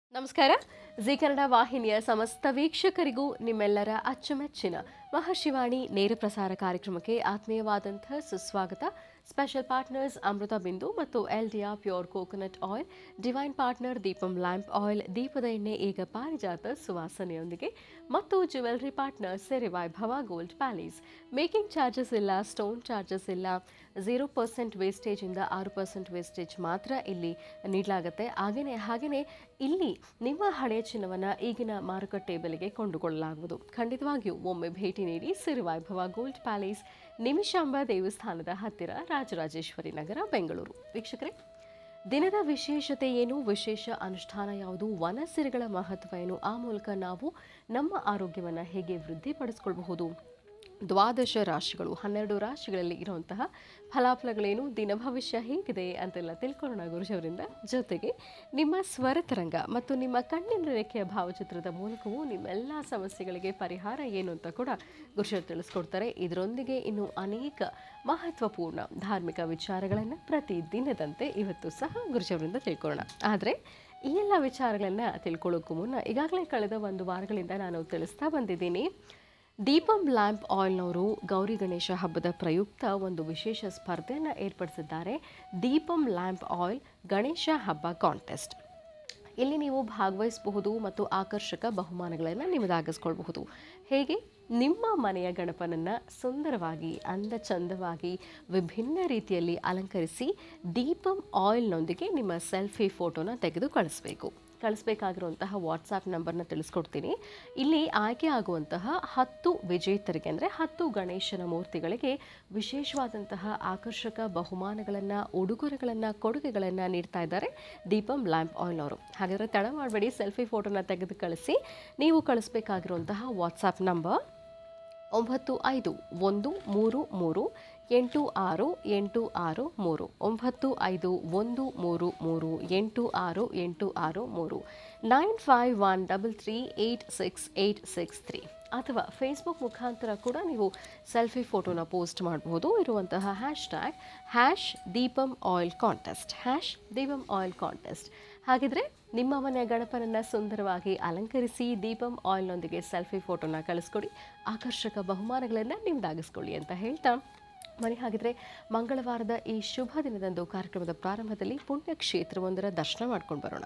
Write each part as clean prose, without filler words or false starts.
ನಮಸ್ಕಾರ. ಜಿ ಕನ್ನಡ ವಾಹಿನಿಯ ಸಮಸ್ತ ವೀಕ್ಷಕರಿಗೂ ನಿಮ್ಮೆಲ್ಲರ ಅಚ್ಚುಮೆಚ್ಚಿನ ಮಹರ್ಷಿವಾಣಿ ನೇರ ಪ್ರಸಾರ ಕಾರ್ಯಕ್ರಮಕ್ಕೆ ಆತ್ಮೀಯವಾದಂತಹ ಸುಸ್ವಾಗತ. ಸ್ಪೆಷಲ್ ಪಾರ್ಟ್ನರ್ಸ್ ಅಮೃತ ಬಿಂದು ಮತ್ತು ಎಲ್ಡಿಯಾ pure coconut oil, divine partner Deepam lamp oil, ದೀಪದ ಎಣ್ಣೆ ಈಗ ಪಾರಿಜಾತ ಸುವಾಸನೆಯೊಂದಿಗೆ ಮತ್ತು ಜ್ಯುವೆಲರಿ ಪಾರ್ಟ್ನರ್ ಸೆರೆ Vaibhava gold palace. Making charges ಇಲ್ಲ, ಸ್ಟೋನ್ ಚಾರ್ಜಸ್ ಇಲ್ಲ, 0% ವೇಸ್ಟೇಜಿಂದ 6% ವೇಸ್ಟೇಜ್ ಮಾತ್ರ ಇಲ್ಲಿ ನೀಡಲಾಗುತ್ತೆ. ಹಾಗೆಯೇ ಇಲ್ಲಿ ನಿಮ್ಮ ಹಳೆಯ ಚಿನ್ನವನ್ನು ಈಗಿನ ಮಾರುಕಟ್ಟೆ ಬೆಲೆಗೆ ಕೊಂಡುಕೊಳ್ಳಲಾಗುವುದು. ಖಂಡಿತವಾಗಿಯೂ ಒಮ್ಮೆ ಭೇಟಿ ನೀಡಿ. ಸೆರೆ ವೈಭವ ಗೋಲ್ಡ್ ಪ್ಯಾಲೇಸ್, ನಿಮಿಷಾಂಬ ದೇವಸ್ಥಾನದ ಹತ್ತಿರ, ರಾಜರಾಜೇಶ್ವರಿ ನಗರ, ಬೆಂಗಳೂರು. ವೀಕ್ಷಕರೇ, ದಿನದ ವಿಶೇಷತೆ ಏನು, ವಿಶೇಷ ಅನುಷ್ಠಾನ ಯಾವುದು, ವನಸಿರಿಗಳ ಮಹತ್ವ ಏನು, ಆ ಮೂಲಕ ನಾವು ನಮ್ಮ ಆರೋಗ್ಯವನ್ನು ಹೇಗೆ ವೃದ್ಧಿಪಡಿಸ್ಕೊಳ್ಬಹುದು, 12 ರಾಶಿಗಳು, 12 ರಾಶಿಗಳಲ್ಲಿ ಇರುವಂತಹ ಫಲಾಫಲಗಳೇನು, ದಿನ ಭವಿಷ್ಯ ಹೇಗಿದೆ ಅಂತೆಲ್ಲ ತಿಳ್ಕೊಳ್ಳೋಣ ಗುರುಜವರಿಂದ. ಜೊತೆಗೆ ನಿಮ್ಮ ಸ್ವರತರಂಗ ಮತ್ತು ನಿಮ್ಮ ಕಣ್ಣಿನ ರೇಖೆಯ ಭಾವಚಿತ್ರದ ಮೂಲಕವೂ ನಿಮ್ಮೆಲ್ಲ ಸಮಸ್ಯೆಗಳಿಗೆ ಪರಿಹಾರ ಏನು ಅಂತ ಕೂಡ ಗುರುಜರು ತಿಳಿಸ್ಕೊಡ್ತಾರೆ. ಇದರೊಂದಿಗೆ ಇನ್ನು ಅನೇಕ ಮಹತ್ವಪೂರ್ಣ ಧಾರ್ಮಿಕ ವಿಚಾರಗಳನ್ನು ಪ್ರತಿದಿನದಂತೆ ಇವತ್ತು ಸಹ ಗುರುಜವರಿಂದ ತಿಳ್ಕೊಳ್ಳೋಣ. ಆದರೆ ಈ ಎಲ್ಲ ವಿಚಾರಗಳನ್ನು ತಿಳ್ಕೊಳ್ಳೋಕ್ಕೂ ಮುನ್ನ ಈಗಾಗಲೇ ಕಳೆದ 1 ವಾರಗಳಿಂದ ನಾನು ತಿಳಿಸ್ತಾ ಬಂದಿದ್ದೀನಿ, ದೀಪಂ ಲ್ಯಾಂಪ್ ಆಯಿಲ್ನವರು ಗೌರಿ ಗಣೇಶ ಹಬ್ಬದ ಪ್ರಯುಕ್ತ ಒಂದು ವಿಶೇಷ ಸ್ಪರ್ಧೆಯನ್ನು ಏರ್ಪಡಿಸಿದ್ದಾರೆ. ದೀಪಂ ಲ್ಯಾಂಪ್ ಆಯಿಲ್ ಗಣೇಶ ಹಬ್ಬ ಕಾಂಟೆಸ್ಟ್. ಇಲ್ಲಿ ನೀವು ಭಾಗವಹಿಸಬಹುದು ಮತ್ತು ಆಕರ್ಷಕ ಬಹುಮಾನಗಳನ್ನು ನಿಮ್ಮದಾಗಿಸ್ಕೊಳ್ಬಹುದು. ಹೇಗೆ? ನಿಮ್ಮ ಮನೆಯ ಗಣಪನನ್ನು ಸುಂದರವಾಗಿ, ಚಂದವಾಗಿ, ವಿಭಿನ್ನ ರೀತಿಯಲ್ಲಿ ಅಲಂಕರಿಸಿ ದೀಪಂ ಆಯಿಲ್ನೊಂದಿಗೆ ನಿಮ್ಮ ಸೆಲ್ಫಿ ಫೋಟೋನ ತೆಗೆದು ಕಳಿಸ್ಬೇಕಾಗಿರುವಂತಹ ವಾಟ್ಸಾಪ್ ನಂಬರ್ನ ತಿಳಿಸ್ಕೊಡ್ತೀನಿ. ಇಲ್ಲಿ ಆಯ್ಕೆ ಆಗುವಂತಹ 10 ವಿಜೇತರಿಗೆ, ಅಂದರೆ 10 ಗಣೇಶನ ಮೂರ್ತಿಗಳಿಗೆ ವಿಶೇಷವಾದಂತಹ ಆಕರ್ಷಕ ಬಹುಮಾನಗಳನ್ನು, ಉಡುಗೊರೆಗಳನ್ನು, ಕೊಡುಗೆಗಳನ್ನು ನೀಡ್ತಾ ಇದ್ದಾರೆ ದೀಪಂ ಲ್ಯಾಂಪ್ ಆಯಿಲ್ನವರು. ಹಾಗಾದರೆ ತಡ ಮಾಡಬೇಡಿ, ಸೆಲ್ಫಿ ಫೋಟೋನ ತೆಗೆದು ಕಳಿಸಿ. ನೀವು ಕಳಿಸ್ಬೇಕಾಗಿರುವಂತಹ ವಾಟ್ಸಾಪ್ ನಂಬರ್ 9513386863 95133863 9513386863 ಅಥವಾ ಫೇಸ್ಬುಕ್ ಮುಖಾಂತರ ಕೂಡ ನೀವು ಸೆಲ್ಫಿ ಫೋಟೋನ ಪೋಸ್ಟ್ ಮಾಡಬಹುದು. ಇರುವಂತಹ ಹ್ಯಾಶ್ ದೀಪಂ ಆಯಿಲ್ ಕಾಂಟೆಸ್ಟ್. ಹಾಗಿದ್ರೆ ನಿಮ್ಮ ಮನೆಯ ಗಣಪನನ್ನು ಸುಂದರವಾಗಿ ಅಲಂಕರಿಸಿ ದೀಪಂ ಆಯಿಲ್ನೊಂದಿಗೆ ಸೆಲ್ಫಿ ಫೋಟೋನ ಕಳಿಸ್ಕೊಡಿ, ಆಕರ್ಷಕ ಬಹುಮಾನಗಳನ್ನು ನಿಮ್ದಾಗಿಸ್ಕೊಳ್ಳಿ ಅಂತ ಹೇಳ್ತಾ ಹಾಗಿದ್ರೆ ಮಂಗಳವಾರದ ಈ ಶುಭ ದಿನದಂದು ಕಾರ್ಯಕ್ರಮದ ಪ್ರಾರಂಭದಲ್ಲಿ ಪುಣ್ಯಕ್ಷೇತ್ರವೊಂದರ ದರ್ಶನ ಮಾಡ್ಕೊಂಡು ಬರೋಣ.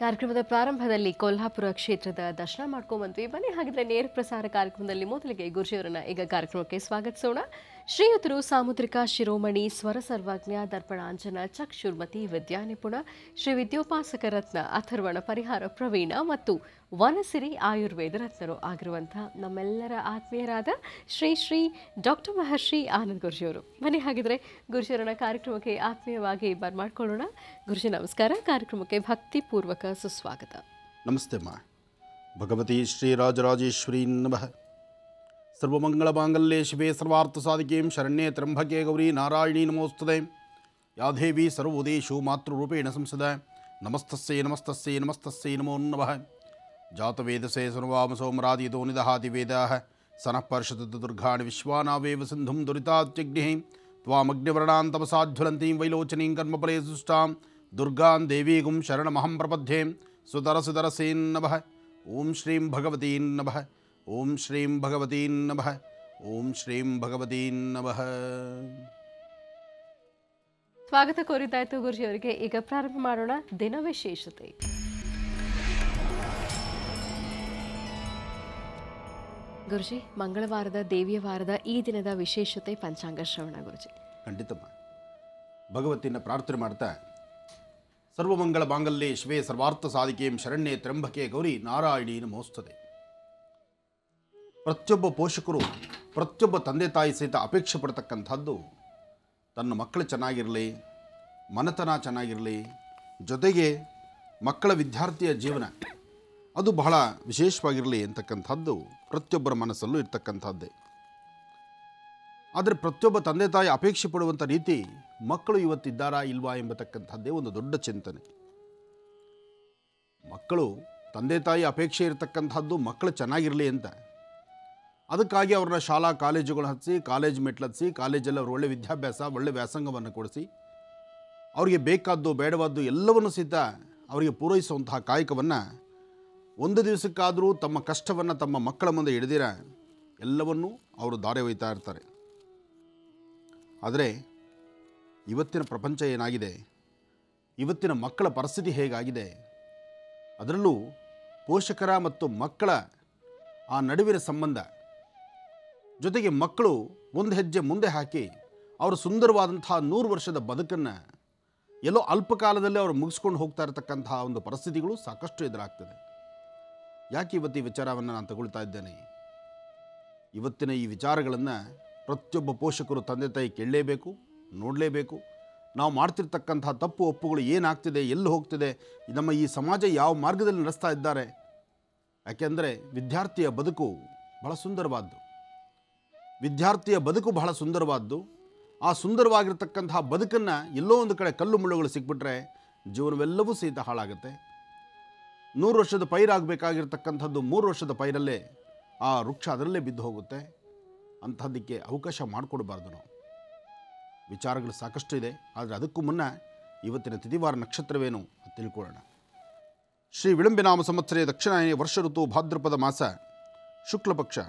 ಕಾರ್ಯಕ್ರಮದ ಪ್ರಾರಂಭದಲ್ಲಿ ಕೊಲ್ಹಾಪುರ ಕ್ಷೇತ್ರದ ದರ್ಶನ ಮಾಡ್ಕೊಂಡ್ಬಂದ್ವಿ. ಬನ್ನಿ ಹಾಗಿದ್ರೆ ನೇರ ಪ್ರಸಾರ ಕಾರ್ಯಕ್ರಮದಲ್ಲಿ ಮೊದಲಿಗೆ ಗುರುಜಿಯವರನ್ನ ಈಗ ಕಾರ್ಯಕ್ರಮಕ್ಕೆ ಸ್ವಾಗತಿಸೋಣ. ಶ್ರೀಯುತರು ಸಾಮುದ್ರಿಕ ಶಿರೋಮಣಿ ಸ್ವರ ಸರ್ವಜ್ಞ ದರ್ಪಣಾಂಜನ ಚಕ್ಷುರ್ಮತಿ ವಿದ್ಯಾನಿಪುಣ ಶ್ರೀ ವಿದ್ಯೋಪಾಸಕ ರತ್ನ ಅಥರ್ವಣ ಪರಿಹಾರ ಪ್ರವೀಣ ಮತ್ತು ವನಸಿರಿ ಆಯುರ್ವೇದ ರತ್ನರು ಆಗಿರುವಂತಹ ನಮ್ಮೆಲ್ಲರ ಆತ್ಮೀಯರಾದ ಶ್ರೀ ಶ್ರೀ ಡಾಕ್ಟರ್ ಮಹರ್ಷಿ ಆನಂದ್ ಗುರುಜಿಯವರು. ಬನ್ನಿ ಹಾಗಿದ್ರೆ ಗುರುಜಿಯವರನ್ನ ಕಾರ್ಯಕ್ರಮಕ್ಕೆ ಆತ್ಮೀಯವಾಗಿ ಬರ್ಮಾಡ್ಕೊಳ್ಳೋಣ. ಗುರುಜಿ ನಮಸ್ಕಾರ. ಕಾರ್ಯಕ್ರಮಕ್ಕೆ ಭಕ್ತಿಪೂರ್ವಕ ಸುಸ್ವಾಗತ. ನಮಸ್ತೆ ಅಮ್ಮ. ಭಗವತಿ ಶ್ರೀ ರಾಜರಾಜೇಶ್ವರಿ ನಮಃ. ಸರ್ವಮಂಗಳ ಮಾಂಗಲ್ಯೆ ಶಿವೆ ಸರ್ವಾರ್ಥ ಸಾಧಿಕೆ ಶರಣ್ಯೆ ತ್ರ್ಯಂಬಕೆ ಗೌರಿ ನಾರಾಯಣಿ ನಮೋಸ್ತುತೆ. ಯಾ ದೇವಿ ಸರ್ವೋದೇಶು ಮಾತೃರೂಪೇಣ ಸಂಸದ ನಮಸ್ತಸ್ಯೈ ನಮಸ್ತಸ್ಯೈ ನಮಸ್ತಸ್ಯೈ ನಮೋ ನಮಃ. ಜಾತವೇದಸೇ ಸರ್ವಾಮಸೋಮರಾದಿತೋ ನಿದಹಾತಿ ವೇದಾಃ ಸನಃ ಪರ್ಷತುತ ದುರ್ಗಾಣಿ ವಿಶ್ವಾನಾವೇವ ಸಿಂಧುಂ ದುರಿತಾತ್ಯಗ್ನಿಃ ತ್ವಾಮಗ್ನಿವರ್ಣಾಂ ತಪಸಾಜ್ವಲಂತೀಂ ವೈಲೋಚನೀಂ ಕರ್ಮಫಲೇ ಸುಷ್ಟಾಂ ದುರ್ಗಾಂ ದೇವೀಗುಂ ಶರಣಮಹಂ ಪ್ರಪದ್ಯೆ. ಸುತರಸುತರಸೇನ್ ನಮಃ. ಓಂ ಶ್ರೀಂ ಭಗವತೀನ್ ನಮಃ. ಓಂ ಶ್ರೀಂ ಭಗವತೀನ್ ನಮಃ. ಓಂ ಶ್ರೀಂ ಭಗವತೀನ್ ನಮಃ. ಸ್ವಾಗತ ಕೋರಿದ್ದಾಯ್ತು ಗುರುಜಿಯವರಿಗೆ. ಈಗ ಪ್ರಾರಂಭ ಮಾಡೋಣ ದಿನ ವಿಶೇಷತೆ. ಗುರುಜಿ, ಮಂಗಳವಾರದ ದೇವಿಯ ವಾರದ ಈ ದಿನದ ವಿಶೇಷತೆ ಪಂಚಾಂಗ ಶ್ರವಣ. ಗುರುಜಿ ಖಂಡಿತಮ್ಮ. ಭಗವತಿನ ಪ್ರಾರ್ಥನೆ ಮಾಡ್ತಾ ಸರ್ವಮಂಗಳ ಮಾಂಗಲ್ಯೆ ಶಿವೆ ಸರ್ವಾರ್ಥ ಸಾಧಿಕೆ ಶರಣ್ಯೆ ತ್ರ್ಯಂಬಕೆ ಗೌರಿ ನಾರಾಯಣಿ ನಮೋಸ್ತುತೆ. ಪ್ರತಿಯೊಬ್ಬ ಪೋಷಕರು ಪ್ರತಿಯೊಬ್ಬ ತಂದೆ ತಾಯಿ ಸಹಿತ ಅಪೇಕ್ಷೆ ಪಡ್ತಕ್ಕಂಥದ್ದು ತನ್ನ ಮಕ್ಕಳು ಚೆನ್ನಾಗಿರಲಿ, ಮನೆತನ ಚೆನ್ನಾಗಿರಲಿ, ಜೊತೆಗೆ ಮಕ್ಕಳ ವಿದ್ಯಾರ್ಥಿಯ ಜೀವನ ಅದು ಬಹಳ ವಿಶೇಷವಾಗಿರಲಿ ಅಂತಕ್ಕಂಥದ್ದು ಪ್ರತಿಯೊಬ್ಬರ ಮನಸ್ಸಲ್ಲೂ ಇರ್ತಕ್ಕಂಥದ್ದೇ. ಆದರೆ ಪ್ರತಿಯೊಬ್ಬ ತಂದೆ ತಾಯಿ ಅಪೇಕ್ಷೆ ಪಡುವಂಥ ರೀತಿ ಮಕ್ಕಳು ಇವತ್ತಿದ್ದಾರಾ ಇಲ್ವಾ ಎಂಬತಕ್ಕಂಥದ್ದೇ ಒಂದು ದೊಡ್ಡ ಚಿಂತನೆ. ಮಕ್ಕಳು ತಂದೆ ತಾಯಿ ಅಪೇಕ್ಷೆ ಇರತಕ್ಕಂಥದ್ದು ಮಕ್ಕಳು ಚೆನ್ನಾಗಿರಲಿ ಅಂತ. ಅದಕ್ಕಾಗಿ ಅವ್ರನ್ನ ಶಾಲಾ ಕಾಲೇಜುಗಳು ಹತ್ತಿಸಿ, ಕಾಲೇಜ್ ಮೆಟ್ಲತ್ಸಿ, ಕಾಲೇಜಲ್ಲಿ ಅವ್ರು ಒಳ್ಳೆ ವಿದ್ಯಾಭ್ಯಾಸ, ಒಳ್ಳೆ ವ್ಯಾಸಂಗವನ್ನು ಕೊಡಿಸಿ, ಅವರಿಗೆ ಬೇಕಾದ್ದು ಬೇಡವಾದ್ದು ಎಲ್ಲವನ್ನೂ ಸಹಿತ ಅವರಿಗೆ ಪೂರೈಸುವಂತಹ ಕಾಯಕವನ್ನು ಒಂದು ದಿವಸಕ್ಕಾದರೂ ತಮ್ಮ ಕಷ್ಟವನ್ನು ತಮ್ಮ ಮಕ್ಕಳ ಮುಂದೆ ಹಿಡಿದಿರ ಎಲ್ಲವನ್ನೂ ಅವರು ದಾರಿ ಒಯ್ತಾ ಇರ್ತಾರೆ. ಆದರೆ ಇವತ್ತಿನ ಪ್ರಪಂಚ ಏನಾಗಿದೆ, ಇವತ್ತಿನ ಮಕ್ಕಳ ಪರಿಸ್ಥಿತಿ ಹೇಗಾಗಿದೆ, ಅದರಲ್ಲೂ ಪೋಷಕರ ಮತ್ತು ಮಕ್ಕಳ ಆ ನಡುವಿನ ಸಂಬಂಧ, ಜೊತೆಗೆ ಮಕ್ಕಳು ಒಂದು ಹೆಜ್ಜೆ ಮುಂದೆ ಹಾಕಿ ಅವರು ಸುಂದರವಾದಂತಹ 100 ವರ್ಷದ ಬದುಕನ್ನು ಎಲ್ಲೋ ಅಲ್ಪಕಾಲದಲ್ಲಿ ಅವರು ಮುಗಿಸ್ಕೊಂಡು ಹೋಗ್ತಾ ಇರತಕ್ಕಂತಹ ಒಂದು ಪರಿಸ್ಥಿತಿಗಳು ಸಾಕಷ್ಟು ಎದುರಾಗ್ತದೆ. ಯಾಕೆ ಇವತ್ತು ಈ ವಿಚಾರವನ್ನು ನಾನು ತಗೊಳ್ತಾ ಇದ್ದೇನೆ? ಇವತ್ತಿನ ಈ ವಿಚಾರಗಳನ್ನು ಪ್ರತಿಯೊಬ್ಬ ಪೋಷಕರು ತಂದೆ ತಾಯಿ ಕೇಳಲೇಬೇಕು, ನೋಡಲೇಬೇಕು. ನಾವು ಮಾಡ್ತಿರ್ತಕ್ಕಂತಹ ತಪ್ಪು ಒಪ್ಪುಗಳು ಏನಾಗ್ತಿದೆ, ಎಲ್ಲಿ ಹೋಗ್ತಿದೆ, ನಮ್ಮ ಈ ಸಮಾಜ ಯಾವ ಮಾರ್ಗದಲ್ಲಿ ನಡೆಸ್ತಾ ಇದ್ದಾರೆ. ಯಾಕೆಂದರೆ ವಿದ್ಯಾರ್ಥಿಯ ಬದುಕು ಬಹಳ ಸುಂದರವಾದ್ದು. ವಿದ್ಯಾರ್ಥಿಯ ಬದುಕು ಬಹಳ ಸುಂದರವಾದ್ದು. ಆ ಸುಂದರವಾಗಿರ್ತಕ್ಕಂತಹ ಬದುಕನ್ನು ಎಲ್ಲೋ ಒಂದು ಕಡೆ ಕಲ್ಲು ಮುಳ್ಳುಗಳು ಸಿಕ್ಬಿಟ್ರೆ ಜೀವನವೆಲ್ಲವೂ ಸಹಿತ ಹಾಳಾಗುತ್ತೆ. 100 ವರ್ಷದ ಪೈರಾಗಬೇಕಾಗಿರ್ತಕ್ಕಂಥದ್ದು 3 ವರ್ಷದ ಪೈರಲ್ಲೇ ಆ ವೃಕ್ಷ ಅದರಲ್ಲೇ ಬಿದ್ದು ಹೋಗುತ್ತೆ. ಅಂಥದ್ದಕ್ಕೆ ಅವಕಾಶ ಮಾಡಿಕೊಡಬಾರ್ದು ನಾವು. ವಿಚಾರಗಳು ಸಾಕಷ್ಟು ಇದೆ, ಆದರೆ ಅದಕ್ಕೂ ಮುನ್ನ ಇವತ್ತಿನ ತಿಥಿವಾರ ನಕ್ಷತ್ರವೇನು ಅದು ತಿಳ್ಕೊಳ್ಳೋಣ. ಶ್ರೀ ವಿಳಂಬಿನಾಮ ಸಂವತ್ಸರೆ ದಕ್ಷಿಣಾಯನ ವರ್ಷ ಋತು ಭಾದ್ರಪದ ಮಾಸ ಶುಕ್ಲ ಪಕ್ಷ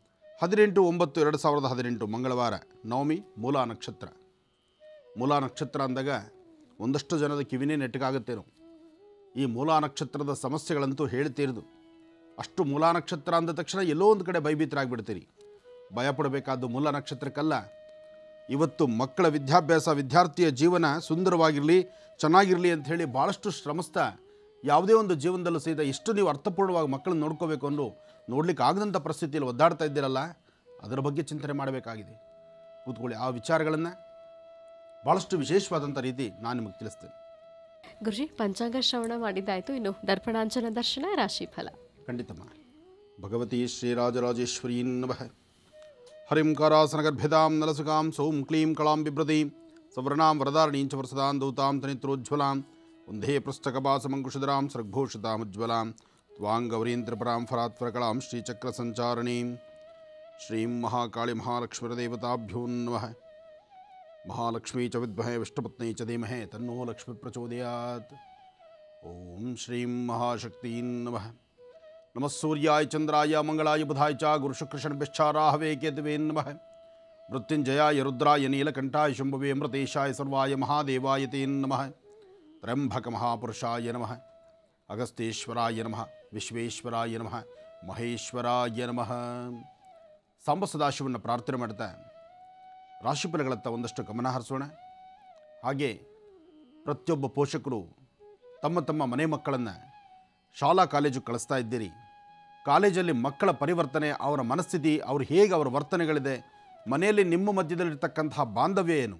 18/9/2018 ಮಂಗಳವಾರ, ನವಮಿ, ಮೂಲಾ ನಕ್ಷತ್ರ. ಮೂಲಾ ನಕ್ಷತ್ರ ಅಂದಾಗ ಒಂದಷ್ಟು ಜನದ ಕಿವಿನೇ ನೆಟ್ಟಗಾಗುತ್ತೇನೋ. ಈ ಮೂಲಾ ನಕ್ಷತ್ರದ ಸಮಸ್ಯೆಗಳಂತೂ ಹೇಳ್ತೀರದು. ಅಷ್ಟು ಮೂಲಾ ನಕ್ಷತ್ರ ಅಂದ ತಕ್ಷಣ ಎಲ್ಲೋ ಒಂದು ಕಡೆ ಭಯಭೀತರಾಗಿಬಿಡ್ತೀರಿ. ಭಯಪಡಬೇಕಾದ್ದು ಮೂಲಾ ನಕ್ಷತ್ರಕ್ಕಲ್ಲ. ಇವತ್ತು ಮಕ್ಕಳ ವಿದ್ಯಾಭ್ಯಾಸ, ವಿದ್ಯಾರ್ಥಿಯ ಜೀವನ ಸುಂದರವಾಗಿರಲಿ, ಚೆನ್ನಾಗಿರಲಿ ಅಂಥೇಳಿ ಭಾಳಷ್ಟು ಶ್ರಮಿಸ್ತಾ ಯಾವುದೇ ಒಂದು ಜೀವನದಲ್ಲೂ ಸಹಿತ ಎಷ್ಟು ನೀವು ಅರ್ಥಪೂರ್ಣವಾಗಿ ಮಕ್ಕಳನ್ನ ನೋಡ್ಕೋಬೇಕು ಅಂದರೂ ನೋಡ್ಲಿಕ್ಕೆ ಆಗದಂಥ ಪರಿಸ್ಥಿತಿಯಲ್ಲಿ ಒದ್ದಾಡ್ತಾ ಇದ್ದೀರಲ್ಲ, ಅದರ ಬಗ್ಗೆ ಚಿಂತನೆ ಮಾಡಬೇಕಾಗಿದೆ. ಕೂತ್ಕೊಳ್ಳಿ. ಆ ವಿಚಾರಗಳನ್ನು ಭಾಳಷ್ಟು ವಿಶೇಷವಾದಂಥ ರೀತಿ ನಾನು ನಿಮಗೆ ತಿಳಿಸ್ತೇನೆ. ಗುರುಜಿ, ಪಂಚಾಂಗ ಶ್ರವಣ ಮಾಡಿದ್ದಾಯಿತು, ಇನ್ನು ದರ್ಪಣಾಂಜನ ದರ್ಶನ, ರಾಶಿಫಲ. ಖಂಡಿತಮ್ಮ. ಭಗವತಿ ಶ್ರೀರಾಜರಾಜೇಶ್ವರೀ ನಮಃ. ಹರಿಂ ಕಾರಾಸನಗರ್ಭ್ಯತಾಂ ನಲಸುಕಾಂ ಸೌಂ ಕ್ಲೀಂ ಕಳಾಂ ಬಿಭ್ರತೀಂ ಸವರ್ಣಾಂ ವರದಾರಣೀಂ ಚ ವರಸದಾಂ ದೌತಾಂ ತನಿತ್ರೋಜ್ವಲಾಂ ಒಂದೇ ಪೃಷ್ಠಕಪಾಸಮಂಕುಶಧರಾಂ ಸೃಗ್ಭೂಷಿತಾಮುಜ್ವಲಾಂ ತ್ವಾಂಗೌರೀಂದ್ರಪರಾಂ ಫರಾತ್ವರಕಳಾಂ ಶ್ರೀಚಕ್ರ ಸಂಚಾರಣೀಂ ಶ್ರೀಂ ಮಹಾಕಾಳಿ ಮಹಾಲಕ್ಷ್ಮೀರದೇವತಾಭ್ಯೋ ನಮಃ. ಮಹಾಲಕ್ಷ್ಮೀ ಚ ವಿದ್ಮಹೇ ವಿಷ್ಣುಪತ್ನಿ ಚ ಧೀಮಹಿ ತನ್ನೋ ಲಕ್ಷ್ಮೀ ಪ್ರಚೋದಯಾತ್. ಓಂ ಶ್ರೀಂ ಮಹಾಶಕ್ತೀ ನಮಃ. ನಮಃ ಸೂರ್ಯಾಯ ಚಂದ್ರಾಯ ಮಂಗಳಾಯ ಬುಧಾಯ ಚ ಗುರುಶುಕ್ರಶನಿಭ್ಯಶ್ಚಾರಾಹವೇ ಕೇತುವೇ ನಮಃ. ಮೃತ್ಯುಂಜಯಾಯ ರುದ್ರಾಯ ನೀಲಕಂಠಾಯ ಶಂಭುವೇ ಅಮೃತೇಶಾಯ ಸರ್ವಾಯ ಮಹಾದೇವಾಯ ತೇ ನಮಃ. ತ್ರ್ಯಂಬಕ ಮಹಾಪುರುಷಾಯ ನಮಃ. ಅಗಸ್ತೇಶ್ವರಾಯ ನಮಃ, ವಿಶ್ವೇಶ್ವರಾಯ ನಮಃ, ಮಹೇಶ್ವರಾಯ ನಮಃ. ಸಾಂಬ ಸದಾಶಿವನ ಪ್ರಾರ್ಥನೆ ಮಾಡ್ತಾ ರಾಶಿಫಲಗಳತ್ತ ಒಂದಷ್ಟು ಗಮನ ಹರಿಸೋಣ. ಹಾಗೆ ಪ್ರತಿಯೊಬ್ಬ ಪೋಷಕರು ತಮ್ಮ ತಮ್ಮ ಮನೆ ಮಕ್ಕಳನ್ನು ಶಾಲಾ ಕಾಲೇಜು ಕಳಿಸ್ತಾ ಇದ್ದೀರಿ. ಕಾಲೇಜಲ್ಲಿ ಮಕ್ಕಳ ಪರಿವರ್ತನೆ, ಅವರ ಮನಸ್ಥಿತಿ, ಅವರು ಹೇಗೆ ಅವರ ವರ್ತನೆಗಳಿದೆ, ಮನೆಯಲ್ಲಿ ನಿಮ್ಮ ಮಧ್ಯದಲ್ಲಿರ್ತಕ್ಕಂತಹ ಬಾಂಧವ್ಯ ಏನು,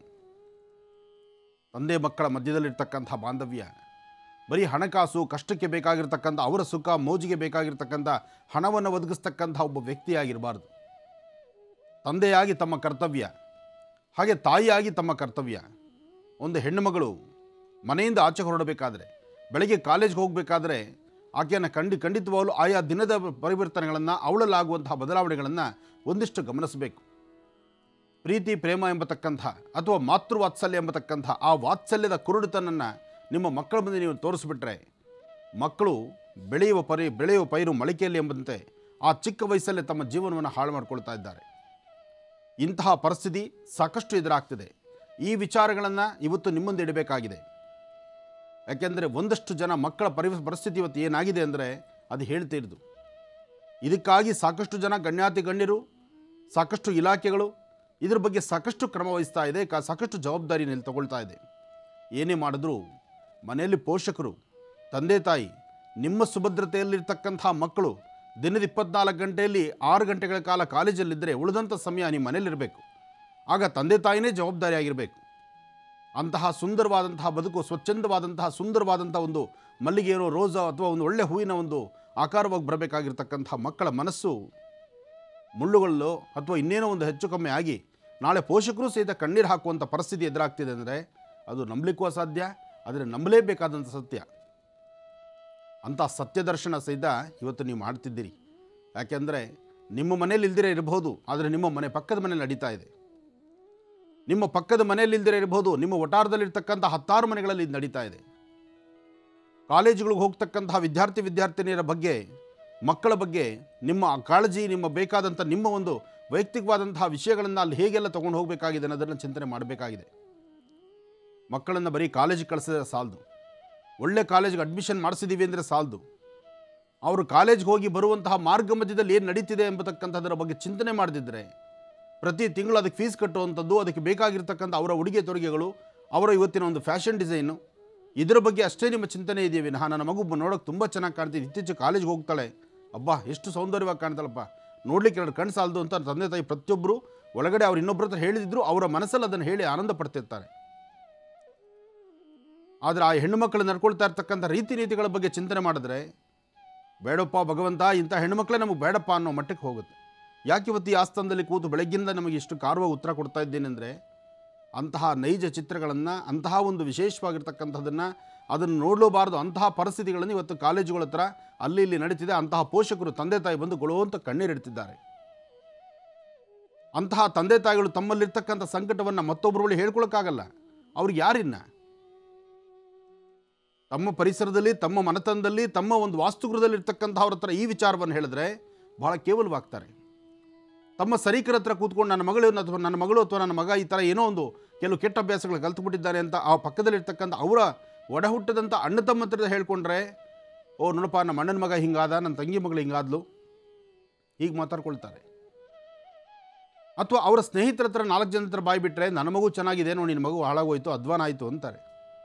ತಂದೆ ಮಕ್ಕಳ ಮಧ್ಯದಲ್ಲಿರ್ತಕ್ಕಂಥ ಬಾಂಧವ್ಯ, ಬರೀ ಹಣಕಾಸು, ಕಷ್ಟಕ್ಕೆ ಬೇಕಾಗಿರ್ತಕ್ಕಂಥ ಅವರ ಸುಖ ಮೋಜಿಗೆ ಬೇಕಾಗಿರ್ತಕ್ಕಂಥ ಹಣವನ್ನು ಒದಗಿಸ್ತಕ್ಕಂಥ ಒಬ್ಬ ವ್ಯಕ್ತಿಯಾಗಿರಬಾರ್ದು. ತಂದೆಯಾಗಿ ತಮ್ಮ ಕರ್ತವ್ಯ, ಹಾಗೆ ತಾಯಿಯಾಗಿ ತಮ್ಮ ಕರ್ತವ್ಯ. ಒಂದು ಹೆಣ್ಣುಮಗಳು ಮನೆಯಿಂದ ಆಚೆ ಹೊರಡಬೇಕಾದ್ರೆ, ಬೆಳಗ್ಗೆ ಕಾಲೇಜ್ಗೆ ಹೋಗಬೇಕಾದ್ರೆ ಆಕೆಯನ್ನು ಖಂಡಿತವಾಗಲೂ ಆಯಾ ದಿನದ ಪರಿವರ್ತನೆಗಳನ್ನು, ಅವಳಲ್ಲಾಗುವಂತಹ ಬದಲಾವಣೆಗಳನ್ನು ಒಂದಿಷ್ಟು ಗಮನಿಸಬೇಕು. ಪ್ರೀತಿ ಪ್ರೇಮ ಎಂಬತಕ್ಕಂಥ ಅಥವಾ ಮಾತೃವಾತ್ಸಲ್ಯ ಎಂಬತಕ್ಕಂಥ ಆ ವಾತ್ಸಲ್ಯದ ಕುರುಡುತನನ್ನು ನಿಮ್ಮ ಮಕ್ಕಳ ಮುಂದೆ ನೀವು ತೋರಿಸ್ಬಿಟ್ರೆ, ಮಕ್ಕಳು ಬೆಳೆಯುವ ಪೈರು ಮೊಳಕೆಯಲ್ಲಿ ಎಂಬಂತೆ ಆ ಚಿಕ್ಕ ವಯಸ್ಸಲ್ಲೇ ತಮ್ಮ ಜೀವನವನ್ನು ಹಾಳು ಮಾಡಿಕೊಳ್ತಾ ಇದ್ದಾರೆ. ಇಂತಹ ಪರಿಸ್ಥಿತಿ ಸಾಕಷ್ಟು ಎದುರಾಗ್ತಿದೆ. ಈ ವಿಚಾರಗಳನ್ನು ಇವತ್ತು ನಿಮ್ಮ ಮುಂದೆ ಇಡಬೇಕಾಗಿದೆ. ಯಾಕೆಂದರೆ ಒಂದಷ್ಟು ಜನ ಮಕ್ಕಳ ಪರಿಸ್ಥಿತಿ ಇವತ್ತು ಏನಾಗಿದೆ ಅಂದರೆ ಅದು ಹೇಳ್ತಿರೋದು. ಇದಕ್ಕಾಗಿ ಸಾಕಷ್ಟು ಜನ ಗಣ್ಯಾತಿ ಗಣ್ಯರು, ಸಾಕಷ್ಟು ಇಲಾಖೆಗಳು ಇದ್ರ ಬಗ್ಗೆ ಸಾಕಷ್ಟು ಕ್ರಮ ವಹಿಸ್ತಾ ಇದೆ, ಸಾಕಷ್ಟು ಜವಾಬ್ದಾರಿಯನ್ನು ತಗೊಳ್ತಾ ಇದೆ. ಏನೇ ಮಾಡಿದ್ರೂ ಮನೆಯಲ್ಲಿ ಪೋಷಕರು, ತಂದೆ ತಾಯಿ, ನಿಮ್ಮ ಸುಭದ್ರತೆಯಲ್ಲಿರ್ತಕ್ಕಂಥ ಮಕ್ಕಳು ದಿನದ 24 ಗಂಟೆಯಲ್ಲಿ 6 ಗಂಟೆಗಳ ಕಾಲ ಕಾಲೇಜಲ್ಲಿದ್ದರೆ ಉಳಿದಂಥ ಸಮಯ ನಿಮ್ಮ ಮನೇಲಿರಬೇಕು. ಆಗ ತಂದೆ ತಾಯಿನೇ ಜವಾಬ್ದಾರಿಯಾಗಿರಬೇಕು. ಅಂತಹ ಸುಂದರವಾದಂತಹ ಬದುಕು, ಸ್ವಚ್ಛಂದವಾದಂತಹ ಸುಂದರವಾದಂಥ ಒಂದು ಮಲ್ಲಿಗೆಯೋ ರೋಜಾ ಅಥವಾ ಒಂದು ಒಳ್ಳೆ ಹೂವಿನ ಒಂದು ಆಕಾರವಾಗಿ ಬರಬೇಕಾಗಿರ್ತಕ್ಕಂಥ ಮಕ್ಕಳ ಮನಸ್ಸು ಮುಳ್ಳುಗಳಲ್ಲೋ ಅಥವಾ ಇನ್ನೇನೋ ಒಂದು ಹೆಚ್ಚು ಕಮ್ಮಿ ಆಗಿ ನಾಳೆ ಪೋಷಕರು ಸಹಿತ ಕಣ್ಣೀರು ಹಾಕುವಂಥ ಪರಿಸ್ಥಿತಿ ಎದುರಾಗ್ತಿದೆ ಅಂದರೆ ಅದು ನಂಬಲಿಕ್ಕೂ ಅಸಾಧ್ಯ, ಆದರೆ ನಂಬಲೇಬೇಕಾದಂಥ ಸತ್ಯ. ಅಂಥ ಸತ್ಯ ದರ್ಶನ ಸಹಿತ ಇವತ್ತು ನೀವು ಮಾಡ್ತಿದ್ದೀರಿ. ಯಾಕೆಂದರೆ ನಿಮ್ಮ ಮನೇಲಿ ಇಲ್ದಿರೇ ಇರಬಹುದು, ಆದರೆ ನಿಮ್ಮ ಮನೆ ಪಕ್ಕದ ಮನೇಲಿ ನಡೀತಾ ಇದೆ. ನಿಮ್ಮ ಪಕ್ಕದ ಮನೆಯಲ್ಲಿ ಇಲ್ದಿರೇ ಇರಬಹುದು, ನಿಮ್ಮ ವಟಾರದಲ್ಲಿರ್ತಕ್ಕಂಥ 10 ಮನೆಗಳಲ್ಲಿ ಇದು ನಡೀತಾ ಇದೆ. ಕಾಲೇಜುಗಳಿಗೆ ಹೋಗ್ತಕ್ಕಂತಹ ವಿದ್ಯಾರ್ಥಿನಿಯರ ಬಗ್ಗೆ, ಮಕ್ಕಳ ಬಗ್ಗೆ ನಿಮ್ಮ ಕಾಳಜಿ, ನಿಮ್ಮ ಬೇಕಾದಂಥ ನಿಮ್ಮ ಒಂದು ವೈಯಕ್ತಿಕವಾದಂತಹ ವಿಷಯಗಳನ್ನು ಅಲ್ಲಿ ಹೇಗೆಲ್ಲ ತೊಗೊಂಡು ಹೋಗಬೇಕಾಗಿದೆ ಅನ್ನೋದನ್ನು ಚಿಂತನೆ ಮಾಡಬೇಕಾಗಿದೆ. ಮಕ್ಕಳನ್ನು ಬರೀ ಕಾಲೇಜಿಗೆ ಕಳಿಸಿದ್ರೆ ಸಾಲದು, ಒಳ್ಳೆ ಕಾಲೇಜಿಗೆ ಅಡ್ಮಿಷನ್ ಮಾಡಿಸಿದ್ದೀವಿ ಅಂದರೆ ಸಾಲದು. ಅವರು ಕಾಲೇಜ್ಗೆ ಹೋಗಿ ಬರುವಂತಹ ಮಾರ್ಗ ಮಧ್ಯದಲ್ಲಿ ಏನು ನಡೀತಿದೆ ಎಂಬತಕ್ಕಂಥದ್ರ ಬಗ್ಗೆ ಚಿಂತನೆ ಮಾಡದಿದ್ದರೆ, ಪ್ರತಿ ತಿಂಗಳು ಅದಕ್ಕೆ ಫೀಸ್ ಕಟ್ಟುವಂಥದ್ದು, ಅದಕ್ಕೆ ಬೇಕಾಗಿರ್ತಕ್ಕಂಥ ಅವರ ಉಡುಗೆ ತೊಡುಗೆಗಳು, ಅವರ ಇವತ್ತಿನ ಒಂದು ಫ್ಯಾಷನ್ ಡಿಸೈನು, ಇದರ ಬಗ್ಗೆ ಅಷ್ಟೇ ನಿಮ್ಮ ಚಿಂತನೆ ಇದೆಯೇ ವಿನಃ ನನ್ನ ಮಗು ನೋಡೋಕೆ ತುಂಬ ಚೆನ್ನಾಗಿ ಕಾಣ್ತಿದೆ, ಇತ್ತೀಚೆಗೆ ಕಾಲೇಜ್ಗೆ ಹೋಗ್ತಾಳೆ, ಅಬ್ಬಾ ಎಷ್ಟು ಸೌಂದರ್ಯವಾಗಿ ಕಾಣ್ತಾಳಪ್ಪ, ನೋಡ್ಲಿಕ್ಕೆ 2 ಕಣ್ಣು ಸಾಲದು ಅಂತ ತಂದೆ ತಾಯಿ ಪ್ರತಿಯೊಬ್ಬರು ಒಳಗಡೆ ಅವ್ರು ಇನ್ನೊಬ್ಬರ ಹತ್ರ ಹೇಳಿದ್ರು ಅವರ ಮನಸ್ಸಲ್ಲಿ ಅದನ್ನು ಹೇಳಿ ಆನಂದ ಪಡ್ತಿರ್ತಾರೆ. ಆದರೆ ಆ ಹೆಣ್ಣು ಮಕ್ಕಳು ನಡ್ಕೊಳ್ತಾ ಇರ್ತಕ್ಕಂಥ ರೀತಿ ನೀತಿಗಳ ಬಗ್ಗೆ ಚಿಂತನೆ ಮಾಡಿದ್ರೆ, ಬೇಡಪ್ಪ ಭಗವಂತ, ಇಂಥ ಹೆಣ್ಣುಮಕ್ಕಳೇ ನಮಗೆ ಬೇಡಪ್ಪ ಅನ್ನೋ ಮಟ್ಟಕ್ಕೆ ಹೋಗುತ್ತೆ. ಯಾಕೆ ಇವತ್ತು ಈ ಆಸ್ಥಾನದಲ್ಲಿ ಕೂತು ಬೆಳಗ್ಗಿಂದ ನಮಗೆ ಇಷ್ಟು ಕಾರವಾಗಿ ಉತ್ತರ ಕೊಡ್ತಾ ಇದ್ದೇನೆ ಅಂದರೆ, ಅಂತಹ ನೈಜ ಚಿತ್ರಗಳನ್ನು, ಅಂತಹ ಒಂದು ವಿಶೇಷವಾಗಿರ್ತಕ್ಕಂಥದ್ದನ್ನು ಅದನ್ನು ನೋಡಲೂಬಾರ್ದು ಅಂತಹ ಪರಿಸ್ಥಿತಿಗಳನ್ನು ಇವತ್ತು ಕಾಲೇಜುಗಳ ಹತ್ರ ಅಲ್ಲಿ ಇಲ್ಲಿ ನಡೀತಿದೆ. ಅಂತಹ ಪೋಷಕರು, ತಂದೆ ತಾಯಿ ಬಂದು ಗೊಳುವಂತ ಕಣ್ಣೀರಿಡ್ತಿದ್ದಾರೆ. ಅಂತಹ ತಂದೆ ತಾಯಿಗಳು ತಮ್ಮಲ್ಲಿರ್ತಕ್ಕಂಥ ಸಂಕಟವನ್ನು ಮತ್ತೊಬ್ಬರ ಬಳಿ ಹೇಳ್ಕೊಳಕ್ಕಾಗಲ್ಲ. ಅವ್ರಿಗೆ ಯಾರಿನ್ನ ತಮ್ಮ ಪರಿಸರದಲ್ಲಿ, ತಮ್ಮ ಮನೆತನದಲ್ಲಿ, ತಮ್ಮ ಒಂದು ವಾಸ್ತುಗೃಹದಲ್ಲಿರ್ತಕ್ಕಂಥವ್ರ ಹತ್ರ ಈ ವಿಚಾರವನ್ನು ಹೇಳಿದ್ರೆ ಭಾಳ ಕೇವಲವಾಗ್ತಾರೆ. ತಮ್ಮ ಸರೀಕರ ಹತ್ರ ಕೂತ್ಕೊಂಡು ನನ್ನ ಮಗಳು ಅಥವಾ ನನ್ನ ಮಗ ಈ ಥರ ಏನೋ ಒಂದು ಕೆಲವು ಕೆಟ್ಟ ಅಭ್ಯಾಸಗಳು ಕಲ್ತುಬಿಟ್ಟಿದ್ದಾರೆ ಅಂತ ಆ ಪಕ್ಕದಲ್ಲಿರ್ತಕ್ಕಂಥ ಅವರ ಒಡ ಹುಟ್ಟದಂಥ ಅಣ್ಣ ತಮ್ಮ ಹತ್ರ ಹೇಳ್ಕೊಂಡ್ರೆ, ಓ ನೋಡಪ್ಪ ನಮ್ಮ ಅಣ್ಣನ ಮಗ ಹಿಂಗಾದ, ನನ್ನ ತಂಗಿ ಮಗಳು ಹಿಂಗಾದ್ಲು, ಹೀಗೆ ಮಾತಾಡ್ಕೊಳ್ತಾರೆ. ಅಥವಾ ಅವರ ಸ್ನೇಹಿತರ ಹತ್ರ 4 ಜನ ಹತ್ರ ಬಾಯಿ ಬಿಟ್ಟರೆ, ನನ್ನ ಮಗು ಚೆನ್ನಾಗಿದೆ ನೋಡಿ, ನಿನ್ನ ಮಗು ಹಾಳಾಗೋಯ್ತು, ಅಧ್ವಾನ ಆಯಿತು ಅಂತಾರೆ.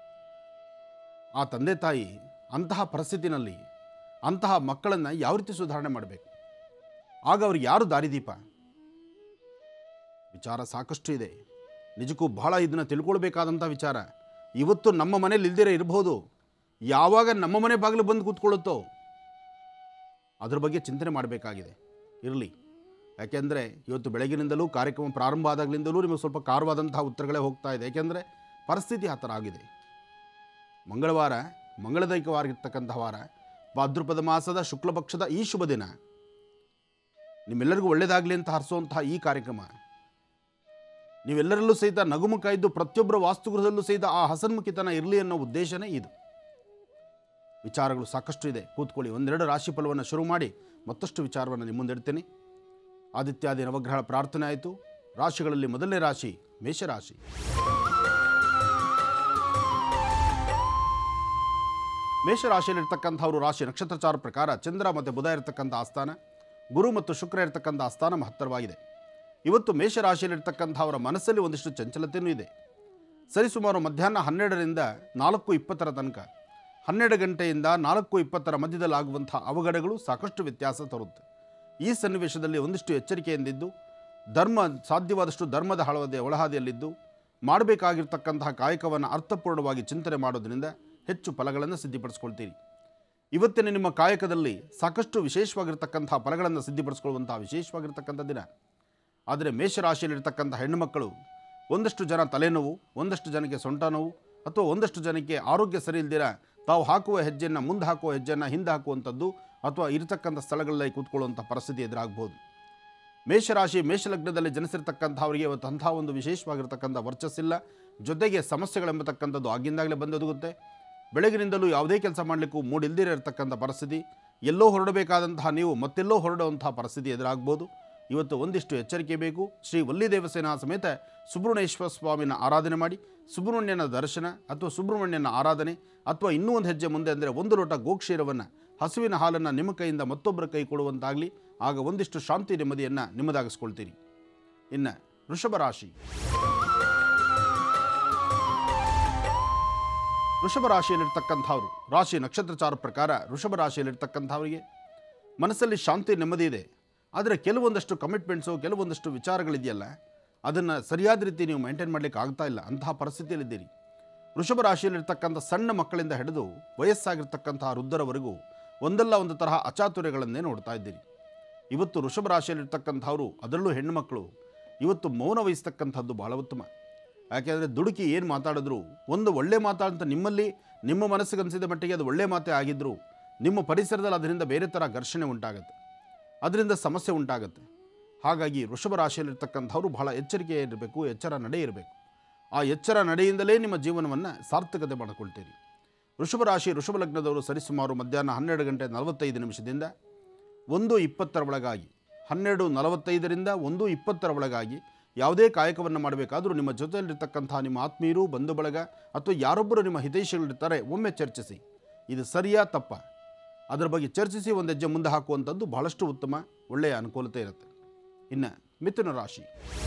ಆ ತಂದೆ ತಾಯಿ ಅಂತಹ ಪರಿಸ್ಥಿತಿನಲ್ಲಿ ಅಂತಹ ಮಕ್ಕಳನ್ನು ಯಾವ ರೀತಿ ಸುಧಾರಣೆ ಮಾಡಬೇಕು? ಆಗ ಅವ್ರಿಗೆ ಯಾರು ದಾರಿದೀಪ? ವಿಚಾರ ಸಾಕಷ್ಟು ಇದೆ. ನಿಜಕ್ಕೂ ಬಹಳ ಇದನ್ನು ತಿಳ್ಕೊಳ್ಬೇಕಾದಂಥ ವಿಚಾರ. ಇವತ್ತು ನಮ್ಮ ಮನೇಲಿ ಇಲ್ದಿರೇ ಇರಬಹುದು, ಯಾವಾಗ ನಮ್ಮ ಮನೆ ಬಾಗಿಲು ಬಂದು ಕೂತ್ಕೊಳ್ಳುತ್ತೋ ಅದ್ರ ಬಗ್ಗೆ ಚಿಂತನೆ ಮಾಡಬೇಕಾಗಿದೆ. ಇರಲಿ, ಯಾಕೆಂದರೆ ಇವತ್ತು ಬೆಳಗಿನಿಂದಲೂ ಕಾರ್ಯಕ್ರಮ ಪ್ರಾರಂಭ ಆದಾಗಲಿಂದಲೂ ನಿಮಗೆ ಸ್ವಲ್ಪ ಕಾರವಾದಂತಹ ಉತ್ತರಗಳೇ ಹೋಗ್ತಾ ಇದೆ. ಯಾಕೆಂದರೆ ಪರಿಸ್ಥಿತಿ ಆ ಥರ ಆಗಿದೆ. ಮಂಗಳವಾರ ಮಂಗಳದಾಯಕವಾಗಿರ್ತಕ್ಕಂಥ ವಾರ, ಭಾದ್ರಪದ ಮಾಸದ ಶುಕ್ಲ ಪಕ್ಷದ ಈ ಶುಭ ದಿನ, ನಿಮ್ಮೆಲ್ಲರಿಗೂ ಒಳ್ಳೆಯದಾಗಲಿ ಅಂತ ಹರಿಸುವಂತಹ ಈ ಕಾರ್ಯಕ್ರಮ, ನೀವೆಲ್ಲರಲ್ಲೂ ಸಹಿತ ನಗುಮುಖ ಇದ್ದು ಪ್ರತಿಯೊಬ್ಬರ ವಾಸ್ತುಗೃಹದಲ್ಲೂ ಸಹಿತ ಆ ಹಸನ್ಮುಖಿತನ ಇರಲಿ ಅನ್ನೋ ಉದ್ದೇಶನೇ ಇದು. ವಿಚಾರಗಳು ಸಾಕಷ್ಟು ಇದೆ, ಕೂತ್ಕೊಳ್ಳಿ. 1-2 ರಾಶಿ ಫಲವನ್ನು ಶುರು ಮಾಡಿ ಮತ್ತಷ್ಟು ವಿಚಾರವನ್ನು ನಿಮ್ಮ ಮುಂದಿಡ್ತೀನಿ. ಆದಿತ್ಯಾದಿ ನವಗ್ರಹಗಳ ಪ್ರಾರ್ಥನೆ ಆಯಿತು. ರಾಶಿಗಳಲ್ಲಿ ಮೊದಲನೇ ರಾಶಿ ಮೇಷರಾಶಿ. ಮೇಷರಾಶಿಯಲ್ಲಿರ್ತಕ್ಕಂಥವರು ರಾಶಿ ನಕ್ಷತ್ರಚಾರ ಪ್ರಕಾರ ಚಂದ್ರ ಮತ್ತು ಬುಧ ಇರತಕ್ಕಂಥ ಆಸ್ಥಾನ, ಗುರು ಮತ್ತು ಶುಕ್ರ ಇರತಕ್ಕಂಥ ಆಸ್ಥಾನ ಮಹತ್ತರವಾಗಿದೆ. ಇವತ್ತು ಮೇಷರಾಶಿಯಲ್ಲಿರ್ತಕ್ಕಂಥವರ ಮನಸ್ಸಲ್ಲಿ ಒಂದಿಷ್ಟು ಚಂಚಲತೆಯೂ ಇದೆ. ಸರಿಸುಮಾರು ಮಧ್ಯಾಹ್ನ 12ರಿಂದ 4:20 ತನಕ, 12 ಗಂಟೆಯಿಂದ 4:20 ಮಧ್ಯದಲ್ಲಿ ಆಗುವಂಥ ಅವಘಡಗಳು ಸಾಕಷ್ಟು ವ್ಯತ್ಯಾಸ ತರುತ್ತೆ. ಈ ಸನ್ನಿವೇಶದಲ್ಲಿ ಒಂದಿಷ್ಟು ಎಚ್ಚರಿಕೆಯಿಂದಿದ್ದು, ಸಾಧ್ಯವಾದಷ್ಟು ಧರ್ಮದ ಒಳಹಾದಿಯಲ್ಲಿದ್ದು ಮಾಡಬೇಕಾಗಿರ್ತಕ್ಕಂತಹ ಕಾಯಕವನ್ನು ಅರ್ಥಪೂರ್ಣವಾಗಿ ಚಿಂತನೆ ಮಾಡೋದ್ರಿಂದ ಹೆಚ್ಚು ಫಲಗಳನ್ನು ಸಿದ್ಧಿಪಡಿಸ್ಕೊಳ್ತೀರಿ. ಇವತ್ತಿನ ನಿಮ್ಮ ಕಾಯಕದಲ್ಲಿ ಸಾಕಷ್ಟು ವಿಶೇಷವಾಗಿರ್ತಕ್ಕಂಥ ಫಲಗಳನ್ನು ಸಿದ್ಧಿಪಡಿಸ್ಕೊಳ್ಳುವಂಥ ವಿಶೇಷವಾಗಿರ್ತಕ್ಕಂಥ ದಿನ. ಆದರೆ ಮೇಷರಾಶಿಯಲ್ಲಿರ್ತಕ್ಕಂಥ ಹೆಣ್ಣುಮಕ್ಕಳು ಒಂದಷ್ಟು ಜನ ತಲೆನೋವು, ಒಂದಷ್ಟು ಜನಕ್ಕೆ ಸೊಂಟ ನೋವು, ಅಥವಾ ಒಂದಷ್ಟು ಜನಕ್ಕೆ ಆರೋಗ್ಯ ಸರಿ ಇಲ್ದಿರ ತಾವು ಹಾಕುವ ಹೆಜ್ಜೆಯನ್ನು ಮುಂದೆ ಹಾಕುವ ಹೆಜ್ಜೆಯನ್ನು ಹಿಂದೆ ಹಾಕುವಂಥದ್ದು, ಅಥವಾ ಇರತಕ್ಕಂಥ ಸ್ಥಳಗಳಲ್ಲಿ ಕೂತ್ಕೊಳ್ಳುವಂಥ ಪರಿಸ್ಥಿತಿ ಎದುರಾಗಬಹುದು. ಮೇಷರಾಶಿ ಮೇಷಲಗ್ನದಲ್ಲಿ ಜನಿಸಿರ್ತಕ್ಕಂಥವರಿಗೆ ಇವತ್ತು ಅಂಥ ಒಂದು ವಿಶೇಷವಾಗಿರ್ತಕ್ಕಂಥ ವರ್ಚಸ್ಸಿಲ್ಲ. ಜೊತೆಗೆ ಸಮಸ್ಯೆಗಳೆಂಬತಕ್ಕಂಥದ್ದು ಆಗಿಂದಾಗಲೇ ಬಂದೊದಗುತ್ತೆ. ಬೆಳಗಿನಿಂದಲೂ ಯಾವುದೇ ಕೆಲಸ ಮಾಡಲಿಕ್ಕೂ ಮೂಡಿಲ್ದಿರೇ ಇರತಕ್ಕಂಥ ಪರಿಸ್ಥಿತಿ, ಎಲ್ಲೋ ಹೊರಡಬೇಕಾದಂತಹ ನೀವು ಮತ್ತೆಲ್ಲೋ ಹೊರಡುವಂತಹ ಪರಿಸ್ಥಿತಿ ಎದುರಾಗ್ಬೋದು. ಇವತ್ತು ಒಂದಿಷ್ಟು ಎಚ್ಚರಿಕೆ ಬೇಕು. ಶ್ರೀ ವಲ್ಲಿ ದೇವಸೇನಾ ಸಮೇತ ಸುಬ್ರಹ್ಮಣ್ಯೇಶ್ವರ ಸ್ವಾಮಿನ ಆರಾಧನೆ ಮಾಡಿ, ಸುಬ್ರಹ್ಮಣ್ಯನ ದರ್ಶನ ಅಥವಾ ಸುಬ್ರಹ್ಮಣ್ಯನ ಆರಾಧನೆ, ಅಥವಾ ಇನ್ನೂ ಒಂದು ಹೆಜ್ಜೆ ಮುಂದೆ ಅಂದರೆ 1 ಲೋಟ ಗೋಕ್ಷೀರವನ್ನು, ಹಸುವಿನ ಹಾಲನ್ನು ನಿಮ್ಮ ಕೈಯಿಂದ ಮತ್ತೊಬ್ಬರ ಕೈ ಕೊಡುವಂತಾಗಲಿ. ಆಗ ಒಂದಿಷ್ಟು ಶಾಂತಿ ನೆಮ್ಮದಿಯನ್ನು ನಿಮ್ಮದಾಗಿಸ್ಕೊಳ್ತೀರಿ. ಇನ್ನು ವೃಷಭ ರಾಶಿ. ವೃಷಭ ರಾಶಿಯಲ್ಲಿರ್ತಕ್ಕಂಥವ್ರು ರಾಶಿ ನಕ್ಷತ್ರಚಾರ ಪ್ರಕಾರ ವೃಷಭ ರಾಶಿಯಲ್ಲಿರ್ತಕ್ಕಂಥವರಿಗೆ ಮನಸ್ಸಲ್ಲಿ ಶಾಂತಿ ನೆಮ್ಮದಿ ಇದೆ. ಆದರೆ ಕೆಲವೊಂದಷ್ಟು ಕಮಿಟ್ಮೆಂಟ್ಸು, ಕೆಲವೊಂದಷ್ಟು ವಿಚಾರಗಳಿದೆಯಲ್ಲ, ಅದನ್ನು ಸರಿಯಾದ ರೀತಿ ನೀವು ಮೇಂಟೈನ್ ಮಾಡಲಿಕ್ಕೆ ಆಗ್ತಾ ಇಲ್ಲ. ಅಂತಹ ಪರಿಸ್ಥಿತಿಯಲ್ಲಿದ್ದೀರಿ. ವೃಷಭ ರಾಶಿಯಲ್ಲಿರ್ತಕ್ಕಂಥ ಸಣ್ಣ ಮಕ್ಕಳಿಂದ ಹಿಡಿದು ವಯಸ್ಸಾಗಿರ್ತಕ್ಕಂತಹ ವೃದ್ಧರವರೆಗೂ ಒಂದಲ್ಲ ಒಂದು ತರಹ ಅಚಾತುರ್ಯಗಳನ್ನೇ ನೋಡ್ತಾ ಇದ್ದೀರಿ. ಇವತ್ತು ವೃಷಭ ರಾಶಿಯಲ್ಲಿರ್ತಕ್ಕಂಥವರು, ಅದರಲ್ಲೂ ಹೆಣ್ಣು ಮಕ್ಕಳು, ಇವತ್ತು ಮೌನ ವಹಿಸ್ತಕ್ಕಂಥದ್ದು ಬಹಳ ಉತ್ತಮ. ಯಾಕೆಂದರೆ ದುಡುಕಿ ಏನು ಮಾತಾಡಿದ್ರು, ಒಂದು ಒಳ್ಳೆ ಮಾತಾಡಂತ ನಿಮ್ಮಲ್ಲಿ ನಿಮ್ಮ ಮನಸ್ಸಿಗೆ ಅನಿಸಿದ ಮಟ್ಟಿಗೆ ಅದು ಒಳ್ಳೆ ಮಾತೇ ಆಗಿದ್ದರೂ ನಿಮ್ಮ ಪರಿಸರದಲ್ಲಿ ಅದರಿಂದ ಬೇರೆ ಥರ ಘರ್ಷಣೆ ಉಂಟಾಗುತ್ತೆ, ಅದರಿಂದ ಸಮಸ್ಯೆ ಉಂಟಾಗುತ್ತೆ. ಹಾಗಾಗಿ ವೃಷಭ ರಾಶಿಯಲ್ಲಿರ್ತಕ್ಕಂಥವ್ರು ಬಹಳ ಎಚ್ಚರಿಕೆ ಇರಬೇಕು, ಎಚ್ಚರ ನಡೆ ಇರಬೇಕು. ಆ ಎಚ್ಚರ ನಡೆಯಿಂದಲೇ ನಿಮ್ಮ ಜೀವನವನ್ನು ಸಾರ್ಥಕತೆ ಮಾಡಿಕೊಳ್ತೀರಿ. ವೃಷಭ ರಾಶಿ ವೃಷಭ ಲಗ್ನದವರು ಸರಿಸುಮಾರು ಮಧ್ಯಾಹ್ನ 12 ಗಂಟೆ 45 ನಿಮಿಷದಿಂದ 1:20 ಒಳಗಾಗಿ, 12:45ರಿಂದ 1:20 ಒಳಗಾಗಿ ಯಾವುದೇ ಕಾಯಕವನ್ನು ಮಾಡಬೇಕಾದರೂ ನಿಮ್ಮ ಜೊತೆಯಲ್ಲಿರ್ತಕ್ಕಂಥ ನಿಮ್ಮ ಆತ್ಮೀಯರು, ಬಂಧು ಬಳಗ ಅಥವಾ ಯಾರೊಬ್ಬರು ನಿಮ್ಮ ಹಿತೈಷಿಗಳಿರ್ತಾರೆ, ಒಮ್ಮೆ ಚರ್ಚಿಸಿ. ಇದು ಸರಿಯಾ ತಪ್ಪ, ಅದರ ಬಗ್ಗೆ ಚರ್ಚಿಸಿ ಒಂದು ಹೆಜ್ಜೆ ಮುಂದೆ ಹಾಕುವಂಥದ್ದು ಬಹಳಷ್ಟು ಉತ್ತಮ, ಒಳ್ಳೆಯ ಅನುಕೂಲತೆ ಇರುತ್ತೆ. ಇನ್ನು ಮಿಥುನ ರಾಶಿ.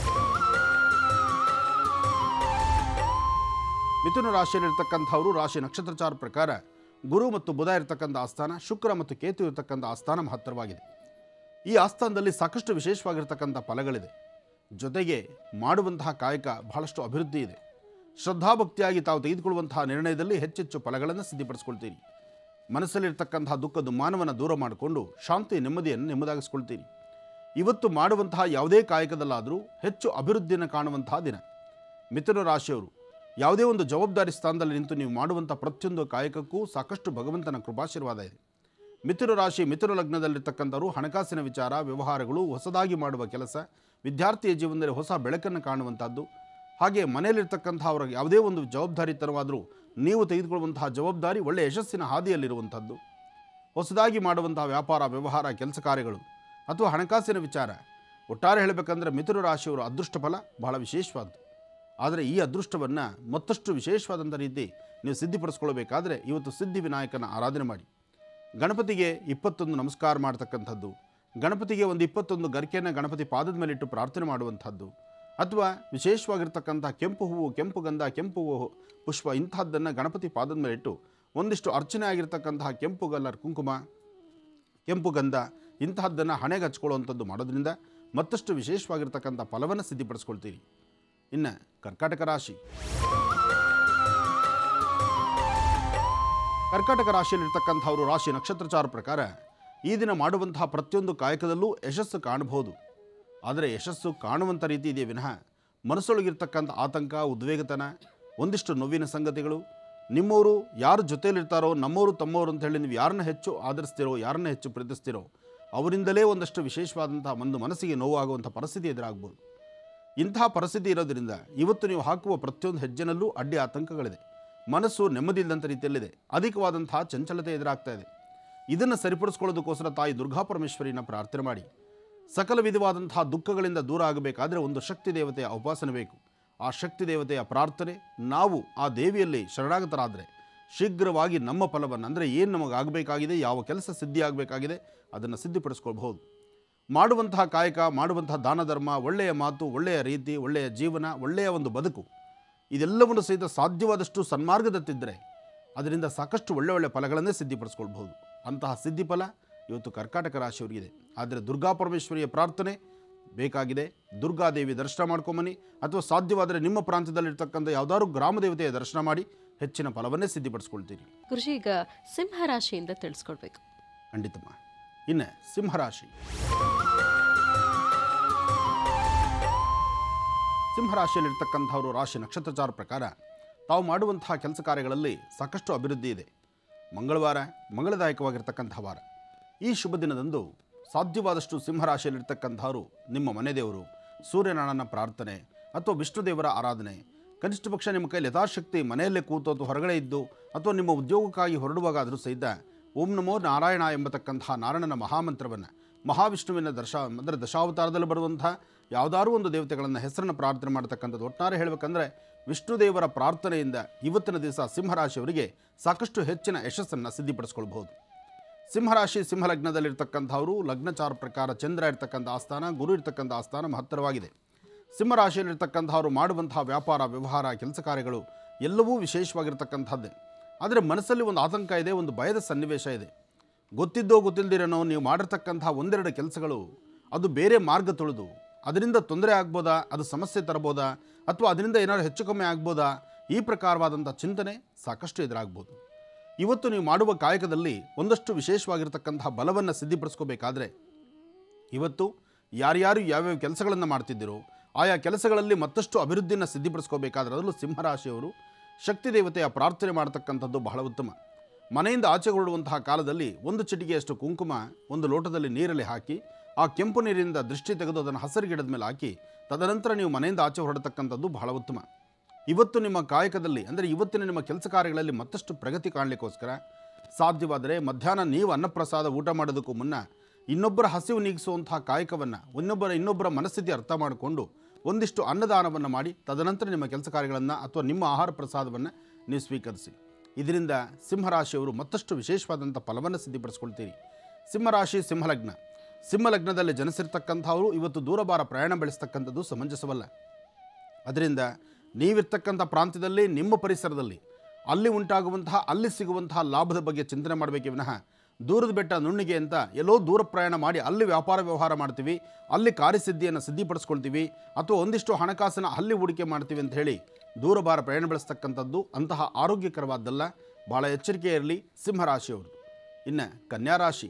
ಮಿಥುನ ರಾಶಿಯಲ್ಲಿರ್ತಕ್ಕಂಥವರು ರಾಶಿ ನಕ್ಷತ್ರಚಾರ ಪ್ರಕಾರ ಗುರು ಮತ್ತು ಬುಧ ಇರತಕ್ಕಂಥ ಆಸ್ಥಾನ, ಶುಕ್ರ ಮತ್ತು ಕೇತು ಇರತಕ್ಕಂಥ ಆಸ್ಥಾನ ಮಹತ್ತರವಾಗಿದೆ. ಈ ಆಸ್ಥಾನದಲ್ಲಿ ಸಾಕಷ್ಟು ವಿಶೇಷವಾಗಿರ್ತಕ್ಕಂಥ ಫಲಗಳಿದೆ. ಜೊತೆಗೆ ಮಾಡುವಂತಹ ಕಾಯಕ ಬಹಳಷ್ಟು ಅಭಿವೃದ್ಧಿ ಇದೆ. ಶ್ರದ್ಧಾಭಕ್ತಿಯಾಗಿ ತಾವು ತೆಗೆದುಕೊಳ್ಳುವಂತಹ ನಿರ್ಣಯದಲ್ಲಿ ಹೆಚ್ಚೆಚ್ಚು ಫಲಗಳನ್ನು ಸಿದ್ಧಿಪಡಿಸ್ಕೊಳ್ತೀರಿ. ಮನಸ್ಸಲ್ಲಿರ್ತಕ್ಕಂತಹ ದುಃಖ ದುಮ್ಮಾನವನ್ನು ದೂರ ಮಾಡಿಕೊಂಡು ಶಾಂತಿ ನೆಮ್ಮದಿಯನ್ನು ನೆಮ್ಮದಾಗಿಸ್ಕೊಳ್ತೀರಿ. ಇವತ್ತು ಮಾಡುವಂತಹ ಯಾವುದೇ ಕಾಯಕದಲ್ಲಾದರೂ ಹೆಚ್ಚು ಅಭಿವೃದ್ಧಿಯನ್ನು ಕಾಣುವಂತಹ ದಿನ. ಮಿಥುನ ರಾಶಿಯವರು ಯಾವುದೇ ಒಂದು ಜವಾಬ್ದಾರಿ ಸ್ಥಾನದಲ್ಲಿ ನಿಂತು ನೀವು ಮಾಡುವಂಥ ಪ್ರತಿಯೊಂದು ಕಾಯಕಕ್ಕೂ ಸಾಕಷ್ಟು ಭಗವಂತನ ಕೃಪಾಶೀರ್ವಾದ ಇದೆ. ಮಿಥುನ ರಾಶಿ ಮಿಥುನ ಲಗ್ನದಲ್ಲಿರ್ತಕ್ಕಂಥವರು ಹಣಕಾಸಿನ ವಿಚಾರ, ವ್ಯವಹಾರಗಳು, ಹೊಸದಾಗಿ ಮಾಡುವ ಕೆಲಸ, ವಿದ್ಯಾರ್ಥಿಯ ಜೀವನದಲ್ಲಿ ಹೊಸ ಬೆಳಕನ್ನು ಕಾಣುವಂಥದ್ದು, ಹಾಗೆ ಮನೆಯಲ್ಲಿರ್ತಕ್ಕಂಥ ಅವರ ಯಾವುದೇ ಒಂದು ಜವಾಬ್ದಾರಿತನವಾದರೂ ನೀವು ತೆಗೆದುಕೊಳ್ಳುವಂತಹ ಜವಾಬ್ದಾರಿ ಒಳ್ಳೆಯ ಯಶಸ್ಸಿನ ಹಾದಿಯಲ್ಲಿರುವಂಥದ್ದು, ಹೊಸದಾಗಿ ಮಾಡುವಂತಹ ವ್ಯಾಪಾರ, ವ್ಯವಹಾರ, ಕೆಲಸ ಕಾರ್ಯಗಳು ಅಥವಾ ಹಣಕಾಸಿನ ವಿಚಾರ. ಒಟ್ಟಾರೆ ಹೇಳಬೇಕಂದ್ರೆ ಮಿಥುನ ರಾಶಿಯವರ ಅದೃಷ್ಟ ಫಲ ಬಹಳ ವಿಶೇಷವಾದ್ದು. ಆದರೆ ಈ ಅದೃಷ್ಟವನ್ನು ಮತ್ತಷ್ಟು ವಿಶೇಷವಾದಂಥ ರೀತಿ ನೀವು ಸಿದ್ಧಿಪಡಿಸ್ಕೊಳ್ಬೇಕಾದ್ರೆ ಇವತ್ತು ಸಿದ್ಧಿ ವಿನಾಯಕನ ಆರಾಧನೆ ಮಾಡಿ. ಗಣಪತಿಗೆ 21 ನಮಸ್ಕಾರ ಮಾಡ್ತಕ್ಕಂಥದ್ದು, ಗಣಪತಿಗೆ ಒಂದು 21 ಗರಿಕೆಯನ್ನು ಗಣಪತಿ ಪಾದದ ಮೇಲಿಟ್ಟು ಪ್ರಾರ್ಥನೆ ಮಾಡುವಂಥದ್ದು, ಅಥವಾ ವಿಶೇಷವಾಗಿರ್ತಕ್ಕಂಥ ಕೆಂಪು ಹೂವು, ಕೆಂಪು ಗಂಧ, ಕೆಂಪು ಪುಷ್ಪ ಇಂತಹದ್ದನ್ನು ಗಣಪತಿ ಪಾದದ ಮೇಲಿಟ್ಟು ಒಂದಿಷ್ಟು ಅರ್ಚನೆ ಆಗಿರ್ತಕ್ಕಂತಹ ಕೆಂಪು ಕಲರ್ ಕುಂಕುಮ, ಕೆಂಪು ಗಂಧ ಇಂತಹದ್ದನ್ನು ಹಣೆಗೆ ಹಚ್ಕೊಳ್ಳುವಂಥದ್ದು ಮಾಡೋದ್ರಿಂದ ಮತ್ತಷ್ಟು ವಿಶೇಷವಾಗಿರ್ತಕ್ಕಂಥ ಫಲವನ್ನು ಸಿದ್ಧಿಪಡಿಸ್ಕೊಳ್ತೀರಿ. ಇನ್ನು ಕರ್ಕಾಟಕ ರಾಶಿ. ಕರ್ಕಾಟಕ ರಾಶಿಯಲ್ಲಿರ್ತಕ್ಕಂಥವರು ರಾಶಿ ನಕ್ಷತ್ರಚಾರ ಪ್ರಕಾರ ಈ ದಿನ ಮಾಡುವಂತಹ ಪ್ರತಿಯೊಂದು ಕಾಯಕದಲ್ಲೂ ಯಶಸ್ಸು ಕಾಣಬಹುದು. ಆದರೆ ಯಶಸ್ಸು ಕಾಣುವಂಥ ರೀತಿ ಇದೆ ವಿನಃ ಮನಸ್ಸೊಳಗಿರ್ತಕ್ಕಂಥ ಆತಂಕ, ಉದ್ವೇಗತನ, ಒಂದಿಷ್ಟು ನೋವಿನ ಸಂಗತಿಗಳು, ನಿಮ್ಮವರು ಯಾರು ಜೊತೆಯಲ್ಲಿರ್ತಾರೋ, ನಮ್ಮವರು ತಮ್ಮವರು ಅಂತ ಹೇಳಿ ನೀವು ಯಾರನ್ನ ಹೆಚ್ಚು ಆದರಿಸ್ತಿರೋ, ಯಾರನ್ನ ಹೆಚ್ಚು ಪ್ರೀತಿಸ್ತಿರೋ ಅವರಿಂದಲೇ ಒಂದಷ್ಟು ವಿಶೇಷವಾದಂಥ ಒಂದು ಮನಸ್ಸಿಗೆ ನೋವಾಗುವಂಥ ಪರಿಸ್ಥಿತಿ ಎದುರಾಗ್ಬೋದು. ಇಂತಹ ಪರಿಸ್ಥಿತಿ ಇರೋದರಿಂದ ಇವತ್ತು ನೀವು ಹಾಕುವ ಪ್ರತಿಯೊಂದು ಹೆಜ್ಜೆನಲ್ಲೂ ಅಡ್ಡಿ ಆತಂಕಗಳಿದೆ. ಮನಸ್ಸು ನೆಮ್ಮದಿ ಇಲ್ಲದಂಥ ರೀತಿಯಲ್ಲಿದೆ. ಅಧಿಕವಾದಂತಹ ಚಂಚಲತೆ ಎದುರಾಗ್ತಾ ಇದೆ. ಇದನ್ನು ಸರಿಪಡಿಸ್ಕೊಳ್ಳೋದಕ್ಕೋಸ್ಕರ ತಾಯಿ ದುರ್ಗಾಪರಮೇಶ್ವರಿನ ಪ್ರಾರ್ಥನೆ ಮಾಡಿ. ಸಕಲ ವಿಧವಾದಂತಹ ದುಃಖಗಳಿಂದ ದೂರ ಆಗಬೇಕಾದ್ರೆ ಒಂದು ಶಕ್ತಿ ದೇವತೆಯ ಉಪಾಸನೆ ಬೇಕು. ಆ ಶಕ್ತಿ ದೇವತೆಯ ಪ್ರಾರ್ಥನೆ, ನಾವು ಆ ದೇವಿಯಲ್ಲಿ ಶರಣಾಗತರಾದರೆ ಶೀಘ್ರವಾಗಿ ನಮ್ಮ ಫಲವನ್ನು ಅಂದರೆ ಏನು ನಮಗೆ ಆಗಬೇಕಾಗಿದೆ, ಯಾವ ಕೆಲಸ ಸಿದ್ಧಿ ಆಗಬೇಕಾಗಿದೆ ಅದನ್ನು ಸಿದ್ಧಿಪಡಿಸ್ಕೊಳ್ಬಹುದು. ಮಾಡುವಂತಹ ಕಾಯಕ, ಮಾಡುವಂತಹ ದಾನ ಧರ್ಮ, ಒಳ್ಳೆಯ ಮಾತು, ಒಳ್ಳೆಯ ರೀತಿ, ಒಳ್ಳೆಯ ಜೀವನ, ಒಳ್ಳೆಯ ಒಂದು ಬದುಕು, ಇದೆಲ್ಲವನ್ನು ಸಹಿತ ಸಾಧ್ಯವಾದಷ್ಟು ಸನ್ಮಾರ್ಗದತ್ತಿದ್ದರೆ ಅದರಿಂದ ಸಾಕಷ್ಟು ಒಳ್ಳೆ ಫಲಗಳನ್ನೇ ಸಿದ್ಧಿಪಡಿಸ್ಕೊಳ್ಬಹುದು. ಅಂತಹ ಸಿದ್ಧಿಫಲ ಇವತ್ತು ಕರ್ಕಾಟಕ ರಾಶಿಯವರಿಗಿದೆ. ಆದರೆ ದುರ್ಗಾ ಪರಮೇಶ್ವರಿಯ ಪ್ರಾರ್ಥನೆ ಬೇಕಾಗಿದೆ. ದುರ್ಗಾದೇವಿ ದರ್ಶನ ಮಾಡ್ಕೊಂಬನ್ನಿ, ಅಥವಾ ಸಾಧ್ಯವಾದರೆ ನಿಮ್ಮ ಪ್ರಾಂತ್ಯದಲ್ಲಿರ್ತಕ್ಕಂಥ ಯಾವುದಾದ್ರು ಗ್ರಾಮ ದೇವತೆಯ ದರ್ಶನ ಮಾಡಿ ಹೆಚ್ಚಿನ ಫಲವನ್ನೇ ಸಿದ್ಧಿಪಡಿಸ್ಕೊಳ್ತೀರಿ. ಗುರುಜಿ, ಈಗ ಸಿಂಹರಾಶಿಯಿಂದ ತಿಳಿಸ್ಕೊಡ್ಬೇಕು. ಖಂಡಿತಮ್ಮ. ಇನ್ನು ಸಿಂಹರಾಶಿ. ಸಿಂಹರಾಶಿಯಲ್ಲಿರ್ತಕ್ಕಂಥವರು ರಾಶಿ ನಕ್ಷತ್ರಚಾರ ಪ್ರಕಾರ ತಾವು ಮಾಡುವಂತಹ ಕೆಲಸ ಕಾರ್ಯಗಳಲ್ಲಿ ಸಾಕಷ್ಟು ಅಭಿವೃದ್ಧಿ ಇದೆ. ಮಂಗಳವಾರ ಮಂಗಳದಾಯಕವಾಗಿರ್ತಕ್ಕಂಥ ವಾರ. ಈ ಶುಭ ದಿನದಂದು ಸಾಧ್ಯವಾದಷ್ಟು ಸಿಂಹರಾಶಿಯಲ್ಲಿರ್ತಕ್ಕಂಥವರು ನಿಮ್ಮ ಮನೆ ದೇವರು ಸೂರ್ಯನಾರಾಯಣನ ಪ್ರಾರ್ಥನೆ ಅಥವಾ ವಿಷ್ಣುದೇವರ ಆರಾಧನೆ, ಕನಿಷ್ಠ ಪಕ್ಷ ನಿಮ್ಮ ಕೈಲಿ ಯಥಾಶಕ್ತಿ ಮನೆಯಲ್ಲೇ ಕೂತು ಅಥವಾ ಹೊರಗಡೆ ಇದ್ದು ಅಥವಾ ನಿಮ್ಮ ಉದ್ಯೋಗಕ್ಕಾಗಿ ಹೊರಡುವಾಗ ಆದರೂ ಸಹಿತ ಓಂ ನಮೋ ನಾರಾಯಣ ಎಂಬತಕ್ಕಂತಹ ನಾರಾಯಣನ ಮಹಾಮಂತ್ರವನ್ನು, ಮಹಾವಿಷ್ಣುವಿನ ಅಂದರೆ ದಶಾವತಾರದಲ್ಲಿ ಬರುವಂಥ ಯಾವುದಾದ್ರೂ ಒಂದು ದೇವತೆಗಳನ್ನು ಹೆಸರನ್ನು ಪ್ರಾರ್ಥನೆ ಮಾಡ್ತಕ್ಕಂಥದ್ದು. ಒಟ್ಟಾರೆ ಹೇಳಬೇಕಂದ್ರೆ ವಿಷ್ಣುದೇವರ ಪ್ರಾರ್ಥನೆಯಿಂದ ಇವತ್ತಿನ ದಿವಸ ಸಿಂಹರಾಶಿಯವರಿಗೆ ಸಾಕಷ್ಟು ಹೆಚ್ಚಿನ ಯಶಸ್ಸನ್ನು ಸಿದ್ಧಿಪಡಿಸ್ಕೊಳ್ಬಹುದು. ಸಿಂಹರಾಶಿ ಸಿಂಹಲಗ್ನದಲ್ಲಿರ್ತಕ್ಕಂಥವರು ಲಗ್ನಚಾರ ಪ್ರಕಾರ ಚಂದ್ರ ಇರ್ತಕ್ಕಂಥ ಆಸ್ಥಾನ, ಗುರು ಇರ್ತಕ್ಕಂಥ ಆಸ್ಥಾನ ಮಹತ್ತರವಾಗಿದೆ. ಸಿಂಹರಾಶಿಯಲ್ಲಿರ್ತಕ್ಕಂಥವರು ಮಾಡುವಂತಹ ವ್ಯಾಪಾರ, ವ್ಯವಹಾರ, ಕೆಲಸ ಕಾರ್ಯಗಳು ಎಲ್ಲವೂ ವಿಶೇಷವಾಗಿರ್ತಕ್ಕಂಥದ್ದೇ. ಆದರೆ ಮನಸ್ಸಲ್ಲಿ ಒಂದು ಆತಂಕ ಇದೆ, ಒಂದು ಭಯದ ಸನ್ನಿವೇಶ ಇದೆ. ಗೊತ್ತಿದ್ದೋ ಗೊತ್ತಿಲ್ಲದಿರೋನೋ ನೀವು ಮಾಡಿರ್ತಕ್ಕಂಥ ಒಂದೆರಡು ಕೆಲಸಗಳು ಅದು ಬೇರೆ ಮಾರ್ಗ ತುಳಿದು ಅದರಿಂದ ತೊಂದರೆ ಆಗ್ಬೋದಾ, ಅದು ಸಮಸ್ಯೆ ತರಬೋದಾ, ಅಥವಾ ಅದರಿಂದ ಏನಾದರೂ ಹೆಚ್ಚು ಕಮ್ಮಿ ಆಗ್ಬೋದಾ, ಈ ಪ್ರಕಾರವಾದಂಥ ಚಿಂತನೆ ಸಾಕಷ್ಟು ಎದುರಾಗ್ಬೋದು. ಇವತ್ತು ನೀವು ಮಾಡುವ ಕಾಯಕದಲ್ಲಿ ಒಂದಷ್ಟು ವಿಶೇಷವಾಗಿರ್ತಕ್ಕಂತಹ ಬಲವನ್ನು ಸಿದ್ಧಿಪಡಿಸ್ಕೋಬೇಕಾದ್ರೆ ಇವತ್ತು ಯಾರ್ಯಾರು ಯಾವ್ಯಾವ ಕೆಲಸಗಳನ್ನು ಮಾಡ್ತಿದ್ದೀರೋ ಆಯಾ ಕೆಲಸಗಳಲ್ಲಿ ಮತ್ತಷ್ಟು ಅಭಿವೃದ್ಧಿಯನ್ನು ಸಿದ್ಧಿಪಡಿಸ್ಕೋಬೇಕಾದ್ರೆ ಅದರಲ್ಲೂ ಸಿಂಹರಾಶಿಯವರು ಶಕ್ತಿ ದೇವತೆಯ ಪ್ರಾರ್ಥನೆ ಮಾಡ್ತಕ್ಕಂಥದ್ದು ಬಹಳ ಉತ್ತಮ. ಮನೆಯಿಂದ ಆಚೆ ಹೊರಡುವಂತಹ ಕಾಲದಲ್ಲಿ ಒಂದು ಚಿಟಿಕೆಯಷ್ಟು ಕುಂಕುಮ ಒಂದು ಲೋಟದಲ್ಲಿ ನೀರಲ್ಲಿ ಹಾಕಿ ಆ ಕೆಂಪು ನೀರಿನಿಂದ ದೃಷ್ಟಿ ತೆಗೆದು ಅದನ್ನು ಹಸಿರು ಗಿಡದ ಮೇಲೆ ಹಾಕಿ ತದನಂತರ ನೀವು ಮನೆಯಿಂದ ಆಚೆ ಹೊರಡತಕ್ಕಂಥದ್ದು ಬಹಳ ಉತ್ತಮ. ಇವತ್ತು ನಿಮ್ಮ ಕಾಯಕದಲ್ಲಿ ಅಂದರೆ ಇವತ್ತಿನ ನಿಮ್ಮ ಕೆಲಸ ಕಾರ್ಯಗಳಲ್ಲಿ ಮತ್ತಷ್ಟು ಪ್ರಗತಿ ಕಾಣಲಿಕ್ಕೋಸ್ಕರ ಸಾಧ್ಯವಾದರೆ ಮಧ್ಯಾಹ್ನ ನೀವು ಅನ್ನಪ್ರಸಾದ ಊಟ ಮಾಡೋದಕ್ಕೂ ಮುನ್ನ ಇನ್ನೊಬ್ಬರ ಹಸಿವು ನೀಗಿಸುವಂತಹ ಕಾಯಕವನ್ನು ಇನ್ನೊಬ್ಬರ ಮನಸ್ಥಿತಿ ಅರ್ಥ ಮಾಡಿಕೊಂಡು ಒಂದಿಷ್ಟು ಅನ್ನದಾನವನ್ನು ಮಾಡಿ ತದನಂತರ ನಿಮ್ಮ ಕೆಲಸ ಕಾರ್ಯಗಳನ್ನು ಅಥವಾ ನಿಮ್ಮ ಆಹಾರ ಪ್ರಸಾದವನ್ನು ನೀವು ಸ್ವೀಕರಿಸಿ. ಇದರಿಂದ ಸಿಂಹರಾಶಿಯವರು ಮತ್ತಷ್ಟು ವಿಶೇಷವಾದಂಥ ಫಲವನ್ನು ಸಿದ್ಧಿಪಡಿಸ್ಕೊಳ್ತೀರಿ. ಸಿಂಹರಾಶಿ ಸಿಂಹಲಗ್ನದಲ್ಲಿ ಜನಿಸಿರ್ತಕ್ಕಂಥವರು ಇವತ್ತು ದೂರಭಾರ ಪ್ರಯಾಣ ಬೆಳೆಸ್ತಕ್ಕಂಥದ್ದು ಸಮಂಜಸವಲ್ಲ. ಅದರಿಂದ ನೀವಿರ್ತಕ್ಕಂಥ ಪ್ರಾಂತ್ಯದಲ್ಲಿ ನಿಮ್ಮ ಪರಿಸರದಲ್ಲಿ ಅಲ್ಲಿ ಸಿಗುವಂತಹ ಲಾಭದ ಬಗ್ಗೆ ಚಿಂತನೆ ಮಾಡಬೇಕೇ ವಿನಃ ದೂರದ ಬೆಟ್ಟ ನುಣ್ಣಿಗೆ ಅಂತ ಎಲ್ಲೋ ದೂರ ಪ್ರಯಾಣ ಮಾಡಿ ಅಲ್ಲಿ ವ್ಯಾಪಾರ ವ್ಯವಹಾರ ಮಾಡ್ತೀವಿ, ಅಲ್ಲಿ ಕಾರ್ಯಸಿದ್ಧಿಯನ್ನು ಸಿದ್ಧಿಪಡಿಸ್ಕೊಳ್ತೀವಿ ಅಥವಾ ಒಂದಿಷ್ಟು ಹಣಕಾಸನ್ನು ಅಲ್ಲಿ ಹೂಡಿಕೆ ಮಾಡ್ತೀವಿ ಅಂತ ಹೇಳಿ ದೂರಭಾರ ಪ್ರಯಾಣ ಬೆಳೆಸ್ತಕ್ಕಂಥದ್ದು ಅಂತಹ ಆರೋಗ್ಯಕರವಾದ್ದಲ್ಲ. ಭಾಳ ಎಚ್ಚರಿಕೆ ಇರಲಿ ಸಿಂಹರಾಶಿಯವರು. ಇನ್ನು ಕನ್ಯಾರಾಶಿ.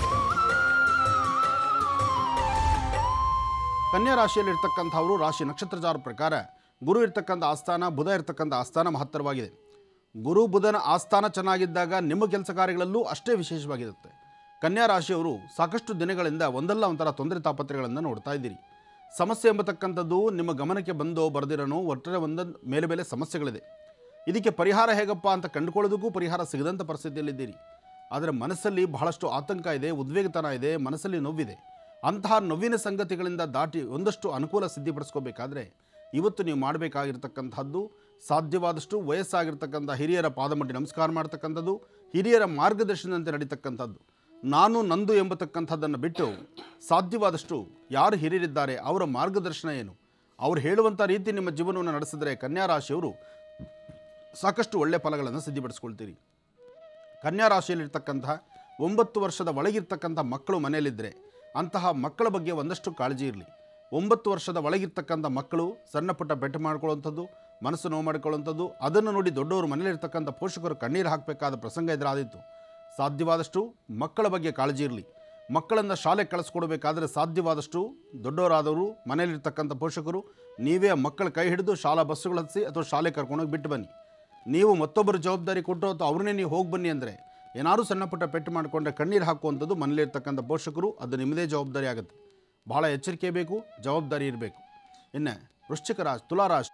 ಕನ್ಯಾರಾಶಿಯಲ್ಲಿರ್ತಕ್ಕಂಥವರು ರಾಶಿ ನಕ್ಷತ್ರಚಾರ ಪ್ರಕಾರ ಗುರು ಇರ್ತಕ್ಕಂಥ ಆಸ್ಥಾನ, ಬುಧ ಇರ್ತಕ್ಕಂಥ ಆಸ್ಥಾನ ಮಹತ್ತರವಾಗಿದೆ. ಗುರು ಬುಧನ ಆಸ್ಥಾನ ಚೆನ್ನಾಗಿದ್ದಾಗ ನಿಮ್ಮ ಕೆಲಸ ಕಾರ್ಯಗಳಲ್ಲೂ ಅಷ್ಟೇ ವಿಶೇಷವಾಗಿರುತ್ತೆ. ಕನ್ಯಾ ರಾಶಿಯವರು ಸಾಕಷ್ಟು ದಿನಗಳಿಂದ ಒಂದಲ್ಲ ಒಂಥರ ತೊಂದರೆ ತಾಪತ್ರೆಗಳನ್ನು ನೋಡ್ತಾ ಇದ್ದೀರಿ. ಸಮಸ್ಯೆ ಎಂಬತಕ್ಕಂಥದ್ದು ನಿಮ್ಮ ಗಮನಕ್ಕೆ ಬಂದೋ ಬರೆದಿರೋನೋ ಒಟ್ಟರೆ ಒಂದೊಂದು ಮೇಲೆ ಸಮಸ್ಯೆಗಳಿದೆ. ಇದಕ್ಕೆ ಪರಿಹಾರ ಹೇಗಪ್ಪ ಅಂತ ಕಂಡುಕೊಳ್ಳೋದಕ್ಕೂ ಪರಿಹಾರ ಸಿಗದಂಥ ಪರಿಸ್ಥಿತಿಯಲ್ಲಿದ್ದೀರಿ. ಆದರೆ ಮನಸ್ಸಲ್ಲಿ ಬಹಳಷ್ಟು ಆತಂಕ ಇದೆ, ಉದ್ವೇಗತನ ಇದೆ, ಮನಸ್ಸಲ್ಲಿ ನೋವಿದೆ. ಅಂತಹ ನೋವಿನ ಸಂಗತಿಗಳಿಂದ ದಾಟಿ ಒಂದಷ್ಟು ಅನುಕೂಲ ಸಿದ್ಧಿಪಡಿಸ್ಕೋಬೇಕಾದ್ರೆ ಇವತ್ತು ನೀವು ಮಾಡಬೇಕಾಗಿರ್ತಕ್ಕಂಥದ್ದು ಸಾಧ್ಯವಾದಷ್ಟು ವಯಸ್ಸಾಗಿರ್ತಕ್ಕಂಥ ಹಿರಿಯರ ಪಾದಮಟ್ಟಿ ನಮಸ್ಕಾರ ಮಾಡ್ತಕ್ಕಂಥದ್ದು, ಹಿರಿಯರ ಮಾರ್ಗದರ್ಶನದಂತೆ ನಡೀತಕ್ಕಂಥದ್ದು. ನಾನು ನಂದು ಎಂಬತಕ್ಕಂಥದ್ದನ್ನು ಬಿಟ್ಟು ಸಾಧ್ಯವಾದಷ್ಟು ಯಾರು ಹಿರಿಯರಿದ್ದಾರೆ ಅವರ ಮಾರ್ಗದರ್ಶನ ಏನು, ಅವರು ಹೇಳುವಂಥ ರೀತಿ ನಿಮ್ಮ ಜೀವನವನ್ನು ನಡೆಸಿದರೆ ಕನ್ಯಾ ರಾಶಿಯವರು ಸಾಕಷ್ಟು ಒಳ್ಳೆಯ ಫಲಗಳನ್ನು ಸಿದ್ಧಿಪಡಿಸ್ಕೊಳ್ತೀರಿ. ಕನ್ಯಾ ರಾಶಿಯಲ್ಲಿರ್ತಕ್ಕಂಥ 9 ವರ್ಷದ ಒಳಗಿರ್ತಕ್ಕಂಥ ಮಕ್ಕಳು ಮನೆಯಲ್ಲಿದ್ದರೆ ಅಂತಹ ಮಕ್ಕಳ ಬಗ್ಗೆ ಒಂದಷ್ಟು ಕಾಳಜಿ ಇರಲಿ. 9 ವರ್ಷದ ಒಳಗಿರ್ತಕ್ಕಂಥ ಮಕ್ಕಳು ಸಣ್ಣ ಪುಟ್ಟ ಬೆಟ್ಟು ಮಾಡ್ಕೊಳ್ಳುವಂಥದ್ದು, ಮನಸ್ಸು ನೋವು ಮಾಡಿಕೊಳ್ಳುವಂಥದ್ದು, ಅದನ್ನು ನೋಡಿ ದೊಡ್ಡವರು ಮನೆಯಲ್ಲಿರ್ತಕ್ಕಂಥ ಪೋಷಕರು ಕಣ್ಣೀರು ಹಾಕಬೇಕಾದ ಪ್ರಸಂಗ ಎದುರಾದಿತ್ತು. ಸಾಧ್ಯವಾದಷ್ಟು ಮಕ್ಕಳ ಬಗ್ಗೆ ಕಾಳಜಿ ಇರಲಿ. ಮಕ್ಕಳನ್ನು ಶಾಲೆಗೆ ಕಳಿಸ್ಕೊಡ್ಬೇಕಾದ್ರೆ ಸಾಧ್ಯವಾದಷ್ಟು ದೊಡ್ಡವರಾದವರು ಮನೆಯಲ್ಲಿರ್ತಕ್ಕಂಥ ಪೋಷಕರು ನೀವೇ ಮಕ್ಕಳ ಕೈ ಹಿಡಿದು ಶಾಲಾ ಬಸ್ಸುಗಳು ಹತ್ತಿಸಿ ಅಥವಾ ಶಾಲೆ ಕರ್ಕೊಂಡೋಗಿ ಬಿಟ್ಟು ಬನ್ನಿ. ನೀವು ಮತ್ತೊಬ್ಬರು ಜವಾಬ್ದಾರಿ ಕೊಟ್ಟು ಅಥವಾ ಅವ್ರನ್ನೇ ನೀವು ಹೋಗಿ ಬನ್ನಿ ಅಂದರೆ ಏನಾದರೂ ಸಣ್ಣ ಪುಟ್ಟ ಪೆಟ್ಟು ಮಾಡಿಕೊಂಡ್ರೆ ಕಣ್ಣೀರು ಹಾಕುವಂಥದ್ದು ಮನೇಲಿರ್ತಕ್ಕಂಥ ಪೋಷಕರು ಅದು ನಿಮ್ಮದೇ ಜವಾಬ್ದಾರಿ ಆಗುತ್ತೆ. ಭಾಳ ಎಚ್ಚರಿಕೆ ಬೇಕು, ಜವಾಬ್ದಾರಿ ಇರಬೇಕು. ಇನ್ನು ವೃಶ್ಚಿಕ ರಾಶಿ, ತುಲಾರಾಶಿ.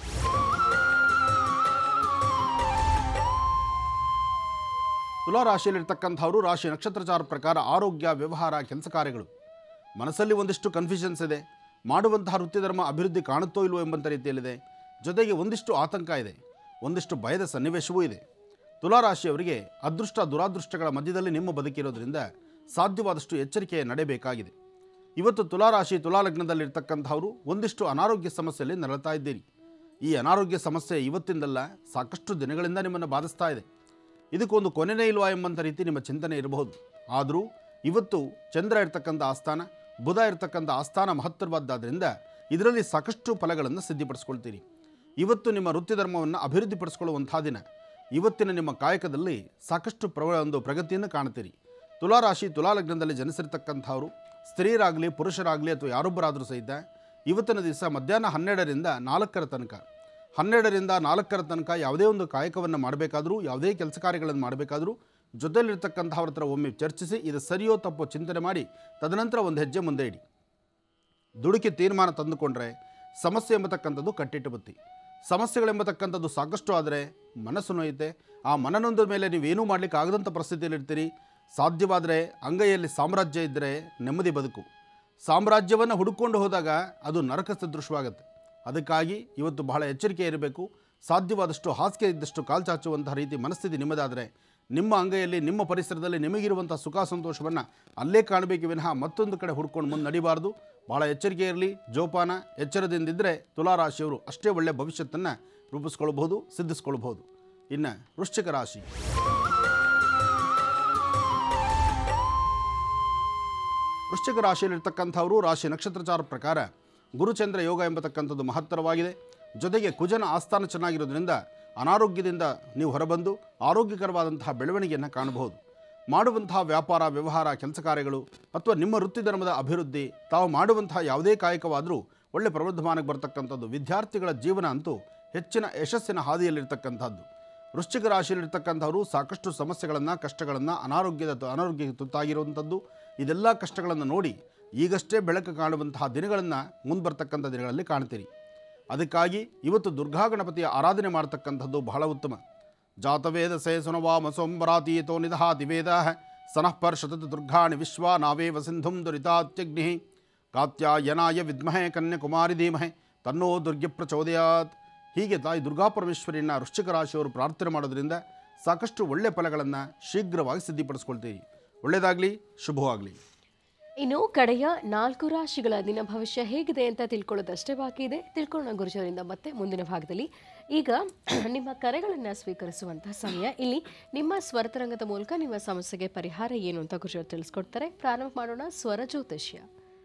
ತುಲಾರಾಶಿಯಲ್ಲಿರ್ತಕ್ಕಂಥವರು ರಾಶಿ ನಕ್ಷತ್ರಚಾರ ಪ್ರಕಾರ ಆರೋಗ್ಯ, ವ್ಯವಹಾರ, ಕೆಲಸ ಕಾರ್ಯಗಳು ಮನಸ್ಸಲ್ಲಿ ಒಂದಿಷ್ಟು ಕನ್ಫ್ಯೂಷನ್ಸ್ ಇದೆ. ಮಾಡುವಂತಹ ವೃತ್ತಿಧರ್ಮ ಅಭಿವೃದ್ಧಿ ಕಾಣುತ್ತೋ ಇಲ್ವೋ ಎಂಬಂಥ ರೀತಿಯಲ್ಲಿದೆ. ಜೊತೆಗೆ ಒಂದಿಷ್ಟು ಆತಂಕ ಇದೆ, ಒಂದಿಷ್ಟು ಭಯದ ಸನ್ನಿವೇಶವೂ ಇದೆ. ತುಲಾರಾಶಿಯವರಿಗೆ ಅದೃಷ್ಟ ದುರಾದೃಷ್ಟಗಳ ಮಧ್ಯದಲ್ಲಿ ನಿಮ್ಮ ಬದುಕಿರೋದ್ರಿಂದ ಸಾಧ್ಯವಾದಷ್ಟು ಎಚ್ಚರಿಕೆಯ ನಡೆಯಬೇಕಾಗಿದೆ. ಇವತ್ತು ತುಲಾರಾಶಿ ತುಲಾಲಗ್ನದಲ್ಲಿರ್ತಕ್ಕಂಥವರು ಒಂದಿಷ್ಟು ಅನಾರೋಗ್ಯ ಸಮಸ್ಯೆಯಲ್ಲಿ ನರಳ್ತಾ ಇದ್ದೀರಿ. ಈ ಅನಾರೋಗ್ಯ ಸಮಸ್ಯೆ ಇವತ್ತಿಂದಲ್ಲ, ಸಾಕಷ್ಟು ದಿನಗಳಿಂದ ನಿಮ್ಮನ್ನು ಬಾಧಿಸ್ತಾ ಇದೆ. ಇದಕ್ಕೊಂದು ಕೊನೆಯೇ ಇಲ್ವಾ ಎಂಬಂಥ ರೀತಿ ನಿಮ್ಮ ಚಿಂತನೆ ಇರಬಹುದು. ಆದರೂ ಇವತ್ತು ಚಂದ್ರ ಇರ್ತಕ್ಕಂಥ ಆಸ್ಥಾನ, ಬುಧ ಇರ್ತಕ್ಕಂಥ ಆಸ್ಥಾನ ಮಹತ್ತರವಾದ್ದರಿಂದ ಇದರಲ್ಲಿ ಸಾಕಷ್ಟು ಫಲಗಳನ್ನು ಸಿದ್ಧಿಪಡಿಸ್ಕೊಳ್ತೀರಿ. ಇವತ್ತು ನಿಮ್ಮ ವೃತ್ತಿ ಧರ್ಮವನ್ನು ಅಭಿವೃದ್ಧಿಪಡಿಸ್ಕೊಳ್ಳುವಂಥ ದಿನ. ಇವತ್ತಿನ ನಿಮ್ಮ ಕಾಯಕದಲ್ಲಿ ಸಾಕಷ್ಟು ಒಂದು ಪ್ರಗತಿಯನ್ನು ಕಾಣ್ತೀರಿ. ತುಲಾರಾಶಿ ತುಲಾಲಗ್ನದಲ್ಲಿ ಜನಿಸಿರ್ತಕ್ಕಂಥವರು ಸ್ತ್ರೀಯರಾಗಲಿ ಪುರುಷರಾಗಲಿ ಅಥವಾ ಯಾರೊಬ್ಬರಾದರೂ ಸಹಿತ ಇವತ್ತಿನ ದಿವಸ ಮಧ್ಯಾಹ್ನ 12ರಿಂದ 4 ತನಕ 12ರಿಂದ 4 ತನಕ ಯಾವುದೇ ಒಂದು ಕಾಯಕವನ್ನು ಮಾಡಬೇಕಾದ್ರೂ, ಯಾವುದೇ ಕೆಲಸ ಕಾರ್ಯಗಳನ್ನು ಮಾಡಬೇಕಾದ್ರೂ ಜೊತೆಯಲ್ಲಿರ್ತಕ್ಕಂಥವ್ರ ಹತ್ರ ಒಮ್ಮೆ ಚರ್ಚಿಸಿ ಇದು ಸರಿಯೋ ತಪ್ಪೋ ಚಿಂತನೆ ಮಾಡಿ ತದನಂತರ ಒಂದು ಹೆಜ್ಜೆ ಮುಂದೆ ಇಡಿ. ದುಡುಕಿ ತೀರ್ಮಾನ ತಂದುಕೊಂಡ್ರೆ ಸಮಸ್ಯೆ ಎಂಬತಕ್ಕಂಥದ್ದು ಕಟ್ಟಿಟ್ಟು ಬತ್ತಿ. ಸಮಸ್ಯೆಗಳೆಂಬತಕ್ಕಂಥದ್ದು ಸಾಕಷ್ಟು ಆದರೆ ಮನಸ್ಸು ನೋಯುತ್ತೆ. ಆ ಮನನೊಂದ ಮೇಲೆ ನೀವೇನೂ ಮಾಡಲಿಕ್ಕೆ ಆಗದಂಥ ಪರಿಸ್ಥಿತಿಯಲ್ಲಿರ್ತೀರಿ. ಸಾಧ್ಯವಾದರೆ ಅಂಗೈಯಲ್ಲಿ ಸಾಮ್ರಾಜ್ಯ ಇದ್ದರೆ ನೆಮ್ಮದಿ ಬದುಕು. ಸಾಮ್ರಾಜ್ಯವನ್ನು ಹುಡುಕೊಂಡು ಹೋದಾಗ ಅದು ನರಕ ಸದೃಶವಾಗುತ್ತೆ. ಅದಕ್ಕಾಗಿ ಇವತ್ತು ಬಹಳ ಎಚ್ಚರಿಕೆ ಇರಬೇಕು. ಸಾಧ್ಯವಾದಷ್ಟು ಹಾಸಿಗೆ ಇದ್ದಷ್ಟು ಕಾಲ್ಚಾಚುವಂತಹ ರೀತಿ ಮನಸ್ಥಿತಿ ನಿಮ್ಮದಾದರೆ ನಿಮ್ಮ ಅಂಗೈಯಲ್ಲಿ ನಿಮ್ಮ ಪರಿಸರದಲ್ಲಿ ನಿಮಗಿರುವಂಥ ಸುಖ ಸಂತೋಷವನ್ನು ಅಲ್ಲೇ ಕಾಣಬೇಕು ವಿನಃ ಮತ್ತೊಂದು ಕಡೆ ಹುಡ್ಕೊಂಡು ಮುಂದೆ ನಡಿಬಾರ್ದು. ಭಾಳ ಎಚ್ಚರಿಕೆ ಇರಲಿ. ಜೋಪಾನ ಎಚ್ಚರದಿಂದಿದ್ದರೆ ತುಲಾರಾಶಿಯವರು ಅಷ್ಟೇ ಒಳ್ಳೆಯ ಭವಿಷ್ಯತ್ತನ್ನು ರೂಪಿಸ್ಕೊಳ್ಬಹುದು, ಸಿದ್ಧಿಸ್ಕೊಳ್ಬಹುದು. ಇನ್ನು ವೃಶ್ಚಿಕ ರಾಶಿ. ವೃಶ್ಚಿಕ ರಾಶಿಯಲ್ಲಿರ್ತಕ್ಕಂಥವರು ರಾಶಿ ನಕ್ಷತ್ರಚಾರ ಪ್ರಕಾರ ಗುರುಚಂದ್ರ ಯೋಗ ಎಂಬತಕ್ಕಂಥದ್ದು ಮಹತ್ತರವಾಗಿದೆ. ಜೊತೆಗೆ ಕುಜನ ಆಸ್ಥಾನ ಚೆನ್ನಾಗಿರೋದ್ರಿಂದ ಅನಾರೋಗ್ಯದಿಂದ ನೀವು ಹೊರಬಂದು ಆರೋಗ್ಯಕರವಾದಂತಹ ಬೆಳವಣಿಗೆಯನ್ನು ಕಾಣಬಹುದು. ಮಾಡುವಂತಹ ವ್ಯಾಪಾರ ವ್ಯವಹಾರ ಕೆಲಸ ಕಾರ್ಯಗಳು ಅಥವಾ ನಿಮ್ಮ ವೃತ್ತಿ ಧರ್ಮದ ಅಭಿವೃದ್ಧಿ, ತಾವು ಮಾಡುವಂತಹ ಯಾವುದೇ ಕಾಯಕವಾದರೂ ಒಳ್ಳೆ ಪ್ರವರ್ಧಮಾನಕ್ಕೆ ಬರ್ತಕ್ಕಂಥದ್ದು. ವಿದ್ಯಾರ್ಥಿಗಳ ಜೀವನ ಅಂತೂ ಹೆಚ್ಚಿನ ಯಶಸ್ಸಿನ ಹಾದಿಯಲ್ಲಿರ್ತಕ್ಕಂಥದ್ದು. ವೃಶ್ಚಿಕ ರಾಶಿಯಲ್ಲಿರ್ತಕ್ಕಂಥವರು ಸಾಕಷ್ಟು ಸಮಸ್ಯೆಗಳನ್ನು, ಕಷ್ಟಗಳನ್ನು, ಅನಾರೋಗ್ಯಕ್ಕೆ ತುತ್ತಾಗಿರುವಂಥದ್ದು. ಇದೆಲ್ಲ ಕಷ್ಟಗಳನ್ನು ನೋಡಿ ಈಗಷ್ಟೇ ಬೆಳಕು ಕಾಣುವಂತಹ ದಿನಗಳನ್ನು ಮುಂದೆ ಬರ್ತಕ್ಕಂಥ ದಿನಗಳಲ್ಲಿ ಕಾಣ್ತೀರಿ. ಅದಕ್ಕಾಗಿ ಇವತ್ತು ದುರ್ಗಾ ಗಣಪತಿಯ ಆರಾಧನೆ ಮಾಡ್ತಕ್ಕಂಥದ್ದು ಬಹಳ ಉತ್ತಮ. ಜಾತವೇದ ಸೇ ಸುನವಾಮ ಸೋಂಬರಾತೀತೋ ನಿದಹಾತಿ ವೇದ ಸನಃಪರ್ ಶತತ ದುರ್ಗಾಣಿ ವಿಶ್ವ ನಾವೇವ ಸಿಂಧುಂ ದುರಿತಾತ್ಯಗ್ನಿ ಕಾತ್ಯಾಯನಾಯ ವಿದ್ಮಹೆ ಕನ್ಯಾಕುಮಾರಿ ಧೀಮಹೆ ತನ್ನೋ ದುರ್ಗೆ ಪ್ರಚೋದಯಾತ್. ಹೀಗೆ ತಾಯಿ ದುರ್ಗಾಪರಮೇಶ್ವರಿಯನ್ನು ವೃಶ್ಚಿಕ ರಾಶಿಯವರು ಪ್ರಾರ್ಥನೆ ಮಾಡೋದ್ರಿಂದ ಸಾಕಷ್ಟು ಒಳ್ಳೆಯ ಫಲಗಳನ್ನು ಶೀಘ್ರವಾಗಿ ಸಿದ್ಧಿಪಡಿಸ್ಕೊಳ್ತೀರಿ. ಒಳ್ಳೆಯದಾಗಲಿ, ಶುಭವಾಗಲಿ. ಇನ್ನು ಕಡೆಯ 4 ರಾಶಿಗಳ ದಿನ ಭವಿಷ್ಯ ಹೇಗಿದೆ ಅಂತ ತಿಳ್ಕೊಳ್ಳೋದಷ್ಟೇ ಬಾಕಿ ಇದೆ. ತಿಳ್ಕೊಳ್ಳೋಣ ಗುರುಜವರಿಂದ ಮತ್ತೆ ಮುಂದಿನ ಭಾಗದಲ್ಲಿ. ಈಗ ನಿಮ್ಮ ಕರೆಗಳನ್ನು ಸ್ವೀಕರಿಸುವಂತಹ ಸಮಯ. ಇಲ್ಲಿ ನಿಮ್ಮ ಸ್ವರತರಂಗದ ಮೂಲಕ ನಿಮ್ಮ ಸಮಸ್ಯೆಗೆ ಪರಿಹಾರ ಏನು ಅಂತ ಗುರುಜವರು ತಿಳಿಸ್ಕೊಡ್ತಾರೆ. ಪ್ರಾರಂಭ ಮಾಡೋಣ ಸ್ವರ ಜ್ಯೋತಿಷ್ಯ.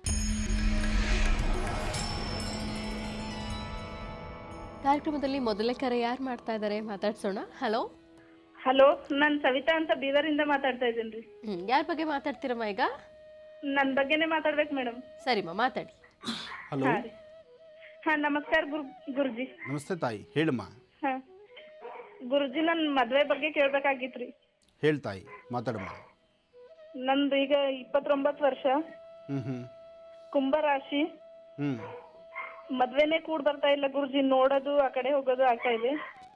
ಕಾರ್ಯಕ್ರಮದಲ್ಲಿ ಮೊದಲೇ ಕರೆ ಯಾರು ಮಾಡ್ತಾ ಇದ್ದಾರೆ ಮಾತಾಡ್ಸೋಣ. ಹಲೋ ಹಲೋ, ನಾನು ಸವಿತಾ ಅಂತ ಬೀದರಿಂದ ಮಾತಾಡ್ತಾ ಇದ್ದೀನಿ. ಯಾರ ಬಗ್ಗೆ ಮಾತಾಡ್ತೀರಮ್ಮ ಈಗ? ನನ್ನ ಬಗ್ಗೆನೇ ಮಾತಾಡ್ಬೇಕು ಮೇಡಮ್. ಸರಿಮ್ಮ, ಮಾತಾಡಿ. ಹಲೋ. ಹಾ, ನಮಸ್ಕಾರ ಗುರುಜಿ. ನಮಸ್ತೆ ತಾಯಿ, ಹೇಳಮ್ಮ. ಹಾ ಗುರುಜಿ, ನನ್ನ ಮದ್ವೆ ಬಗ್ಗೆ ಕೇಳ್ಬೇಕಾಗಿತ್ರಿ. ಹೇಳ್ತಾಯಿ, ಮಾತಾಡಮ್ಮ. ನಂದು ಈಗ 29 ವರ್ಷ, ಕುಂಭ ರಾಶಿ. ಮದ್ವೆನೇ ಕೂಡ್ ಬರ್ತಾ ಇಲ್ಲ ಗುರುಜಿ. ನೋಡೋದು ಆ ಕಡೆ ಹೋಗೋದು ಆಗ್ತಾ ಇದೆ.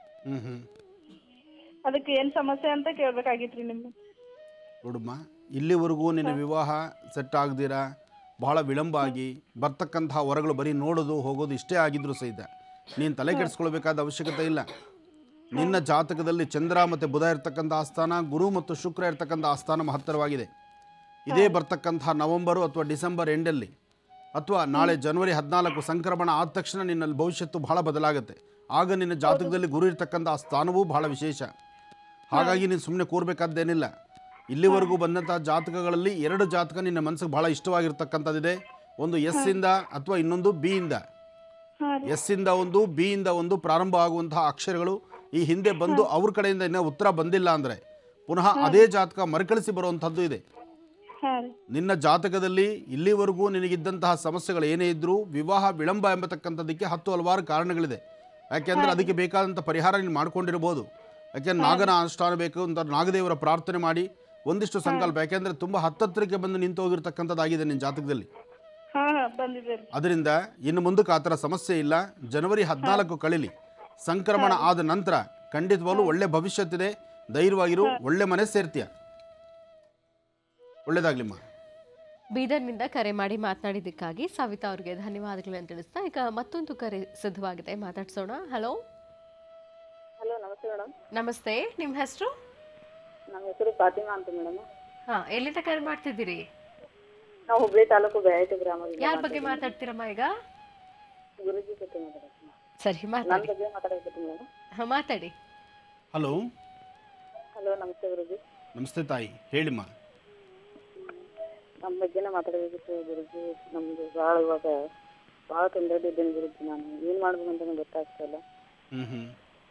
ಅದಕ್ಕೆ ಏನ್ ಸಮಸ್ಯೆ ಅಂತ ಕೇಳ್ಬೇಕಾಗಿತ್ರಿ ನಿಮ್ಮ. ನೋಡಮ್ಮ, ಇಲ್ಲಿವರೆಗೂ ನಿನ್ನ ವಿವಾಹ ಸೆಟ್ ಆಗದಿರ ಬಹಳ ವಿಳಂಬ ಆಗಿ ಬರ್ತಕ್ಕಂತಹ ಹೊರಗಳು ಬರೀ ನೋಡೋದು ಹೋಗೋದು ಇಷ್ಟೇ ಆಗಿದ್ರು ಸಹಿತ ನೀನು ತಲೆ ಕೆಡಿಸ್ಕೊಳ್ಬೇಕಾದ ಅವಶ್ಯಕತೆ ಇಲ್ಲ. ನಿನ್ನ ಜಾತಕದಲ್ಲಿ ಚಂದ್ರ ಮತ್ತು ಬುಧ ಇರ್ತಕ್ಕಂಥ ಆಸ್ಥಾನ, ಗುರು ಮತ್ತು ಶುಕ್ರ ಇರ್ತಕ್ಕಂಥ ಆಸ್ಥಾನ ಮಹತ್ತರವಾಗಿದೆ. ಇದೇ ಬರ್ತಕ್ಕಂತಹ ನವೆಂಬರು ಅಥವಾ ಡಿಸೆಂಬರ್ ಎಂಡಲ್ಲಿ ಅಥವಾ ನಾಳೆ ಜನವರಿ 14 ಸಂಕ್ರಮಣ ಆದ ತಕ್ಷಣ ನಿನ್ನಲ್ಲಿ ಭವಿಷ್ಯತ್ತು ಬಹಳ ಬದಲಾಗುತ್ತೆ. ಆಗ ನಿನ್ನ ಜಾತಕದಲ್ಲಿ ಗುರು ಇರ್ತಕ್ಕಂಥ ಆ ಸ್ಥಾನವೂ ಬಹಳ ವಿಶೇಷ. ಹಾಗಾಗಿ ನೀನು ಸುಮ್ಮನೆ ಕೂರಬೇಕಾದ್ದೇನಿಲ್ಲ. ಇಲ್ಲಿವರೆಗೂ ಬಂದಂಥ ಜಾತಕಗಳಲ್ಲಿ 2 ಜಾತಕ ನಿನ್ನ ಮನಸ್ಸಿಗೆ ಬಹಳ ಇಷ್ಟವಾಗಿರ್ತಕ್ಕಂಥದ್ದಿದೆ. ಒಂದು ಎಸ್ ಇಂದ ಅಥವಾ ಇನ್ನೊಂದು ಬಿ ಇಂದ. ಎಸ್ ಇಂದ ಒಂದು, ಬಿ ಇಂದ ಒಂದು ಪ್ರಾರಂಭ ಆಗುವಂತಹ ಅಕ್ಷರಗಳು ಈ ಹಿಂದೆ ಬಂದು ಅವ್ರ ಕಡೆಯಿಂದ ಇನ್ನೂ ಉತ್ತರ ಬಂದಿಲ್ಲ ಅಂದರೆ ಪುನಃ ಅದೇ ಜಾತಕ ಮರುಕಳಿಸಿ ಬರುವಂಥದ್ದು ಇದೆ. ನಿನ್ನ ಜಾತಕದಲ್ಲಿ ಇಲ್ಲಿವರೆಗೂ ನಿನಗಿದ್ದಂತಹ ಸಮಸ್ಯೆಗಳು ಏನೇ ಇದ್ದರೂ ವಿವಾಹ ವಿಳಂಬ ಎಂಬತಕ್ಕಂಥದ್ದಕ್ಕೆ 10 ಹಲವಾರು ಕಾರಣಗಳಿದೆ. ಯಾಕೆಂದರೆ ಅದಕ್ಕೆ ಬೇಕಾದಂಥ ಪರಿಹಾರ ನೀನು ಮಾಡ್ಕೊಂಡಿರ್ಬೋದು. ಯಾಕೆಂದ್ರೆ ನಾಗನ ಅನುಷ್ಠಾನ ಬೇಕು ಅಂತ ನಾಗದೇವರ ಪ್ರಾರ್ಥನೆ ಮಾಡಿ ಒಂದಿಷ್ಟು ಸಂಕಲ್ಪ, ಯಾಕೆಂದರೆ ತುಂಬ ಹತ್ತತ್ರಕ್ಕೆ ಬಂದು ನಿಂತು ಹೋಗಿರ್ತಕ್ಕಂಥದ್ದಾಗಿದೆ ನಿನ್ನ ಜಾತಕದಲ್ಲಿ. ಅದರಿಂದ ಇನ್ನು ಮುಂದಕ್ಕೆ ಆ ಥರ ಸಮಸ್ಯೆ ಇಲ್ಲ. ಜನವರಿ 14 ಕಳೀಲಿ, ಸಂಕ್ರಮಣ ಆದ ನಂತರ ಖಂಡಿತವಾಗ್ಲೂ ಒಳ್ಳೆ ಭವಿಷ್ಯತ್ತಿದೆ. ಧೈರ್ಯವಾಗಿರು, ಒಳ್ಳೆ ಮನೆ ಸೇರ್ತೀಯ. ಒಳ್ಳೇದಾಗ್ಲಿಮ್ಮ. ಬೀದರ್ನಿಂದ ಕರೆ ಮಾಡಿ ಮಾತನಾಡಿದ್ದಕ್ಕಾಗಿ ಸವಿತಾ ಅವರಿಗೆ ಧನ್ಯವಾದಗಳನ್ನು ತಿಳಿಸ್ತಾ ಈಗ ಮತ್ತೊಂದು ಕರೆ ಸಿದ್ಧವಾಗಿದೆ, ಮಾತಾಡ್ಸೋಣ. ಹಲೋ. ಹಲೋ, ನಮಸ್ಕಾರ ನಮಸ್ತೆ ಮೇಡಮ್. ನಮಸ್ತೆ, ನಿಮ್ಮ ಹೆಸರು? ನಮ್ಮ ಹೆಸರು ಫಾತಿಮಾ ಅಂತ ಮೇಡಮ್. ಹಾಂ, ಎಲ್ಲಿಂದ ಕರೆ ಮಾಡ್ತಿದ್ದೀರಿ? ನಾವು ಹುಬ್ಳಿ ತಾಲೂಕು ಬ್ಯಾಯಟಿ ಗ್ರಾಮದಿಂದ. ಯಾರ ಬಗ್ಗೆ ಮಾತಾಡ್ತೀರಮ್ಮ ಈಗ? ಗುರುಜಿ ಜೊತೆ ಮಾತಾಡ್ತೀನಿ. ಸರಿ, ನನ್ನ ಮಾತಾಡಿ. ಬಗ್ಗೆ ಮಾತಾಡಬೇಕು ಮೇಡಮ್. ಹಾಂ, ಮಾತಾಡಿ. ಹಲೋ. ಹಲೋ, ನಮಸ್ತೆ ಗುರುಜಿ. ನಮಸ್ತೆ ತಾಯಿ, ಹೇಳಿಮ್ಮ. ನಮ್ಮ ಬಗ್ಗೆನೇ ಮಾತಾಡಬೇಕಿತ್ತು ಗುರುಜಿ. ನಮ್ದು ಭಾಳ ತೊಂದರೆ ಇದ್ದೇನೆ ಗುರುಜಿ. ನಾನು ಏನು ಮಾಡ್ಬೇಕಂತ ಗೊತ್ತಾಗ್ತಾ ಇಲ್ಲ. ಹ್ಞೂ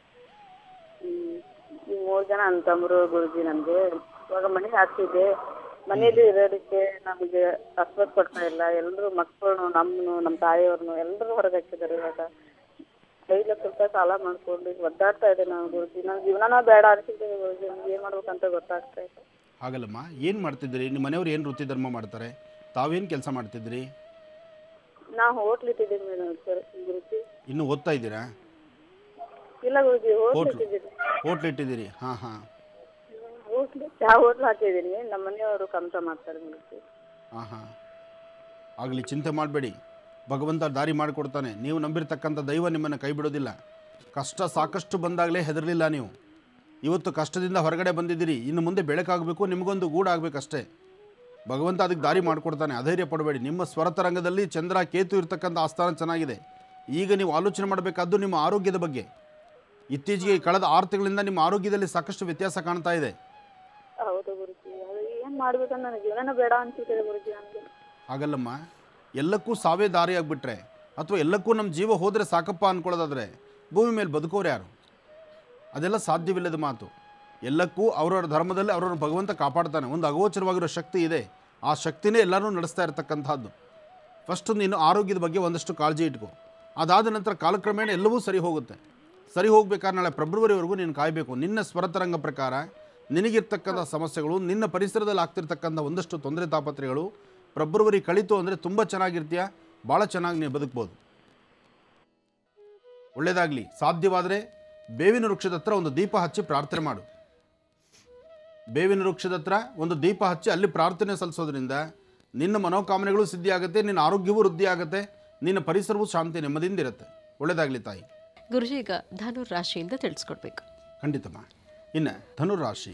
ಈ 3 ಜನ ಅಂತಂದ್ರು ಗುರುಜಿ. ನನಗೆ ಇವಾಗ ಮನೆ ಹಾಕ್ತಿದ್ದೆ. ಮನೇಲಿ ಇರೋದಕ್ಕೆ ನಮಗೆ ಅಸ್ವತ್ ಕೊಡ್ತಾ ಇಲ್ಲ. ಎಲ್ಲರೂ ಮಕ್ಕಳು, ನಮ್ಮ ತಾಯಿಯವ್ರನ್ನು ಎಲ್ಲರೂ ಹೊರಗೆ ಹಾಕಿದ್ದಾರೆ. ಇವಾಗ 5 ಲಕ್ಷ ರೂಪಾಯಿ ಸಾಲ ಮಾಡ್ಕೊಂಡು ಈಗ ಒದ್ದಾಡ್ತಾ ಇದೆ ನಾನು ಗುರುಜಿ. ನನ್ನ ಜೀವನನ ಬೇಡ ಅನಿಸಿದ್ದೇನೆ ಗುರುಜಿ. ನಮ್ಗೆ ಏನು ಮಾಡ್ಬೇಕಂತ ಗೊತ್ತಾಗ್ತಾ ಇಲ್ಲ. ಹಾಗಲ್ಲಮ್ಮ, ಏನು ಮಾಡ್ತಿದ್ದೀರಿ? ನಿಮ್ಮ ಮನೆಯವ್ರು ಏನು ವೃತ್ತಿ ಧರ್ಮ ಮಾಡ್ತಾರೆ? ತಾವೇನು ಕೆಲಸ ಮಾಡ್ತಿದ್ದೀರಿ? ನಾವು ಹೋಟ್ಲ್ ಇಟ್ಟಿದ್ದೀವಿ ಮೇಡಮ್ ಸರ್ ಗುರುಜಿ. ಇನ್ನೂ ಓದ್ತಾ ಇದ್ದೀರಾ? ಇಲ್ಲ ಗುರುಜಿ, ಹೋಟ್ಲ್ ಇಟ್ಟಿದ್ದೀನಿ. ಹೋಟ್ಲ್ ಇಟ್ಟಿದ್ದೀರಿ? ಹಾಂ ಹಾಂ ಹೋಟ್ಲ್ ಹಾಕಿದ್ದೀನಿ. ನಮ್ಮ ಮನೆಯವರು ಕಂಸ ಮಾಡ್ತಾರೆ ಗುರುಜಿ. ಹಾಂ ಹಾಂ ಆಗಲಿ, ಚಿಂತೆ ಮಾಡಬೇಡಿ. ಭಗವಂತ ದಾರಿ ಮಾಡಿಕೊಡ್ತಾನೆ. ನೀವು ನಂಬಿರ್ತಕ್ಕಂಥ ದೈವ ನಿಮ್ಮನ್ನು ಕೈ ಬಿಡೋದಿಲ್ಲ. ಕಷ್ಟ ಸಾಕಷ್ಟು ಬಂದಾಗಲೇ ಹೆದರಲಿಲ್ಲ ನೀವು. ಇವತ್ತು ಕಷ್ಟದಿಂದ ಹೊರಗಡೆ ಬಂದಿದ್ದೀರಿ. ಇನ್ನು ಮುಂದೆ ಬೆಳಕಾಗಬೇಕು, ನಿಮಗೊಂದು ಗೂಡಾಗಬೇಕಷ್ಟೇ. ಭಗವಂತ ಅದಕ್ಕೆ ದಾರಿ ಮಾಡಿಕೊಡ್ತಾನೆ. ಅಧೈರ್ಯ ಪಡಬೇಡಿ. ನಿಮ್ಮ ಸ್ವರತರಂಗದಲ್ಲಿ ಚಂದ್ರ ಕೇತು ಇರ್ತಕ್ಕಂಥ ಆಸ್ಥಾನ ಚೆನ್ನಾಗಿದೆ. ಈಗ ನೀವು ಆಲೋಚನೆ ಮಾಡಬೇಕಾದ್ದು ನಿಮ್ಮ ಆರೋಗ್ಯದ ಬಗ್ಗೆ. ಇತ್ತೀಚೆಗೆ ಕಳೆದ 6 ತಿಂಗಳಿಂದ ನಿಮ್ಮ ಆರೋಗ್ಯದಲ್ಲಿ ಸಾಕಷ್ಟು ವ್ಯತ್ಯಾಸ ಕಾಣ್ತಾ ಇದೆ. ಹೌದು ಗುರುಜಿ. ಏನು ಮಾಡ್ಬೇಕಂತ ನನಗೆ ಜೀವನ ಬೇಡ ಅನ್ಸುತ್ತೆ ಗುರುಜಿ. ನನಗೆ ಹಾಗಲ್ಲಮ್ಮ, ಎಲ್ಲಕ್ಕೂ ಸಾವೇ ದಾರಿ ಆಗಿಬಿಟ್ರೆ ಅಥವಾ ಎಲ್ಲಕ್ಕೂ ನಮ್ಮ ಜೀವ ಹೋದರೆ ಸಾಕಪ್ಪ ಅಂದ್ಕೊಳ್ಳೋದಾದರೆ ಭೂಮಿ ಮೇಲೆ ಬದುಕೋರು ಯಾರು? ಅದೆಲ್ಲ ಸಾಧ್ಯವಿಲ್ಲದ ಮಾತು. ಎಲ್ಲಕ್ಕೂ ಅವರವರ ಧರ್ಮದಲ್ಲಿ ಅವರವ್ರ ಭಗವಂತ ಕಾಪಾಡ್ತಾನೆ. ಒಂದು ಅಗೋಚರವಾಗಿರೋ ಶಕ್ತಿ ಇದೆ. ಆ ಶಕ್ತಿನೇ ಎಲ್ಲರೂ ನಡೆಸ್ತಾ ಇರತಕ್ಕಂಥದ್ದು. ಫಸ್ಟು ನೀನು ಆರೋಗ್ಯದ ಬಗ್ಗೆ ಒಂದಷ್ಟು ಕಾಳಜಿ ಇಟ್ಕೋ. ಅದಾದ ನಂತರ ಕಾಲಕ್ರಮೇಣ ಎಲ್ಲವೂ ಸರಿ ಹೋಗುತ್ತೆ. ಸರಿ ಹೋಗ್ಬೇಕಾದ್ರೆ ನಾಳೆ ಫೆಬ್ರವರಿವರೆಗೂ ನೀನು ಕಾಯಬೇಕು. ನಿನ್ನ ಸ್ವರತರಂಗ ಪ್ರಕಾರ ನಿನಗಿರ್ತಕ್ಕಂಥ ಸಮಸ್ಯೆಗಳು, ನಿನ್ನ ಪರಿಸರದಲ್ಲಿ ಆಗ್ತಿರ್ತಕ್ಕಂಥ ಒಂದಷ್ಟು ತೊಂದರೆ ತಾಪತ್ರೆಗಳು ಫೆಬ್ರವರಿ ಕಳೀತು ಅಂದರೆ ತುಂಬ ಚೆನ್ನಾಗಿರ್ತೀಯ. ಭಾಳ ಚೆನ್ನಾಗಿ ನೀವು ಬದುಕ್ಬೋದು. ಒಳ್ಳೆಯದಾಗಲಿ. ಸಾಧ್ಯವಾದರೆ ಬೇವಿನ ವೃಕ್ಷದ ಹತ್ರ ಒಂದು ದೀಪ ಹಚ್ಚಿ ಪ್ರಾರ್ಥನೆ ಮಾಡು. ಬೇವಿನ ವೃಕ್ಷದ ಹತ್ರ ಒಂದು ದೀಪ ಹಚ್ಚಿ ಅಲ್ಲಿ ಪ್ರಾರ್ಥನೆ ಸಲ್ಲಿಸೋದ್ರಿಂದ ನಿನ್ನ ಮನೋಕಾಮನೆಗಳು ಸಿದ್ಧಿ ಆಗುತ್ತೆ, ನಿನ್ನ ಆರೋಗ್ಯವೂ ವೃದ್ಧಿ ಆಗುತ್ತೆ, ನಿನ್ನ ಪರಿಸರವೂ ಶಾಂತಿ ನೆಮ್ಮದಿಯಿಂದ ಇರುತ್ತೆ. ಒಳ್ಳೆಯದಾಗಲಿ ತಾಯಿ. ಗುರುಜಿ, ಈಗ ಧನುರ್ ರಾಶಿಯಿಂದ ತಿಳಿಸ್ಕೊಡ್ಬೇಕು. ಖಂಡಿತಮ್ಮ. ಇನ್ನು ಧನುರಾಶಿ.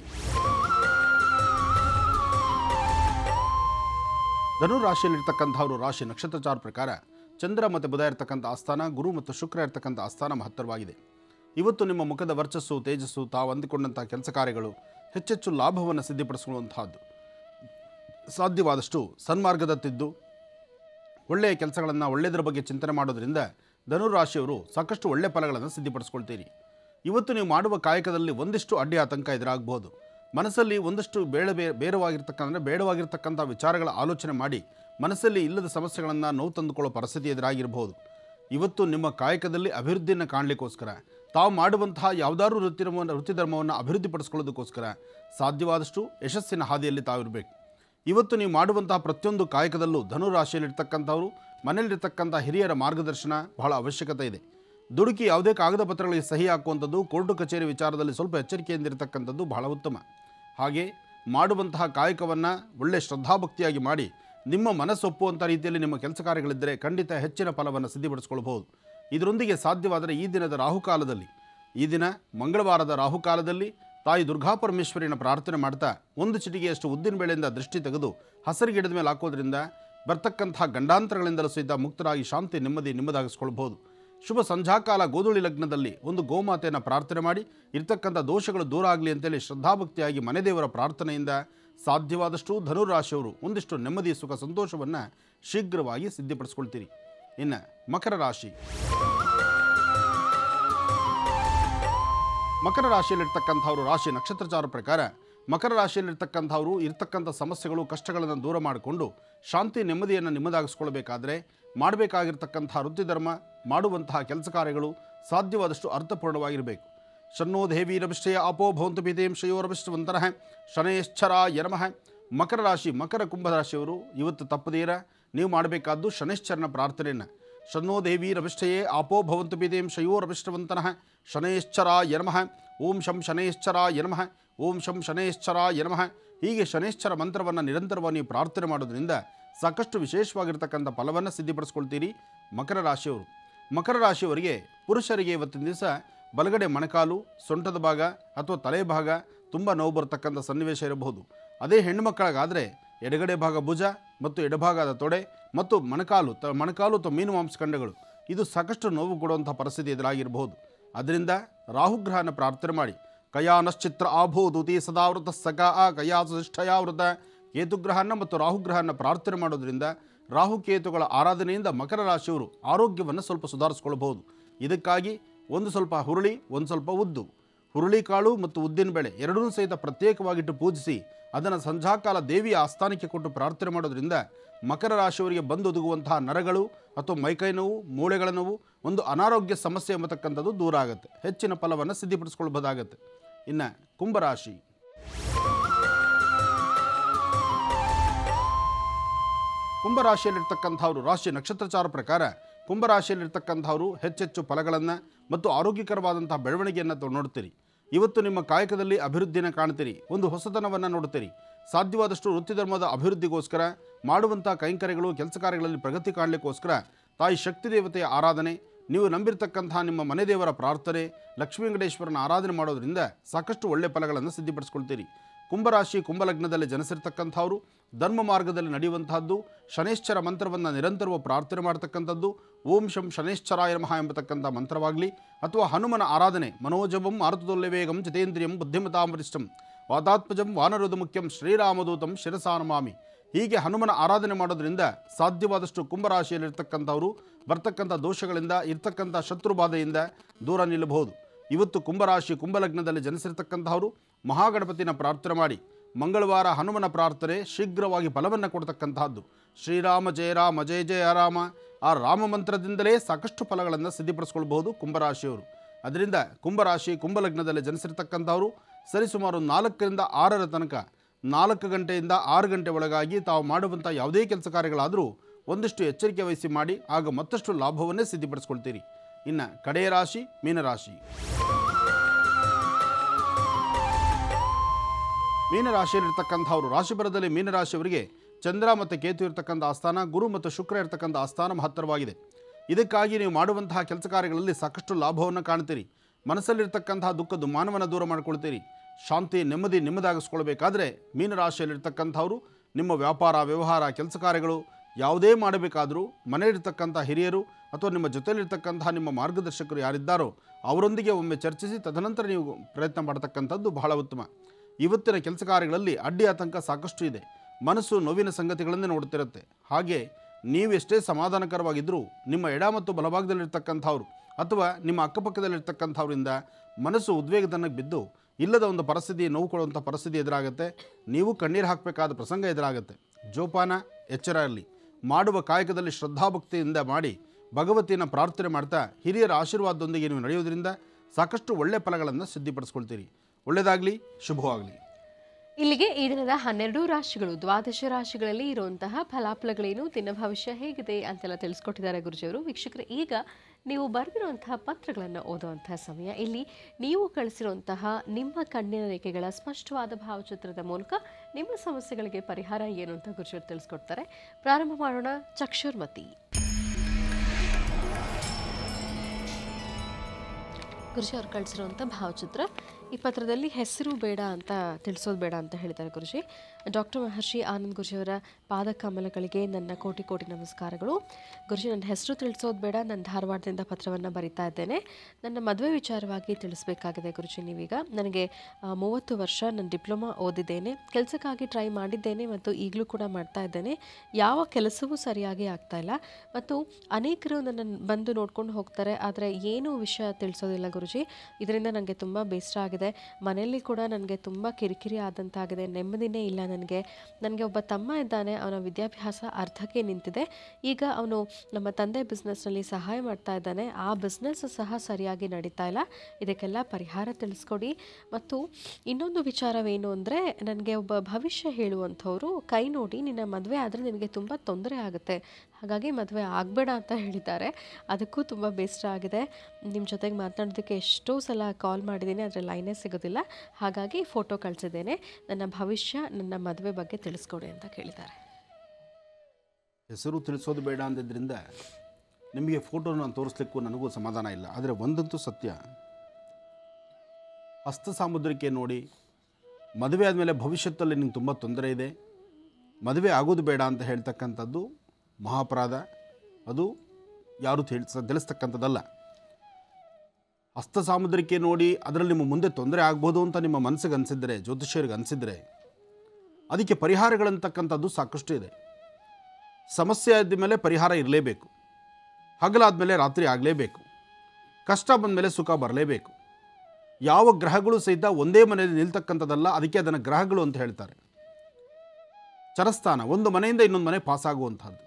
ಧನುರಾಶಿಯಲ್ಲಿರ್ತಕ್ಕಂಥವರು ರಾಶಿ ನಕ್ಷತ್ರಚಾರ ಪ್ರಕಾರ ಚಂದ್ರ ಮತ್ತು ಬುಧ ಇರ್ತಕ್ಕಂಥ ಆಸ್ಥಾನ, ಗುರು ಮತ್ತು ಶುಕ್ರ ಇರ್ತಕ್ಕಂಥ ಆಸ್ಥಾನ ಮಹತ್ತರವಾಗಿದೆ. ಇವತ್ತು ನಿಮ್ಮ ಮುಖದ ವರ್ಚಸ್ಸು, ತೇಜಸ್ಸು, ತಾವು ಅಂದುಕೊಂಡಂಥ ಕೆಲಸ ಕಾರ್ಯಗಳು ಹೆಚ್ಚೆಚ್ಚು ಲಾಭವನ್ನು ಸಿದ್ಧಪಡಿಸಿಕೊಳ್ಳುವಂತಹದ್ದು. ಸಾಧ್ಯವಾದಷ್ಟು ಸನ್ಮಾರ್ಗದತ್ತಿದ್ದು ಒಳ್ಳೆಯ ಕೆಲಸಗಳನ್ನು, ಒಳ್ಳೆಯದರ ಬಗ್ಗೆ ಚಿಂತನೆ ಮಾಡೋದ್ರಿಂದ ಧನುರಾಶಿಯವರು ಸಾಕಷ್ಟು ಒಳ್ಳೆಯ ಫಲಗಳನ್ನು ಸಿದ್ಧಪಡಿಸ್ಕೊಳ್ತೀರಿ. ಇವತ್ತು ನೀವು ಮಾಡುವ ಕಾಯಕದಲ್ಲಿ ಒಂದಿಷ್ಟು ಅಡ್ಡಿ ಆತಂಕ ಎದುರಾಗಬಹುದು. ಮನಸ್ಸಲ್ಲಿ ಒಂದಷ್ಟು ಬೇಡವಾಗಿರ್ತಕ್ಕಂಥ ವಿಚಾರಗಳ ಆಲೋಚನೆ ಮಾಡಿ ಮನಸ್ಸಲ್ಲಿ ಇಲ್ಲದ ಸಮಸ್ಯೆಗಳನ್ನು ನೋವು ತಂದುಕೊಳ್ಳೋ ಪರಿಸ್ಥಿತಿ ಎದುರಾಗಿರಬಹುದು. ಇವತ್ತು ನಿಮ್ಮ ಕಾಯಕದಲ್ಲಿ ಅಭಿವೃದ್ಧಿಯನ್ನು ಕಾಣಲಿಕ್ಕೋಸ್ಕರ, ತಾವು ಮಾಡುವಂತಹ ಯಾವುದಾದ್ರೂ ವೃತ್ತಿ ಧರ್ಮವನ್ನು ಅಭಿವೃದ್ಧಿಪಡಿಸ್ಕೊಳ್ಳೋದಕ್ಕೋಸ್ಕರ ಸಾಧ್ಯವಾದಷ್ಟು ಯಶಸ್ಸಿನ ಹಾದಿಯಲ್ಲಿ ತಾವಿರಬೇಕು. ಇವತ್ತು ನೀವು ಮಾಡುವಂತಹ ಪ್ರತಿಯೊಂದು ಕಾಯಕದಲ್ಲೂ ಧನುರಾಶಿಯಲ್ಲಿರ್ತಕ್ಕಂಥವರು ಮನೆಯಲ್ಲಿರ್ತಕ್ಕಂಥ ಹಿರಿಯರ ಮಾರ್ಗದರ್ಶನ ಬಹಳ ಅವಶ್ಯಕತೆ ಇದೆ. ದುಡುಕಿ ಯಾವುದೇ ಕಾಗದ ಪತ್ರಗಳಿಗೆ ಸಹಿ ಹಾಕುವಂಥದ್ದು, ಕೋರ್ಟು ಕಚೇರಿ ವಿಚಾರದಲ್ಲಿ ಸ್ವಲ್ಪ ಎಚ್ಚರಿಕೆಯಿಂದಿರತಕ್ಕಂಥದ್ದು ಬಹಳ ಉತ್ತಮ. ಹಾಗೆ ಮಾಡುವಂತಹ ಕಾಯಕವನ್ನು ಒಳ್ಳೆಯ ಶ್ರದ್ಧಾಭಕ್ತಿಯಾಗಿ ಮಾಡಿ ನಿಮ್ಮ ಮನಸ್ಸೊಪ್ಪುವಂಥ ರೀತಿಯಲ್ಲಿ ನಿಮ್ಮ ಕೆಲಸ ಕಾರ್ಯಗಳಿದ್ದರೆ ಖಂಡಿತ ಹೆಚ್ಚಿನ ಫಲವನ್ನು ಸಿದ್ಧಪಡಿಸ್ಕೊಳ್ಬಹುದು. ಇದರೊಂದಿಗೆ ಸಾಧ್ಯವಾದರೆ ಈ ದಿನದ ರಾಹುಕಾಲದಲ್ಲಿ, ಈ ದಿನ ಮಂಗಳವಾರದ ರಾಹುಕಾಲದಲ್ಲಿ ತಾಯಿ ದುರ್ಗಾಪರಮೇಶ್ವರಿನ ಪ್ರಾರ್ಥನೆ ಮಾಡ್ತಾ ಒಂದು ಚಿಟಿಗೆಯಷ್ಟು ಉದ್ದಿನಬೇಳೆಯಿಂದ ದೃಷ್ಟಿ ತೆಗೆದು ಹಸರು ಗಿಡದ ಮೇಲೆ ಹಾಕೋದ್ರಿಂದ ಬರ್ತಕ್ಕಂಥ ಗಂಡಾಂತರಗಳಿಂದಲೂ ಸಹಿತ ಮುಕ್ತರಾಗಿ ಶಾಂತಿ ನೆಮ್ಮದಿ ನಿಮ್ಮದಾಗಿಸ್ಕೊಳ್ಬಹುದು. ಶುಭ ಸಂಧ್ಯಾಕಾಲ ಗೋಧೂಳಿ ಲಗ್ನದಲ್ಲಿ ಒಂದು ಗೋಮಾತೆಯನ್ನು ಪ್ರಾರ್ಥನೆ ಮಾಡಿ ಇರ್ತಕ್ಕಂಥ ದೋಷಗಳು ದೂರ ಆಗಲಿ ಅಂತೇಳಿ ಶ್ರದ್ಧಾಭಕ್ತಿಯಾಗಿ ಮನೆದೇವರ ಪ್ರಾರ್ಥನೆಯಿಂದ ಸಾಧ್ಯವಾದಷ್ಟು ಧನುರಾಶಿಯವರು ಒಂದಿಷ್ಟು ನೆಮ್ಮದಿ, ಸುಖ, ಸಂತೋಷವನ್ನು ಶೀಘ್ರವಾಗಿ ಸಿದ್ಧಪಡಿಸ್ಕೊಳ್ತೀರಿ. ಇನ್ನು ಮಕರ ರಾಶಿ. ಮಕರ ರಾಶಿಯಲ್ಲಿರ್ತಕ್ಕಂಥವರು ರಾಶಿ ನಕ್ಷತ್ರಚಾರ ಪ್ರಕಾರ ಮಕರ ರಾಶಿಯಲ್ಲಿರ್ತಕ್ಕಂಥವರು ಇರ್ತಕ್ಕಂಥ ಸಮಸ್ಯೆಗಳು, ಕಷ್ಟಗಳನ್ನು ದೂರ ಮಾಡಿಕೊಂಡು ಶಾಂತಿ ನೆಮ್ಮದಿಯನ್ನು ನಿಮ್ಮದಾಗಿಸ್ಕೊಳ್ಬೇಕಾದ್ರೆ ಮಾಡಬೇಕಾಗಿರ್ತಕ್ಕಂಥ ವೃತ್ತಿಧರ್ಮ, ಮಾಡುವಂತಹ ಕೆಲಸ ಕಾರ್ಯಗಳು ಸಾಧ್ಯವಾದಷ್ಟು ಅರ್ಥಪೂರ್ಣವಾಗಿರಬೇಕು. ಶನ್ನೋ ದೇವೀರಭಿಷ್ಟಯ ಅಪೋ ಭವಂತು ಪೀತೇಂಶಯೋರಭಿಷ್ಟವಂತನಃ ಶನೈಶ್ಚರಾಯ ನಮಃ. ಮಕರ ರಾಶಿ, ಮಕರ ಕುಂಭರಾಶಿಯವರು ಇವತ್ತು ತಪ್ಪದೇರ ನೀವು ಮಾಡಬೇಕಾದ್ದು ಶನೈಶ್ಚರನ ಪ್ರಾರ್ಥನೆಯನ್ನು. ಶನ್ನೋ ದೇವೀರಭಿಷ್ಟಯೇ ಆಪೋ ಭವಂತು ಪೀತೇಂಶಯೋರಭಿಷ್ಟವಂತನಃ ಶನೈಶ್ಚರಾಯ ನಮಃ. ಓಂ ಶಂ ಶನೈಶ್ಚರಾಯ ನಮಃ. ಓಂ ಶಂ ಶನೈಶ್ಚರಾಯ ನಮಃ. ಹೀಗೆ ಶನೈಶ್ಚರ ಮಂತ್ರವನ್ನು ನಿರಂತರವಾಗಿ ನೀವು ಪ್ರಾರ್ಥನೆ ಮಾಡೋದ್ರಿಂದ ಸಾಕಷ್ಟು ವಿಶೇಷವಾಗಿರ್ತಕ್ಕಂಥ ಫಲವನ್ನು ಸಿದ್ಧಪಡಿಸ್ಕೊಳ್ತೀರಿ. ಮಕರ ರಾಶಿಯವರು, ಮಕರ ರಾಶಿಯವರಿಗೆ ಪುರುಷರಿಗೆ ಇವತ್ತಿನ ದಿವಸ ಬಲಗಡೆ ಮೊಣಕಾಲು, ಸೊಂಟದ ಭಾಗ ಅಥವಾ ತಲೆ ಭಾಗ ತುಂಬ ನೋವು ಬರ್ತಕ್ಕಂಥ ಸನ್ನಿವೇಶ ಇರಬಹುದು. ಅದೇ ಹೆಣ್ಣುಮಕ್ಕಳಿಗಾದರೆ ಎಡಗಡೆ ಭಾಗ ಭುಜ ಮತ್ತು ಎಡಭಾಗದ ತೊಡೆ ಮತ್ತು ಮೊಣಕಾಲು ಅಥವಾ ಮೀನು ಮಾಂಸಖಂಡಗಳು ಇದು ಸಾಕಷ್ಟು ನೋವು ಕೊಡುವಂಥ ಪರಿಸ್ಥಿತಿ ಎದುರಾಗಿರಬಹುದು. ಅದರಿಂದ ರಾಹುಗ್ರಹನ ಪ್ರಾರ್ಥನೆ ಮಾಡಿ. ಕಯಾನಶ್ಚಿತ್ರ ಆಭೂದುತಿ ಸದಾವೃತ ಸಕ ಕಯಾಸುಷ್ಠಯಾವೃತ ಕೇತುಗ್ರಹನ ಮತ್ತು ರಾಹುಗ್ರಹನ ಪ್ರಾರ್ಥನೆ ಮಾಡೋದ್ರಿಂದ ರಾಹುಕೇತುಗಳ ಆರಾಧನೆಯಿಂದ ಮಕರ ರಾಶಿಯವರು ಆರೋಗ್ಯವನ್ನು ಸ್ವಲ್ಪ ಸುಧಾರಿಸ್ಕೊಳ್ಬಹುದು. ಇದಕ್ಕಾಗಿ ಒಂದು ಸ್ವಲ್ಪ ಹುರುಳಿ, ಒಂದು ಸ್ವಲ್ಪ ಉದ್ದು, ಹುರುಳಿಕಾಳು ಮತ್ತು ಉದ್ದಿನಬೇಳೆ ಎರಡನ್ನೂ ಸಹಿತ ಪ್ರತ್ಯೇಕವಾಗಿಟ್ಟು ಪೂಜಿಸಿ ಅದನ್ನು ಸಂಧ್ಯಾಕಾಲ ದೇವಿಯ ಆಸ್ಥಾನಕ್ಕೆ ಕೊಟ್ಟು ಪ್ರಾರ್ಥನೆ ಮಾಡೋದ್ರಿಂದ ಮಕರ ರಾಶಿಯವರಿಗೆ ಬಂದೊದಗುವಂತಹ ನರಗಳು ಅಥವಾ ಮೈಕೈ ನೋವು, ಮೂಳೆಗಳ ನೋವು, ಒಂದು ಅನಾರೋಗ್ಯ ಸಮಸ್ಯೆ ಎಂಬತಕ್ಕಂಥದ್ದು ದೂರ ಆಗುತ್ತೆ. ಹೆಚ್ಚಿನ ಫಲವನ್ನು ಸಿದ್ಧಿಪಡಿಸ್ಕೊಳ್ಬೋದಾಗತ್ತೆ. ಇನ್ನು ಕುಂಭರಾಶಿ. ಕುಂಭರಾಶಿಯಲ್ಲಿರ್ತಕ್ಕಂಥವ್ರು ರಾಶಿ ನಕ್ಷತ್ರಚಾರ ಪ್ರಕಾರ ಕುಂಭರಾಶಿಯಲ್ಲಿರ್ತಕ್ಕಂಥವ್ರು ಹೆಚ್ಚೆಚ್ಚು ಫಲಗಳನ್ನು ಮತ್ತು ಆರೋಗ್ಯಕರವಾದಂಥ ಬೆಳವಣಿಗೆಯನ್ನು ನೋಡ್ತೀರಿ. ಇವತ್ತು ನಿಮ್ಮ ಕಾಯಕದಲ್ಲಿ ಅಭಿವೃದ್ಧಿನ ಕಾಣ್ತೀರಿ. ಒಂದು ಹೊಸತನವನ್ನು ನೋಡ್ತೀರಿ. ಸಾಧ್ಯವಾದಷ್ಟು ವೃತ್ತಿ ಧರ್ಮದ ಅಭಿವೃದ್ಧಿಗೋಸ್ಕರ ಮಾಡುವಂಥ ಕೈಂಕರ್ಯಗಳು, ಕೆಲಸ ಕಾರ್ಯಗಳಲ್ಲಿ ಪ್ರಗತಿ ಕಾಣಲಿಕ್ಕೋಸ್ಕರ ತಾಯಿ ಶಕ್ತಿ ದೇವತೆಯ ಆರಾಧನೆ, ನೀವು ನಂಬಿರ್ತಕ್ಕಂಥ ನಿಮ್ಮ ಮನೆ ದೇವರ ಪ್ರಾರ್ಥನೆ, ಲಕ್ಷ್ಮೀ ವೆಂಕಟೇಶ್ವರನ ಆರಾಧನೆ ಮಾಡೋದ್ರಿಂದ ಸಾಕಷ್ಟು ಒಳ್ಳೆಯ ಫಲಗಳನ್ನು ಸಿದ್ಧಿಪಡಿಸ್ಕೊಳ್ತೀರಿ. ಕುಂಭರಾಶಿ ಕುಂಭಲಗ್ನದಲ್ಲಿ ಜನಿಸಿರ್ತಕ್ಕಂಥವ್ರು ಧರ್ಮ ಮಾರ್ಗದಲ್ಲಿ ನಡೆಯುವಂತಹದ್ದು, ಶನೇಶ್ಚರ ಮಂತ್ರವನ್ನು ನಿರಂತರವ ಪ್ರಾರ್ಥನೆ ಮಾಡ್ತಕ್ಕಂಥದ್ದು, ಓಂ ಶಂ ಶನೇಶ್ಚರಾಯ ನಮಃ ಎಂಬತಕ್ಕಂಥ ಮಂತ್ರವಾಗಲಿ ಅಥವಾ ಹನುಮನ ಆರಾಧನೆ, ಮನೋಜವಂ ಮಾರುತದೊಲ್ಲೆವೇಗಂ ಜಿತೇಂದ್ರಿಯಂ ಬುದ್ಧಿಮತಾಮರಿಷ್ಟಂ ವಾದಾತ್ಮಜಂ ವಾನರೋಧ ಮುಖ್ಯಂ ಶ್ರೀರಾಮದೂತಂ ಶಿರಸಾ ನಮಾಮಿ. ಹೀಗೆ ಹನುಮನ ಆರಾಧನೆ ಮಾಡೋದ್ರಿಂದ ಸಾಧ್ಯವಾದಷ್ಟು ಕುಂಭರಾಶಿಯಲ್ಲಿರ್ತಕ್ಕಂಥವರು ಬರ್ತಕ್ಕಂಥ ದೋಷಗಳಿಂದ, ಇರ್ತಕ್ಕಂಥ ಶತ್ರುಬಾಧೆಯಿಂದ ದೂರ ನಿಲ್ಲಬಹುದು. ಇವತ್ತು ಕುಂಭರಾಶಿ ಕುಂಭಲಗ್ನದಲ್ಲಿ ಜನಿಸಿರ್ತಕ್ಕಂಥವರು ಮಹಾಗಣಪತಿನ ಪ್ರಾರ್ಥನೆ ಮಾಡಿ. ಮಂಗಳವಾರ ಹನುಮನ ಪ್ರಾರ್ಥನೆ ಶೀಘ್ರವಾಗಿ ಫಲವನ್ನು ಕೊಡ್ತಕ್ಕಂತಹದ್ದು. ಶ್ರೀರಾಮ ಜಯ ರಾಮ ಜಯ ಜಯ ರಾಮ, ಆ ರಾಮ ಮಂತ್ರದಿಂದಲೇ ಸಾಕಷ್ಟು ಫಲಗಳನ್ನು ಸಿದ್ಧಿಪಡಿಸ್ಕೊಳ್ಬಹುದು ಕುಂಭರಾಶಿಯವರು. ಅದರಿಂದ ಕುಂಭರಾಶಿ ಕುಂಭಲಗ್ನದಲ್ಲಿ ಜನಿಸಿರ್ತಕ್ಕಂಥವರು ಸರಿಸುಮಾರು 4ರಿಂದ 6ರ ತನಕ 4 ಗಂಟೆಯಿಂದ 6 ಗಂಟೆ ಒಳಗಾಗಿ ತಾವು ಮಾಡುವಂಥ ಯಾವುದೇ ಕೆಲಸ ಕಾರ್ಯಗಳಾದರೂ ಒಂದಿಷ್ಟು ಎಚ್ಚರಿಕೆ ವಹಿಸಿ ಮಾಡಿ, ಆಗ ಮತ್ತಷ್ಟು ಲಾಭವನ್ನೇ ಸಿದ್ಧಿಪಡಿಸ್ಕೊಳ್ತೀರಿ. ಇನ್ನು ಕಡೆಯ ರಾಶಿ ಮೀನರಾಶಿ. ಮೀನರಾಶಿಯಲ್ಲಿರ್ತಕ್ಕಂಥವ್ರು ರಾಶಿಫಲದಲ್ಲಿ ಮೀನರಾಶಿಯವರಿಗೆ ಚಂದ್ರ ಮತ್ತು ಕೇತು ಇರ್ತಕ್ಕಂಥ ಆಸ್ಥಾನ, ಗುರು ಮತ್ತು ಶುಕ್ರ ಇರ್ತಕ್ಕಂಥ ಆಸ್ಥಾನ ಮಹತ್ತರವಾಗಿದೆ. ಇದಕ್ಕಾಗಿ ನೀವು ಮಾಡುವಂತಹ ಕೆಲಸ ಕಾರ್ಯಗಳಲ್ಲಿ ಸಾಕಷ್ಟು ಲಾಭವನ್ನು ಕಾಣ್ತೀರಿ. ಮನಸ್ಸಲ್ಲಿರ್ತಕ್ಕಂತಹ ದುಃಖ ದುಮ್ಮಾನವನ್ನು ದೂರ ಮಾಡಿಕೊಳ್ತೀರಿ. ಶಾಂತಿ ನೆಮ್ಮದಿ ನಿಮ್ಮದಾಗಿಸ್ಕೊಳ್ಬೇಕಾದ್ರೆ ಮೀನರಾಶಿಯಲ್ಲಿರ್ತಕ್ಕಂಥವ್ರು ನಿಮ್ಮ ವ್ಯಾಪಾರ ವ್ಯವಹಾರ ಕೆಲಸ ಕಾರ್ಯಗಳು ಯಾವುದೇ ಮಾಡಬೇಕಾದರೂ ಮನೆಯಲ್ಲಿರ್ತಕ್ಕಂಥ ಹಿರಿಯರು ಅಥವಾ ನಿಮ್ಮ ಜೊತೆಯಲ್ಲಿರ್ತಕ್ಕಂತಹ ನಿಮ್ಮ ಮಾರ್ಗದರ್ಶಕರು ಯಾರಿದ್ದಾರೋ ಅವರೊಂದಿಗೆ ಒಮ್ಮೆ ಚರ್ಚಿಸಿ ತದನಂತರ ನೀವು ಪ್ರಯತ್ನ ಮಾಡತಕ್ಕಂಥದ್ದು ಬಹಳ ಉತ್ತಮ. ಇವತ್ತಿನ ಕೆಲಸ ಕಾರ್ಯಗಳಲ್ಲಿ ಅಡ್ಡಿ ಆತಂಕ ಸಾಕಷ್ಟು ಇದೆ. ಮನಸ್ಸು ನೋವಿನ ಸಂಗತಿಗಳನ್ನೇ ನೋಡ್ತಿರುತ್ತೆ. ಹಾಗೆ ನೀವೆಷ್ಟೇ ಸಮಾಧಾನಕರವಾಗಿದ್ದರೂ ನಿಮ್ಮ ಎಡ ಮತ್ತು ಬಲಭಾಗದಲ್ಲಿರ್ತಕ್ಕಂಥವ್ರು ಅಥವಾ ನಿಮ್ಮ ಅಕ್ಕಪಕ್ಕದಲ್ಲಿರ್ತಕ್ಕಂಥವ್ರಿಂದ ಮನಸ್ಸು ಉದ್ವೇಗದನ್ನಕ್ಕೆ ಬಿದ್ದು ಇಲ್ಲದ ಒಂದು ಪರಿಸ್ಥಿತಿ, ನೋವು ಕೊಡುವಂಥ ಪರಿಸ್ಥಿತಿ ಎದುರಾಗುತ್ತೆ. ನೀವು ಕಣ್ಣೀರು ಹಾಕಬೇಕಾದ ಪ್ರಸಂಗ ಎದುರಾಗುತ್ತೆ. ಜೋಪಾನ, ಎಚ್ಚರ ಇರಲಿ. ಮಾಡುವ ಕಾಯಕದಲ್ಲಿ ಶ್ರದ್ಧಾಭಕ್ತಿಯಿಂದ ಮಾಡಿ ಭಗವತಿಯನ್ನು ಪ್ರಾರ್ಥನೆ ಮಾಡ್ತಾ ಹಿರಿಯರ ಆಶೀರ್ವಾದದೊಂದಿಗೆ ನೀವು ನಡೆಯೋದ್ರಿಂದ ಸಾಕಷ್ಟು ಒಳ್ಳೆಯ ಫಲಗಳನ್ನು ಸಿದ್ಧಿಪಡಿಸ್ಕೊಳ್ತೀರಿ. ಒಳ್ಳೆಯದಾಗಲಿ, ಶುಭವಾಗಲಿ. ಇಲ್ಲಿಗೆ ಈ ದಿನದ 12 ರಾಶಿಗಳು, ದ್ವಾದಶ ರಾಶಿಗಳಲ್ಲಿ ಇರುವಂತಹ ಫಲಾಫಲಗಳೇನು, ದಿನ ಭವಿಷ್ಯ ಹೇಗಿದೆ ಅಂತೆಲ್ಲ ತಿಳಿಸ್ಕೊಟ್ಟಿದ್ದಾರೆ ಗುರುಜಿಯವರು. ವೀಕ್ಷಕರೇ, ಈಗ ನೀವು ಬರೆದಿರುವಂತಹ ಪತ್ರಗಳನ್ನು ಓದುವಂತಹ ಸಮಯ. ಇಲ್ಲಿ ನೀವು ಕಳಿಸಿರುವಂತಹ ನಿಮ್ಮ ಕಣ್ಣಿನ ರೇಖೆಗಳ ಸ್ಪಷ್ಟವಾದ ಭಾವಚಿತ್ರದ ಮೂಲಕ ನಿಮ್ಮ ಸಮಸ್ಯೆಗಳಿಗೆ ಪರಿಹಾರ ಏನು ಅಂತ ಗುರುಜಿಯವರು ತಿಳಿಸ್ಕೊಡ್ತಾರೆ. ಪ್ರಾರಂಭ ಮಾಡೋಣ. ಚಕ್ಷುರ್ಮತಿ. ಗುರುಜಿ ಅವ್ರು ಕಳಿಸಿರುವಂಥ ಭಾವಚಿತ್ರ. ಈ ಪತ್ರದಲ್ಲಿ ಹೆಸರು ಬೇಡ ಅಂತ ತಿಳಿಸೋದು ಬೇಡ ಅಂತ ಹೇಳ್ತಾರೆ ಗುರುಜಿ. ಡಾಕ್ಟರ್ ಮಹರ್ಷಿ ಆನಂದ್ ಗುರುಜಿಯವರ ಪಾದಕಮಲಗಳಿಗೆ ನನ್ನ ಕೋಟಿ ಕೋಟಿ ನಮಸ್ಕಾರಗಳು. ಗುರುಜಿ, ನನ್ನ ಹೆಸರು ತಿಳಿಸೋದು ಬೇಡ, ನಾನು ಧಾರವಾಡದಿಂದ ಪತ್ರವನ್ನು ಬರಿತಾ ಇದ್ದೇನೆ. ನನ್ನ ಮದುವೆ ವಿಚಾರವಾಗಿ ತಿಳಿಸಬೇಕಾಗಿದೆ ಗುರುಜಿ ನೀವೀಗ. ನನಗೆ 30 ವರ್ಷ, ನಾನು ಡಿಪ್ಲೊಮಾ ಓದಿದ್ದೇನೆ, ಕೆಲಸಕ್ಕಾಗಿ ಟ್ರೈ ಮಾಡಿದ್ದೇನೆ ಮತ್ತು ಈಗಲೂ ಕೂಡ ಮಾಡ್ತಾ ಇದ್ದೇನೆ. ಯಾವ ಕೆಲಸವೂ ಸರಿಯಾಗಿ ಆಗ್ತಾ ಇಲ್ಲ ಮತ್ತು ಅನೇಕರು ನನ್ನನ್ನು ಬಂದು ನೋಡ್ಕೊಂಡು ಹೋಗ್ತಾರೆ, ಆದರೆ ಏನೂ ವಿಷಯ ತಿಳಿಸೋದಿಲ್ಲ ಗುರುಜಿ. ಇದರಿಂದ ನನಗೆ ತುಂಬ ಬೇಸರ ಆಗಿದೆ. ಮನೆಯಲ್ಲಿ ಕೂಡ ನನಗೆ ತುಂಬ ಕಿರಿಕಿರಿ ಆದಂತಾಗಿದೆ, ನೆಮ್ಮದಿನೇ ಇಲ್ಲ ನನಗೆ ಒಬ್ಬ ತಮ್ಮ ಇದ್ದಾನೆ, ಅವನ ವಿದ್ಯಾಭ್ಯಾಸ ಅರ್ಧಕ್ಕೆ ನಿಂತಿದೆ. ಈಗ ಅವನು ನಮ್ಮ ತಂದೆ ಬಿಸ್ನೆಸ್ನಲ್ಲಿ ಸಹಾಯ ಮಾಡ್ತಾ ಇದ್ದಾನೆ, ಆ ಬಿಸ್ನೆಸ್ ಸಹ ಸರಿಯಾಗಿ ನಡೀತಾ ಇಲ್ಲ. ಇದಕ್ಕೆಲ್ಲ ಪರಿಹಾರ ತಿಳಿಸ್ಕೊಡಿ. ಮತ್ತು ಇನ್ನೊಂದು ವಿಚಾರವೇನು ಅಂದರೆ, ನನಗೆ ಒಬ್ಬ ಭವಿಷ್ಯ ಹೇಳುವಂಥವ್ರು ಕೈ ನೋಡಿ ನಿನ್ನ ಮದುವೆ ಆದರೆ ನಿನಗೆ ತುಂಬ ತೊಂದರೆ ಆಗುತ್ತೆ, ಹಾಗಾಗಿ ಮದುವೆ ಆಗಬೇಡ ಅಂತ ಹೇಳಿದ್ದಾರೆ. ಅದಕ್ಕೂ ತುಂಬ ಬೇಸರ ಆಗಿದೆ. ನಿಮ್ಮ ಜೊತೆಗೆ ಮಾತನಾಡೋದಕ್ಕೆ ಎಷ್ಟೋ ಸಲ ಕಾಲ್ ಮಾಡಿದ್ದೀನಿ, ಆದರೆ ಲೈನೇ ಸಿಗೋದಿಲ್ಲ. ಹಾಗಾಗಿ ಫೋಟೋ ಕಳಿಸಿದ್ದೇನೆ. ನನ್ನ ಭವಿಷ್ಯ, ನನ್ನ ಮದುವೆ ಬಗ್ಗೆ ತಿಳಿಸ್ಕೊಡಿ ಅಂತ ಕೇಳಿದ್ದಾರೆ. ಹೆಸರು ತಿಳಿಸೋದು ಬೇಡ ಅಂದಿದ್ದರಿಂದ ನಿಮಗೆ ಫೋಟೋನ ತೋರಿಸ್ಲಿಕ್ಕೂ ನನಗೂ ಸಮಾಧಾನ ಇಲ್ಲ. ಆದರೆ ಒಂದಂತೂ ಸತ್ಯ, ಹಸ್ತ ಸಾಮುದ್ರಿಕೆ ನೋಡಿ ಮದುವೆ ಆದಮೇಲೆ ಭವಿಷ್ಯದಲ್ಲಿ ನಿಂಗೆ ತುಂಬ ತೊಂದರೆ ಇದೆ, ಮದುವೆ ಆಗೋದು ಬೇಡ ಅಂತ ಹೇಳ್ತಕ್ಕಂಥದ್ದು ಮಹಾಪರಾಧ. ಅದು ಯಾರು ತಿಳಿಸ್ತಕ್ಕಂಥದ್ದಲ್ಲ. ಹಸ್ತ ಸಾಮುದ್ರಿಕೆ ನೋಡಿ ಅದರಲ್ಲಿ ನಿಮ್ಮ ಮುಂದೆ ತೊಂದರೆ ಆಗ್ಬೋದು ಅಂತ ನಿಮ್ಮ ಮನಸ್ಸಿಗೆ ಅನಿಸಿದರೆ, ಜ್ಯೋತಿಷ್ಯರಿಗೆ ಅನಿಸಿದರೆ, ಅದಕ್ಕೆ ಪರಿಹಾರಗಳಂತಕ್ಕಂಥದ್ದು ಸಾಕಷ್ಟು ಇದೆ. ಸಮಸ್ಯೆ ಆದ ಮೇಲೆ ಪರಿಹಾರ ಇರಲೇಬೇಕು. ಹಗಲಾದ ಮೇಲೆ ರಾತ್ರಿ ಆಗಲೇಬೇಕು. ಕಷ್ಟ ಬಂದ ಮೇಲೆ ಸುಖ ಬರಲೇಬೇಕು. ಯಾವ ಗ್ರಹಗಳು ಸಹಿತ ಒಂದೇ ಮನೆಯಲ್ಲಿ ನಿಲ್ತಕ್ಕಂಥದ್ದಲ್ಲ. ಅದಕ್ಕೆ ಅದನ್ನು ಗ್ರಹಗಳು ಅಂತ ಹೇಳ್ತಾರೆ. ಚರಸ್ಥಾನ, ಒಂದು ಮನೆಯಿಂದ ಇನ್ನೊಂದು ಮನೆ ಪಾಸಾಗುವಂಥದ್ದು.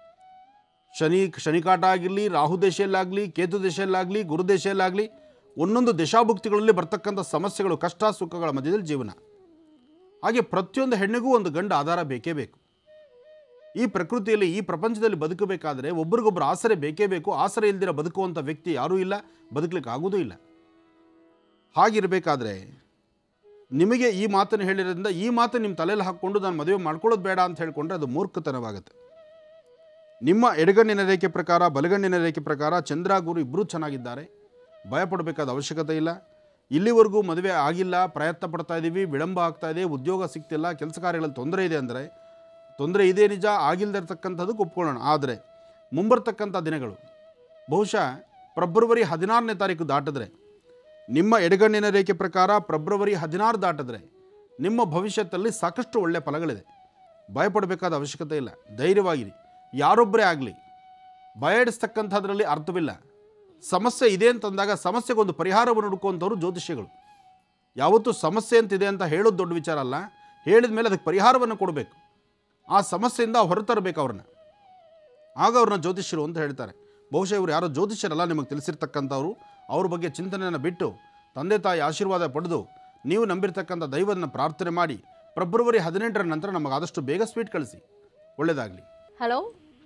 ಶನಿಕಾಟ ಆಗಿರಲಿ, ರಾಹು ದೇಶಲ್ಲಾಗಲಿ, ಕೇತು ದೇಶಲ್ಲಾಗಲಿ, ಗುರು ದೇಶಲ್ಲಾಗಲಿ, ಒಂದೊಂದು ದೇಶಾಭುಕ್ತಿಗಳಲ್ಲಿ ಬರ್ತಕ್ಕಂಥ ಸಮಸ್ಯೆಗಳು, ಕಷ್ಟ ಸುಖಗಳ ಮಧ್ಯದಲ್ಲಿ ಜೀವನ. ಹಾಗೆ ಪ್ರತಿಯೊಂದು ಹೆಣ್ಣಿಗೂ ಒಂದು ಗಂಡ ಆಧಾರ ಬೇಕೇ ಬೇಕು. ಈ ಪ್ರಕೃತಿಯಲ್ಲಿ, ಈ ಪ್ರಪಂಚದಲ್ಲಿ ಬದುಕಬೇಕಾದ್ರೆ ಒಬ್ರಿಗೊಬ್ಬರು ಆಸರೆ ಬೇಕೇ ಬೇಕು. ಆಸರೆ ಇಲ್ದಿರ ಬದುಕುವಂಥ ವ್ಯಕ್ತಿ ಯಾರೂ ಇಲ್ಲ, ಬದುಕಲಿಕ್ಕೆ ಆಗೋದೂ ಇಲ್ಲ. ಹಾಗಿರಬೇಕಾದ್ರೆ ನಿಮಗೆ ಈ ಮಾತನ್ನು ಹೇಳಿರೋದ್ರಿಂದ ಈ ಮಾತು ನಿಮ್ಮ ತಲೆಯಲ್ಲಿ ಹಾಕ್ಕೊಂಡು ನಾನು ಮದುವೆ ಮಾಡ್ಕೊಳ್ಳೋದು ಬೇಡ ಅಂತ ಹೇಳಿಕೊಂಡ್ರೆ ಅದು ಮೂರ್ಖತನವಾಗುತ್ತೆ. ನಿಮ್ಮ ಎಡಗಣ್ಣಿನ ರೇಖೆ ಪ್ರಕಾರ, ಬಲಗಣ್ಣಿನ ರೇಖೆ ಪ್ರಕಾರ ಚಂದ್ರ ಗುರು ಇಬ್ಬರೂ ಚೆನ್ನಾಗಿದ್ದಾರೆ, ಭಯಪಡಬೇಕಾದ ಅವಶ್ಯಕತೆ ಇಲ್ಲ. ಇಲ್ಲಿವರೆಗೂ ಮದುವೆ ಆಗಿಲ್ಲ, ಪ್ರಯತ್ನ ಪಡ್ತಾ ಇದ್ದೀವಿ, ವಿಳಂಬ ಆಗ್ತಾ ಇದೆ, ಉದ್ಯೋಗ ಸಿಗ್ತಿಲ್ಲ, ಕೆಲಸ ಕಾರ್ಯಗಳಲ್ಲಿ ತೊಂದರೆ ಇದೆ ಅಂದರೆ ತೊಂದರೆ ಇದೆ ನಿಜ, ಆಗಿಲ್ದಿರ್ತಕ್ಕಂಥದ್ದಕ್ಕೆ ಒಪ್ಕೊಳ್ಳೋಣ. ಆದರೆ ಮುಂಬರ್ತಕ್ಕಂಥ ದಿನಗಳು ಬಹುಶಃ ಫೆಬ್ರವರಿ 16ನೇ ತಾರೀಕು ದಾಟಿದ್ರೆ, ನಿಮ್ಮ ಎಡಗಣ್ಣಿನ ರೇಖೆ ಪ್ರಕಾರ ಫೆಬ್ರವರಿ 16 ದಾಟಿದ್ರೆ ನಿಮ್ಮ ಭವಿಷ್ಯದಲ್ಲಿ ಸಾಕಷ್ಟು ಒಳ್ಳೆಯ ಫಲಗಳಿದೆ. ಭಯಪಡಬೇಕಾದ ಅವಶ್ಯಕತೆ ಇಲ್ಲ. ಧೈರ್ಯವಾಗಿರಿ. ಯಾರೊಬ್ಬರೇ ಆಗಲಿ ಭಯ ಇಡಿಸ್ತಕ್ಕಂಥದ್ರಲ್ಲಿ ಅರ್ಥವಿಲ್ಲ. ಸಮಸ್ಯೆ ಇದೆ ಅಂತಂದಾಗ ಸಮಸ್ಯೆಗೊಂದು ಪರಿಹಾರವನ್ನು ಹುಡುಕುವಂಥವ್ರು ಜ್ಯೋತಿಷ್ಯಗಳು. ಯಾವತ್ತೂ ಸಮಸ್ಯೆ ಅಂತಿದೆ ಅಂತ ಹೇಳೋದು ದೊಡ್ಡ ವಿಚಾರ ಅಲ್ಲ. ಹೇಳಿದ ಮೇಲೆ ಅದಕ್ಕೆ ಪರಿಹಾರವನ್ನು ಕೊಡಬೇಕು. ಆ ಸಮಸ್ಯೆಯಿಂದ ಹೊರತರಬೇಕು ಅವ್ರನ್ನ. ಆಗ ಅವ್ರನ್ನ ಜ್ಯೋತಿಷ್ಯರು ಅಂತ ಹೇಳ್ತಾರೆ. ಬಹುಶಃ ಇವರು ಯಾರೋ ಜ್ಯೋತಿಷ್ಯರಲ್ಲ, ನಿಮಗೆ ತಿಳಿಸಿರ್ತಕ್ಕಂಥವ್ರು. ಅವ್ರ ಬಗ್ಗೆ ಚಿಂತನೆಯನ್ನು ಬಿಟ್ಟು ತಂದೆ ತಾಯಿ ಆಶೀರ್ವಾದ ಪಡೆದು ನೀವು ನಂಬಿರ್ತಕ್ಕಂಥ ದೈವವನ್ನು ಪ್ರಾರ್ಥನೆ ಮಾಡಿ ಫೆಬ್ರವರಿ 18ರ ನಂತರ ನಮಗೆ ಆದಷ್ಟು ಬೇಗ ಸ್ವೀಟ್ ಕಳಿಸಿ. ಒಳ್ಳೆಯದಾಗಲಿ. ಹಲೋ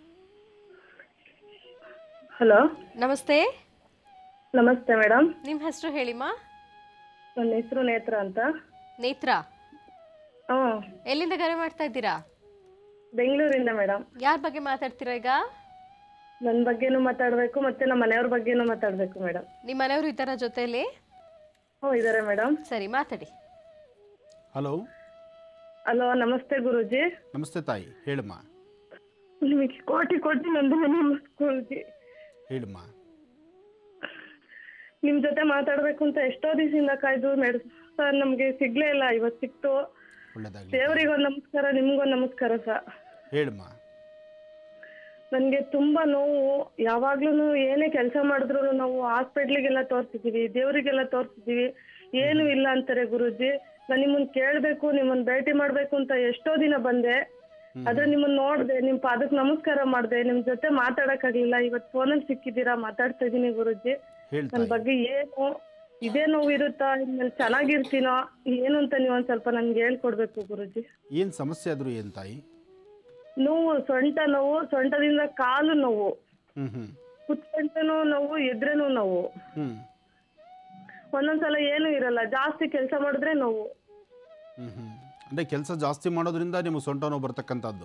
ಹಲೋ, ನಮಸ್ತೆ. ನಮಸ್ತೆ ಮೇಡಮ್. ನಿಮ್ಮ ಹೆಸರು ಹೇಳಿಮ್ಮ. ನನ್ನ ಹೆಸರು ನೇತ್ರ ಅಂತ. ನೇತ್ರ, ಎಲ್ಲಿಂದ ಕರೆ ಮಾಡ್ತಾ ಇದ್ದೀರಾ? ಬೆಂಗಳೂರಿಂದ ಮೇಡಮ್. ಯಾರ ಬಗ್ಗೆ ಮಾತಾಡ್ತೀರಾ ಈಗ? ನನ್ನ ಬಗ್ಗೆನೂ ಮಾತಾಡಬೇಕು, ಮತ್ತೆ ನಮ್ಮ ಮನೆಯವ್ರ ಬಗ್ಗೆನೂ ಮಾತಾಡಬೇಕು ಮೇಡಮ್. ನಿಮ್ಮ ಮನೆಯವರು ಇದ್ದಾರ ಜೊತೆಯಲ್ಲಿ? ಇದ್ದಾರೆ ಮೇಡಮ್. ಸರಿ, ಮಾತಾಡಿ. ಹಲೋ. ಹಲೋ, ನಮಸ್ತೆ ಗುರೂಜಿ. ನಮಸ್ತೆ ತಾಯಿ, ಹೇಳಮ್ಮ. ನಿಮಗೆ ಕೋಟಿ ನಂದನೆ ಗುರೂಜಿ. ಹೇಳಮ್ಮ. ನಿಮ್ಮ ಜೊತೆ ಮಾತಾಡಬೇಕು ಅಂತ ಎಷ್ಟೋ ದಿವಸದಿಂದ ಕಾಯ್ದು ಸರ್, ನಮಗೆ ಸಿಗ್ಲೇ ಇಲ್ಲ. ಇವತ್ತು ಸಿಕ್ತು. ಒಳ್ಳೆಯದಾಗಲಿ. ದೇವರಿಗೊಂದು ನಮಸ್ಕಾರ, ನಿಮ್ಗೊಂದು ನಮಸ್ಕಾರ ಸರ್. ಹೇಳಮ್ಮ. ನನಗೆ ತುಂಬಾ ನೋವು. ಯಾವಾಗ್ಲೂ ಏನೇ ಕೆಲಸ ಮಾಡಿದ್ರು ನಾವು ಹಾಸ್ಪಿಟ್ಲಿಗೆಲ್ಲ ತೋರಿಸಿದೀವಿ, ದೇವರಿಗೆಲ್ಲ ತೋರಿಸಿದೀವಿ, ಏನು ಇಲ್ಲ ಅಂತಾರೆ ಗುರೂಜಿ. ನಾನು ನಿಮ್ಮನ್ನ ಕೇಳಬೇಕು, ನಿಮ್ಮನ್ನ ಭೇಟಿ ಮಾಡ್ಬೇಕು ಅಂತ ಎಷ್ಟೋ ದಿನ ಬಂದೆ. ಆದ್ರೆ ನಿಮ್ಮನ್ನ ನೋಡ್ದೆ, ನಿಮ್ ಪಾದಕ್ಕೆ ನಮಸ್ಕಾರ ಮಾಡ್ದೆ, ನಿಮ್ ಜೊತೆ ಮಾತಾಡಕ್ಕಾಗ್ಲಿಲ್ಲ. ಇವತ್ತು ಫೋನಲ್ಲಿ ಸಿಕ್ಕಿದ್ದೀರಾ, ಮಾತಾಡ್ತಾ ಇದೀನಿ ಗುರೂಜಿ. ನನ್ನ ಬಗ್ಗೆ ಏನು ಇದೇ ನೋವು ಇರುತ್ತಾ, ಇನ್ಮೇಲೆ ಚೆನ್ನಾಗಿರ್ತೀನೋ ಏನು ಅಂತ ನೀವು ಒಂದ್ ಸ್ವಲ್ಪ ನನ್ಗೆ ಹೇಳ್ಕೊಡ್ಬೇಕು ಗುರೂಜಿ. ಏನು ಸಮಸ್ಯೆ ಆದರೂ ಏನು ತಾಯಿ? ನೋವು, ಸೊಂಟ ನೋವು, ಸೊಂಟದಿಂದ ಕಾಲು ನೋವು, ಕುತ್ಕೊಂಡನು ನೋವು, ಎದ್ರೇನು ನೋವು. ಒಂದೊಂದ್ಸಲ ಏನು ಇರಲ್ಲ, ಜಾಸ್ತಿ ಕೆಲಸ ಮಾಡಿದ್ರೆ ನೋವು. ಅಂದರೆ ಕೆಲಸ ಜಾಸ್ತಿ ಮಾಡೋದ್ರಿಂದ ನಿಮಗೆ ಸೊಂಟ ನೋವು ಬರ್ತಕ್ಕಂಥದ್ದು?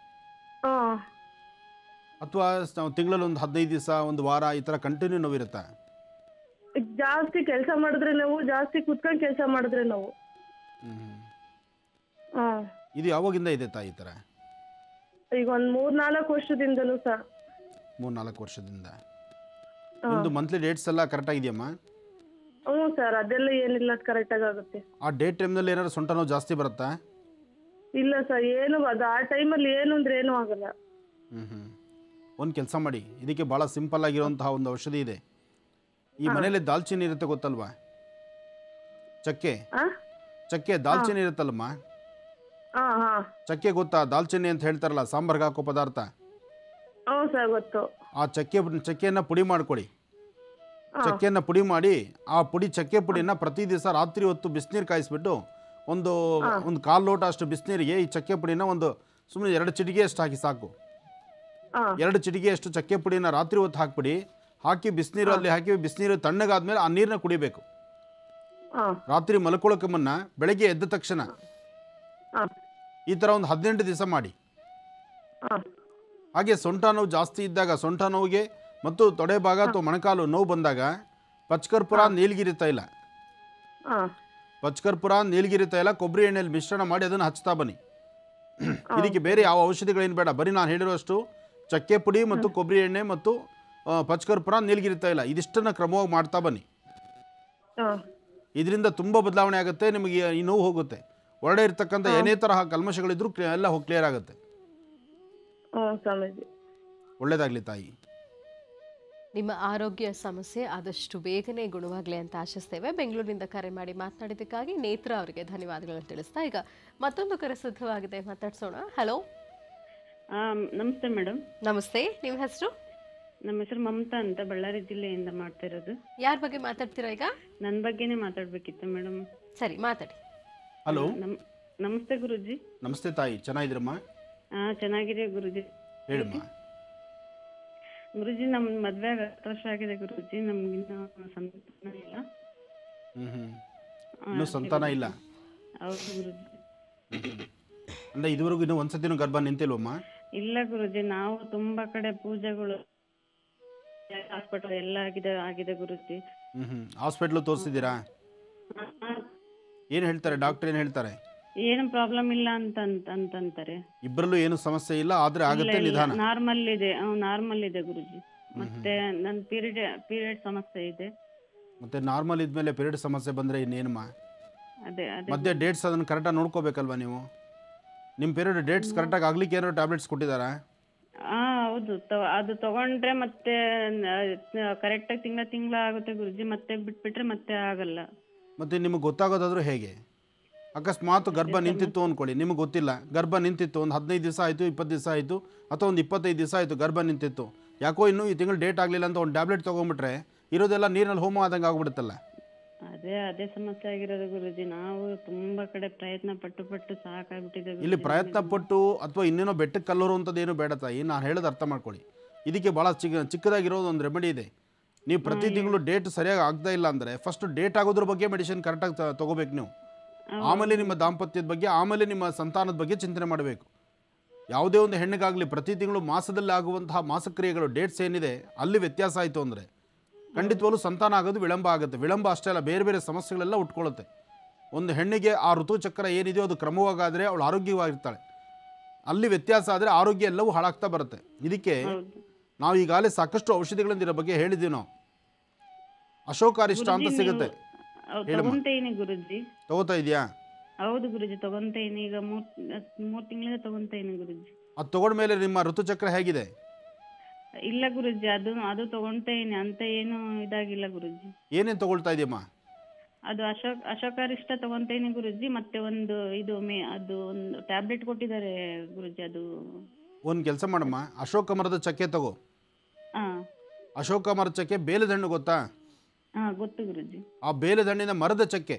ಅಥವಾ ತಿಂಗಳಲ್ಲಿ ಒಂದು 15 ದಿವಸ, ಒಂದು ವಾರ ಈ ಥರ ಕಂಟಿನ್ಯೂ ನೋವು ಇರುತ್ತಾ? ಜಾಸ್ತಿ ಕೆಲಸ ಮಾಡಿದ್ರೆ ನೋವು, ಜಾಸ್ತಿ ಕುತ್ಕೊಂಡು ಕೆಲಸ ಮಾಡಿದ್ರೆ ನೋವು. ಇದು ಯಾವಾಗಿಂದ ಇದೆ ತಾಯಿ ಈ ಥರ? ಈಗ ಒಂದು 3-4 ವರ್ಷದಿಂದಲೂ ಸರ್. 3-4 ವರ್ಷದಿಂದ. ನಿಮ್ಮದು ಮಂತ್ಲಿ ಡೇಟ್ಸ್ ಎಲ್ಲ ಕರೆಕ್ಟ್ ಆಗಿದೆಯಮ್ಮ? ಹ್ಞೂ ಸರ್, ಅದೆಲ್ಲ ಏನಿಲ್ಲ, ಕರೆಕ್ಟಾಗಿ ಆಗುತ್ತೆ. ಆ ಡೇಟ್ ಟೈಮ್ನಲ್ಲಿ ಏನಾದ್ರು ಸೊಂಟ ನೋವು ಜಾಸ್ತಿ ಬರುತ್ತಾ? ಇಲ್ಲ ಸರ್, ಏನು ಅದು ಆ ಟೈಮಲ್ಲಿ ಏನು ಅಂದ್ರೆ ಏನೂ ಆಗಲ್ಲ. ಒಂದು ಕೆಲಸ ಮಾಡಿ, ಇದಕ್ಕೆ ಭಾಳ ಸಿಂಪಲ್ ಆಗಿರುವಂತಹ ಒಂದು ಔಷಧಿ ಇದೆ. ಈ ಮನೇಲಿ ದಾಲ್ಚಿನ್ನಿ ಇರುತ್ತೆ ಗೊತ್ತಲ್ವಾ? ಚಕ್ಕೆ ದಾಲ್ಚಿನ್ನಿ ಇರುತ್ತಲ್ಲಮ್ಮ, ಚಕ್ಕೆ ಗೊತ್ತಾ? ದಾಲ್ಚಿನ್ನಿ ಅಂತ ಹೇಳ್ತಾರಲ್ಲ, ಸಾಂಬಾರ್ಗೆ ಹಾಕೋ ಪದಾರ್ಥ. ಗೊತ್ತು. ಆ ಚಕ್ಕೆಯನ್ನು ಪುಡಿ ಮಾಡ್ಕೊಡಿ. ಚಕ್ಕೆಯನ್ನು ಪುಡಿ ಮಾಡಿ ಆ ಚಕ್ಕೆ ಪುಡಿನ ಪ್ರತಿ ದಿವಸ ರಾತ್ರಿ ಹೊತ್ತು ಬಿಸಿನೀರು ಕಾಯಿಸ್ಬಿಟ್ಟು ಒಂದು 1/4 ಲೋಟ ಅಷ್ಟು ಬಿಸಿನೀರಿಗೆ ಈ ಚಕ್ಕೆ ಪುಡಿನ ಒಂದು ಸುಮ್ಮನೆ 2 ಚಿಟಿಕೆ ಅಷ್ಟು ಹಾಕಿ ಸಾಕು. 2 ಚಿಟಿಕೆ ಅಷ್ಟು ಚಕ್ಕೆ ಪುಡಿನ ರಾತ್ರಿ ಹೊತ್ತು ಹಾಕ್ಬಿಡಿ. ಹಾಕಿ ಬಿಸಿನೀರಲ್ಲಿ ಹಾಕಿ, ಬಿಸಿನೀರು ತಣ್ಣಗಾದ್ಮೇಲೆ ಆ ನೀರನ್ನ ಕುಡಿಬೇಕು. ರಾತ್ರಿ ಮಲ್ಕೊಳ್ಳೋಕೆ ಮುನ್ನ ಬೆಳಗ್ಗೆ ಎದ್ದ ತಕ್ಷಣ ಈ ಥರ ಒಂದು 18 ದಿವಸ ಮಾಡಿ. ಹಾಗೆ ಸೊಂಟ ನೋವು ಜಾಸ್ತಿ ಇದ್ದಾಗ, ಸೊಂಟ ನೋವಿಗೆ ಮತ್ತು ತೊಡೆ ಭಾಗ ಅಥವಾ ಮೊಣಕಾಲು ನೋವು ಬಂದಾಗ ಪಚ್ಕರ್ಪುರ, ನೀಲಗಿರಿ ತೈಲ ಪಚ್ಕರ್ಪುರ, ನೀಲಗಿರಿ ತೈಲ, ಕೊಬ್ಬರಿ ಎಣ್ಣೆಯಲ್ಲಿ ಮಿಶ್ರಣ ಮಾಡಿ ಅದನ್ನು ಹಚ್ತಾ ಬನ್ನಿ. ಇದಕ್ಕೆ ಬೇರೆ ಯಾವ ಔಷಧಿಗಳೇನು ಬೇಡ, ಬರೀ ನಾನು ಹೇಳಿರೋಷ್ಟು ಚಕ್ಕೆ ಪುಡಿ ಮತ್ತು ಕೊಬ್ಬರಿ ಎಣ್ಣೆ ಮತ್ತು ಪಚ್ಕರ್ಪುರ, ನೀಲಗಿರಿ ತೈಲ ಇದಿಷ್ಟನ್ನು ಕ್ರಮವಾಗಿ ಮಾಡ್ತಾ ಬನ್ನಿ. ಇದರಿಂದ ತುಂಬ ಬದಲಾವಣೆ ಆಗುತ್ತೆ, ನಿಮಗೆ ಈ ನೋವು ಹೋಗುತ್ತೆ. ಹೊರಡೆ ಇರ್ತಕ್ಕಂಥ ಏನೇ ತರಹ ಕಲ್ಮಶಗಳಿದ್ರು ಎಲ್ಲ ಕ್ಲಿಯರ್ ಆಗುತ್ತೆ. ಒಳ್ಳೇದಾಗಲಿ ತಾಯಿ. ನಿಮ್ಮ ಆರೋಗ್ಯ ಸಮಸ್ಯೆ ಆದಷ್ಟು ಬೇಗನೆ ಗುಣವಾಗಲಿ ಅಂತ ಆಶಿಸ್ತೇವೆ. ಬೆಂಗಳೂರಿನಿಂದ ಕರೆ ಮಾಡಿ ಮಾತನಾಡಿದ್ದಕ್ಕಾಗಿ ನೇತ್ರ ಅವರಿಗೆ ಧನ್ಯವಾದಗಳನ್ನು ತಿಳಿಸ್ತಾ ಈಗ ಮತ್ತೊಂದು ಕರೆ ಸಿದ್ಧವಾಗಿದೆ, ಮಾತಾಡ್ಸೋಣ. ಹಲೋ, ನಮಸ್ತೆ ಮೇಡಮ್. ನಮಸ್ತೆ, ನಿಮ್ಮ ಹೆಸರು? ನಮ್ಮ ಹೆಸರು ಮಮತಾ ಅಂತ, ಬಳ್ಳಾರಿ ಜಿಲ್ಲೆಯಿಂದ ಮಾಡ್ತಾ ಇರೋದು. ಯಾರ ಬಗ್ಗೆ ಮಾತಾಡ್ತೀರಾ ಈಗ? ನನ್ನ ಬಗ್ಗೆನೇ ಮಾತಾಡ್ಬೇಕಿತ್ತು ಮೇಡಮ್. ಸರಿ, ಮಾತಾಡಿ. ಹಲೋ, ನಮಸ್ತೆ ಗುರುಜಿ. ನಮಸ್ತೆ ತಾಯಿ, ಚೆನ್ನಾಗಿದ್ದೀರಮ್ಮ? ಚೆನ್ನಾಗಿದೆ ಗುರುಜಿ. ಹೇಳಮ್ಮ. ಗುರುಜಿ, ನಮ್ಮ ಮದ್ವೆ 10 ವರ್ಷ ಆಗಿದೆ ಗುರುಜಿ, ನಮ್ಗಿನ್ನೂ ಸಂತಾನ ಇಲ್ಲ. ಇನ್ನೂ ಸಂತಾನ ಇಲ್ಲ? ಹೌದು ಗುರುಜಿ. ಅಂದ್ರೆ ಇದುವರೆಗೂ ಇನ್ನೂ ಒಂದ್ಸತಿನೂ ಗರ್ಭ ನಿಂತಿಲ್ವಮ್ಮ? ಇಲ್ಲ ಗುರುಜಿ, ನಾವು ತುಂಬಾ ಕಡೆ ಪೂಜೆಗಳು, ಹಾಸ್ಪಿಟಲ್ ಎಲ್ಲ ಆಗಿದೆ ಗುರುಜಿ. ಹಾಸ್ಪಿಟ್ಲು ತೋರಿಸಿದ್ದೀರಾ? ಏನು ಹೇಳ್ತಾರೆ ಡಾಕ್ಟರ್, ಏನು ಹೇಳ್ತಾರೆ? ಏನು ಪ್ರಾಬ್ಲಮ್ ಇಲ್ಲ ಅಂತಾರೆ. ಇಬ್ಬರಲ್ಲೂ ಏನು ಸಮಸ್ಯೆ ಇಲ್ಲ, ಆದ್ರೆ ಆಗುತ್ತೆ, ನಿಧಾನ. ನಾರ್ಮಲ್ ಇದೆ ಗುರುಜಿ. ಮತ್ತೆ ನನ್ನ ಪೀರಿಯಡ್ ಸಮಸ್ಯೆ ಇದೆ. ಮತ್ತೆ ನಾರ್ಮಲ್ ಇದ್ಮೇಲೆ ಪೀರಿಯಡ್ ಸಮಸ್ಯೆ ಬಂದ್ರೆ ಇನ್ನೇನಮ್ಮ? ಅದೇ ಮಧ್ಯೆ ಡೇಟ್ಸ್ ಅದನ್ನು ಕರೆಕ್ಟಾಗಿ ನೋಡ್ಕೋಬೇಕಲ್ವಾ ನೀವು? ನಿಮ್ಮ ಪೀರಿಯಡ್ ಡೇಟ್ಸ್ ಕರೆಕ್ಟಾಗಿ ಆಗ್ಲಿಕ್ಕೆ ಏನಾದ್ರು ಟ್ಯಾಬ್ಲೆಟ್ಸ್ ಕೊಟ್ಟಿದ್ದಾರಾ? ಹೌದು, ಅದು ತಗೊಂಡ್ರೆ ಮತ್ತೆ ಕರೆಕ್ಟಾಗಿ ತಿಂಗಳ ಆಗುತ್ತೆ ಗುರುಜಿ. ಮತ್ತೆ ಬಿಟ್ಬಿಟ್ರೆ ಮತ್ತೆ ಆಗಲ್ಲ. ಮತ್ತೆ ನಿಮಗೆ ಗೊತ್ತಾಗೋದಾದ್ರೂ ಹೇಗೆ? ಅಕಸ್ಮಾತ್ ಗರ್ಭ ನಿಂತಿತ್ತು ಅಂದ್ಕೊಳ್ಳಿ, ನಿಮಗೆ ಗೊತ್ತಿಲ್ಲ, ಗರ್ಭ ನಿಂತಿತ್ತು, ಒಂದು 15 ದಿವಸ ಆಯಿತು, 20 ದಿವಸ ಆಯಿತು, ಅಥವಾ ಒಂದು 25 ದಿವಸ ಆಯಿತು ಗರ್ಭ ನಿಂತಿತ್ತು, ಯಾಕೋ ಇನ್ನೂ ಈ ತಿಂಗಳು ಡೇಟ್ ಆಗಲಿಲ್ಲ ಅಂತ ಒಂದು ಟ್ಯಾಬ್ಲೆಟ್ ತೊಗೊಂಡ್ಬಿಟ್ರೆ ಇರೋದೆಲ್ಲ ನೀರಿನಲ್ಲಿ ಹೋಮ ಆದಂಗೆ ಆಗ್ಬಿಡುತ್ತಲ್ಲ. ಅದೇ ಸಮಸ್ಯೆ ಆಗಿರೋದು ಗುರುಜಿ. ನಾವು ತುಂಬಾ ಕಡೆ ಪ್ರಯತ್ನ ಪಟ್ಟು ಸಾಕಾಗ್ಬಿಟ್ಟಿದೆ. ಇಲ್ಲಿ ಪ್ರಯತ್ನ ಪಟ್ಟು ಅಥವಾ ಇನ್ನೇನೋ ಬೆಟ್ಟಕ್ಕೆ ಕಲ್ಲೋರು ಅಂತದೇನು ಬೇಡ ತಾಯಿ, ನಾನು ಹೇಳೋದು ಅರ್ಥ ಮಾಡ್ಕೊಳ್ಳಿ. ಇದಕ್ಕೆ ಭಾಳ ಚಿಕ್ಕದಾಗಿರೋದು ಒಂದು ರೆಮಿಡಿ ಇದೆ. ನೀವು ಪ್ರತಿ ತಿಂಗಳು ಡೇಟ್ ಸರಿಯಾಗಿ ಆಗ್ತಾ ಇಲ್ಲ ಅಂದರೆ ಫಸ್ಟ್ ಡೇಟ್ ಆಗೋದ್ರ ಬಗ್ಗೆ ಮೆಡಿಸಿನ್ ಕರೆಕ್ಟಾಗಿ ತೊಗೋಬೇಕು ನೀವು. ಆಮೇಲೆ ನಿಮ್ಮ ದಾಂಪತ್ಯದ ಬಗ್ಗೆ, ಆಮೇಲೆ ನಿಮ್ಮ ಸಂತಾನದ ಬಗ್ಗೆ ಚಿಂತನೆ ಮಾಡಬೇಕು. ಯಾವುದೇ ಒಂದು ಹೆಣ್ಣಿಗಾಗಲಿ ಪ್ರತಿ ತಿಂಗಳು ಮಾಸದಲ್ಲಿ ಆಗುವಂತಹ ಮಾಸಕ್ರಿಯೆಗಳು ಡೇಟ್ಸ್ ಏನಿದೆ ಅಲ್ಲಿ ವ್ಯತ್ಯಾಸ ಆಯಿತು ಅಂದರೆ ಖಂಡಿತವಾಗ್ಲೂ ಸಂತಾನ ಆಗೋದು ವಿಳಂಬ ಆಗುತ್ತೆ. ವಿಳಂಬ ಅಷ್ಟೇ ಅಲ್ಲ, ಬೇರೆ ಬೇರೆ ಸಮಸ್ಯೆಗಳೆಲ್ಲ ಉಟ್ಕೊಳ್ಳುತ್ತೆ. ಒಂದು ಹೆಣ್ಣಿಗೆ ಆ ಋತುಚಕ್ರ ಏನಿದೆಯೋ ಅದು ಕ್ರಮವಾಗಾದರೆ ಅವಳು ಆರೋಗ್ಯವಾಗಿರ್ತಾಳೆ. ಅಲ್ಲಿ ವ್ಯತ್ಯಾಸ ಆದರೆ ಆರೋಗ್ಯ ಎಲ್ಲವೂ ಹಾಳಾಗ್ತಾ ಬರುತ್ತೆ. ಇದಕ್ಕೆ ನಾವು ಈಗಾಗಲೇ ಸಾಕಷ್ಟು ಔಷಧಿಗಳಿಂದ ಇದರ ಬಗ್ಗೆ ಹೇಳಿದ್ದೀವಿ ನಾವು. ಅಶೋಕಾರಿಷ್ಟ ಅಂತ ಸಿಗುತ್ತೆ, ತಗೋತಾ ಇದೆಯಾ? ಹೌದು ಗುರುಜಿ, ತಗೊಂತೇನೆ. ಈಗ 3 ತಿಂಗಳಿಂದ ತಗೊಂತೇನೆ ಗುರುಜಿ. ಅದು ತಗೊಂಡ್ಮೇಲೆ ನಿಮ್ಮ ಋತುಚಕ್ರ ಹೇಗಿದೆ? ಇಲ್ಲ ಗುರುಜಿ, ಅದು ತಗೊಂತೇನೆ ಅಂತ ಏನು ಇದಾಗಿಲ್ಲ ಗುರುಜಿ. ಏನೇನು ತಗೊಳ್ತಾ ಇದೆಯಮ್ಮ? ಅದು ಅಶೋಕಾರಿಷ್ಟ ತಗೊಂತೇನೆ ಗುರುಜಿ. ಮತ್ತೆ ಒಂದು ಅದು ಒಂದು ಟ್ಯಾಬ್ಲೆಟ್ ಕೊಟ್ಟಿದ್ದಾರೆ ಗುರುಜಿ. ಅದು ಒಂದು ಕೆಲಸ ಮಾಡಮ್ಮ, ಅಶೋಕ ಮರದ ಚಕ್ಕೆ ತಗೋ. ಅಶೋಕ ಮರದ ಚಕ್ಕೆ, ಬೇಲದ ಹಣ್ಣು ಗೊತ್ತಾ? ಗೊತ್ತು ಗುರುಜಿ. ಆ ಬೇಲದ ಹಣ್ಣಿನ ಮರದ ಚಕ್ಕೆ,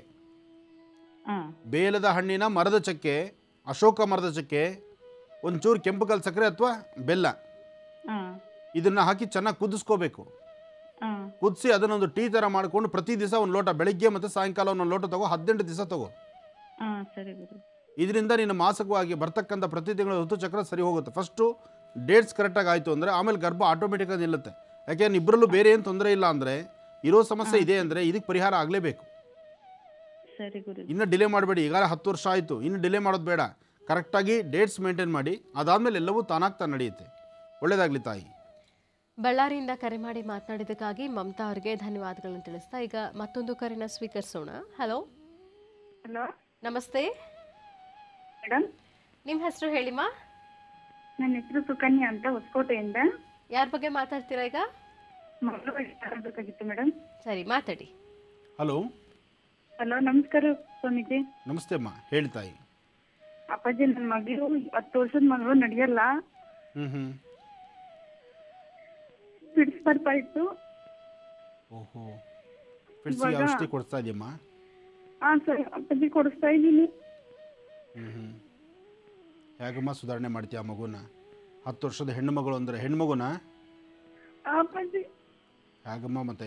ಬೇಲದ ಹಣ್ಣಿನ ಮರದ ಚಕ್ಕೆ, ಅಶೋಕ ಮರದ ಚಕ್ಕೆ, ಒಂಚೂರು ಕೆಂಪು ಕಲ್ ಸಕ್ಕರೆ ಅಥವಾ ಬೆಲ್ಲ, ಇದನ್ನ ಹಾಕಿ ಚೆನ್ನಾಗಿ ಕುದಿಸ್ಕೋಬೇಕು. ಕುದಿಸಿ ಅದನ್ನೊಂದು ಟೀ ಥರ ಮಾಡಿಕೊಂಡು ಪ್ರತಿ ದಿವಸ ಒಂದು ಲೋಟ, ಬೆಳಿಗ್ಗೆ ಮತ್ತು ಸಾಯಂಕಾಲ ಒಂದೊಂದು ಲೋಟ ತಗೋ. 18 ದಿವಸ ತಗೋ. ಇದರಿಂದ ನಿನ್ನ ಮಾಸಕವಾಗಿ ಬರ್ತಕ್ಕಂಥ ಪ್ರತಿ ತಿಂಗಳ ಋತುಚಕ್ರ ಸರಿ ಹೋಗುತ್ತೆ. ಫಸ್ಟು ಡೇಟ್ಸ್ ಕರೆಕ್ಟಾಗಿ ಆಯಿತು ಅಂದರೆ ಆಮೇಲೆ ಗರ್ಭ ಆಟೋಮೆಟಿಕಾಗಿ ನಿಲ್ಲುತ್ತೆ. ಯಾಕೆಂದ್ರೆ ಇಬ್ಬರಲ್ಲೂ ಬೇರೆ ಏನು ತೊಂದರೆ ಇಲ್ಲ ಅಂದರೆ, ಇರೋ ಸಮಸ್ಯೆ ಇದೆ ಅಂದರೆ ಇದಕ್ಕೆ ಪರಿಹಾರ ಆಗಲೇಬೇಕು. ಇನ್ನು ಡಿಲೇ ಮಾಡಬೇಡಿ. ಈಗಾಗಲೇ 10 ವರ್ಷ ಆಯಿತು, ಇನ್ನು ಡಿಲೇ ಮಾಡೋದು ಬೇಡ. ಕರೆಕ್ಟಾಗಿ ಡೇಟ್ಸ್ ಮೇಂಟೈನ್ ಮಾಡಿ, ಅದಾದಮೇಲೆ ಎಲ್ಲವೂ ತಾನಾಗ್ತಾ ನಡೆಯುತ್ತೆ. ಒಳ್ಳೆಯದಾಗಲಿ ತಾಯಿ. ಬಳ್ಳಾರಿಯಿಂದ ಕರೆ ಮಾಡಿ ಮಾತನಾಡಿದ್ದಕ್ಕಾಗಿ ಮಮತಾ ಅವರಿಗೆ ಧನ್ಯವಾದಗಳನ್ನು ತಿಳಿಸ್ತಾ ಈಗ ಮತ್ತೊಂದು ಕರೆನ ಸ್ವೀಕರಿಸೋಣ. ಹಲೋ, ನಮಸ್ತೆ ಮೇಡಮ್. ನಿಮ್ಮ ಹೆಸರು ಹೇಳಿಮ್ಮ? ನನ್ನ ಹೆಸರು ಸುಕನ್ಯಾ ಅಂತ, ಹೊಸಕೋಟೆಯಿಂದ. ಯಾರ ಬಗ್ಗೆ ಮಾತಾಡ್ತೀರಾ ಈಗ? ಮಾತಾಡಬೇಕಾಗಿತ್ತು ಮೇಡಮ್. ಸರಿ, ಮಾತಾಡಿ. ಹಲೋ. ನಮಸ್ಕಾರ ಸ್ವಾಮೀಜಿ. ನಮಸ್ತೆ ಅಮ್ಮ, ಹೇಳಿ ತಾಯಿ. ಅಪ್ಪಾಜಿ, ನನ್ನ ಮಗಳು 10 ವರ್ಷದ ಮಗಳು ನಡೆಯಲ್ಲ, ಫಿಟ್ಸ್ ಬರ್ತಾ ಇತ್ತು. ಓಹೋ, ಫಿಟ್ಸ್ ಔಷಧಿ ಕೊಡ್ತಾ ಇದೆಯಮ್ಮ? ಸರಿ ಅಪ್ಪಾಜಿ, ಕೊಡಿಸ್ತಾ ಇದ್ದೀನಿ. ಹೇಗಮ್ಮ ಸುಧಾರಣೆ ಮಾಡ್ತೀಯ ಆ ಮಗುನ? 10 ವರ್ಷದ ಹೆಣ್ಣು ಮಗಳು ಅಂದರೆ ಹೆಣ್ಣು ಮಗುನ ಅಪ್ಪಾಜಿ ಹೇಗಮ್ಮ? ಮತ್ತೆ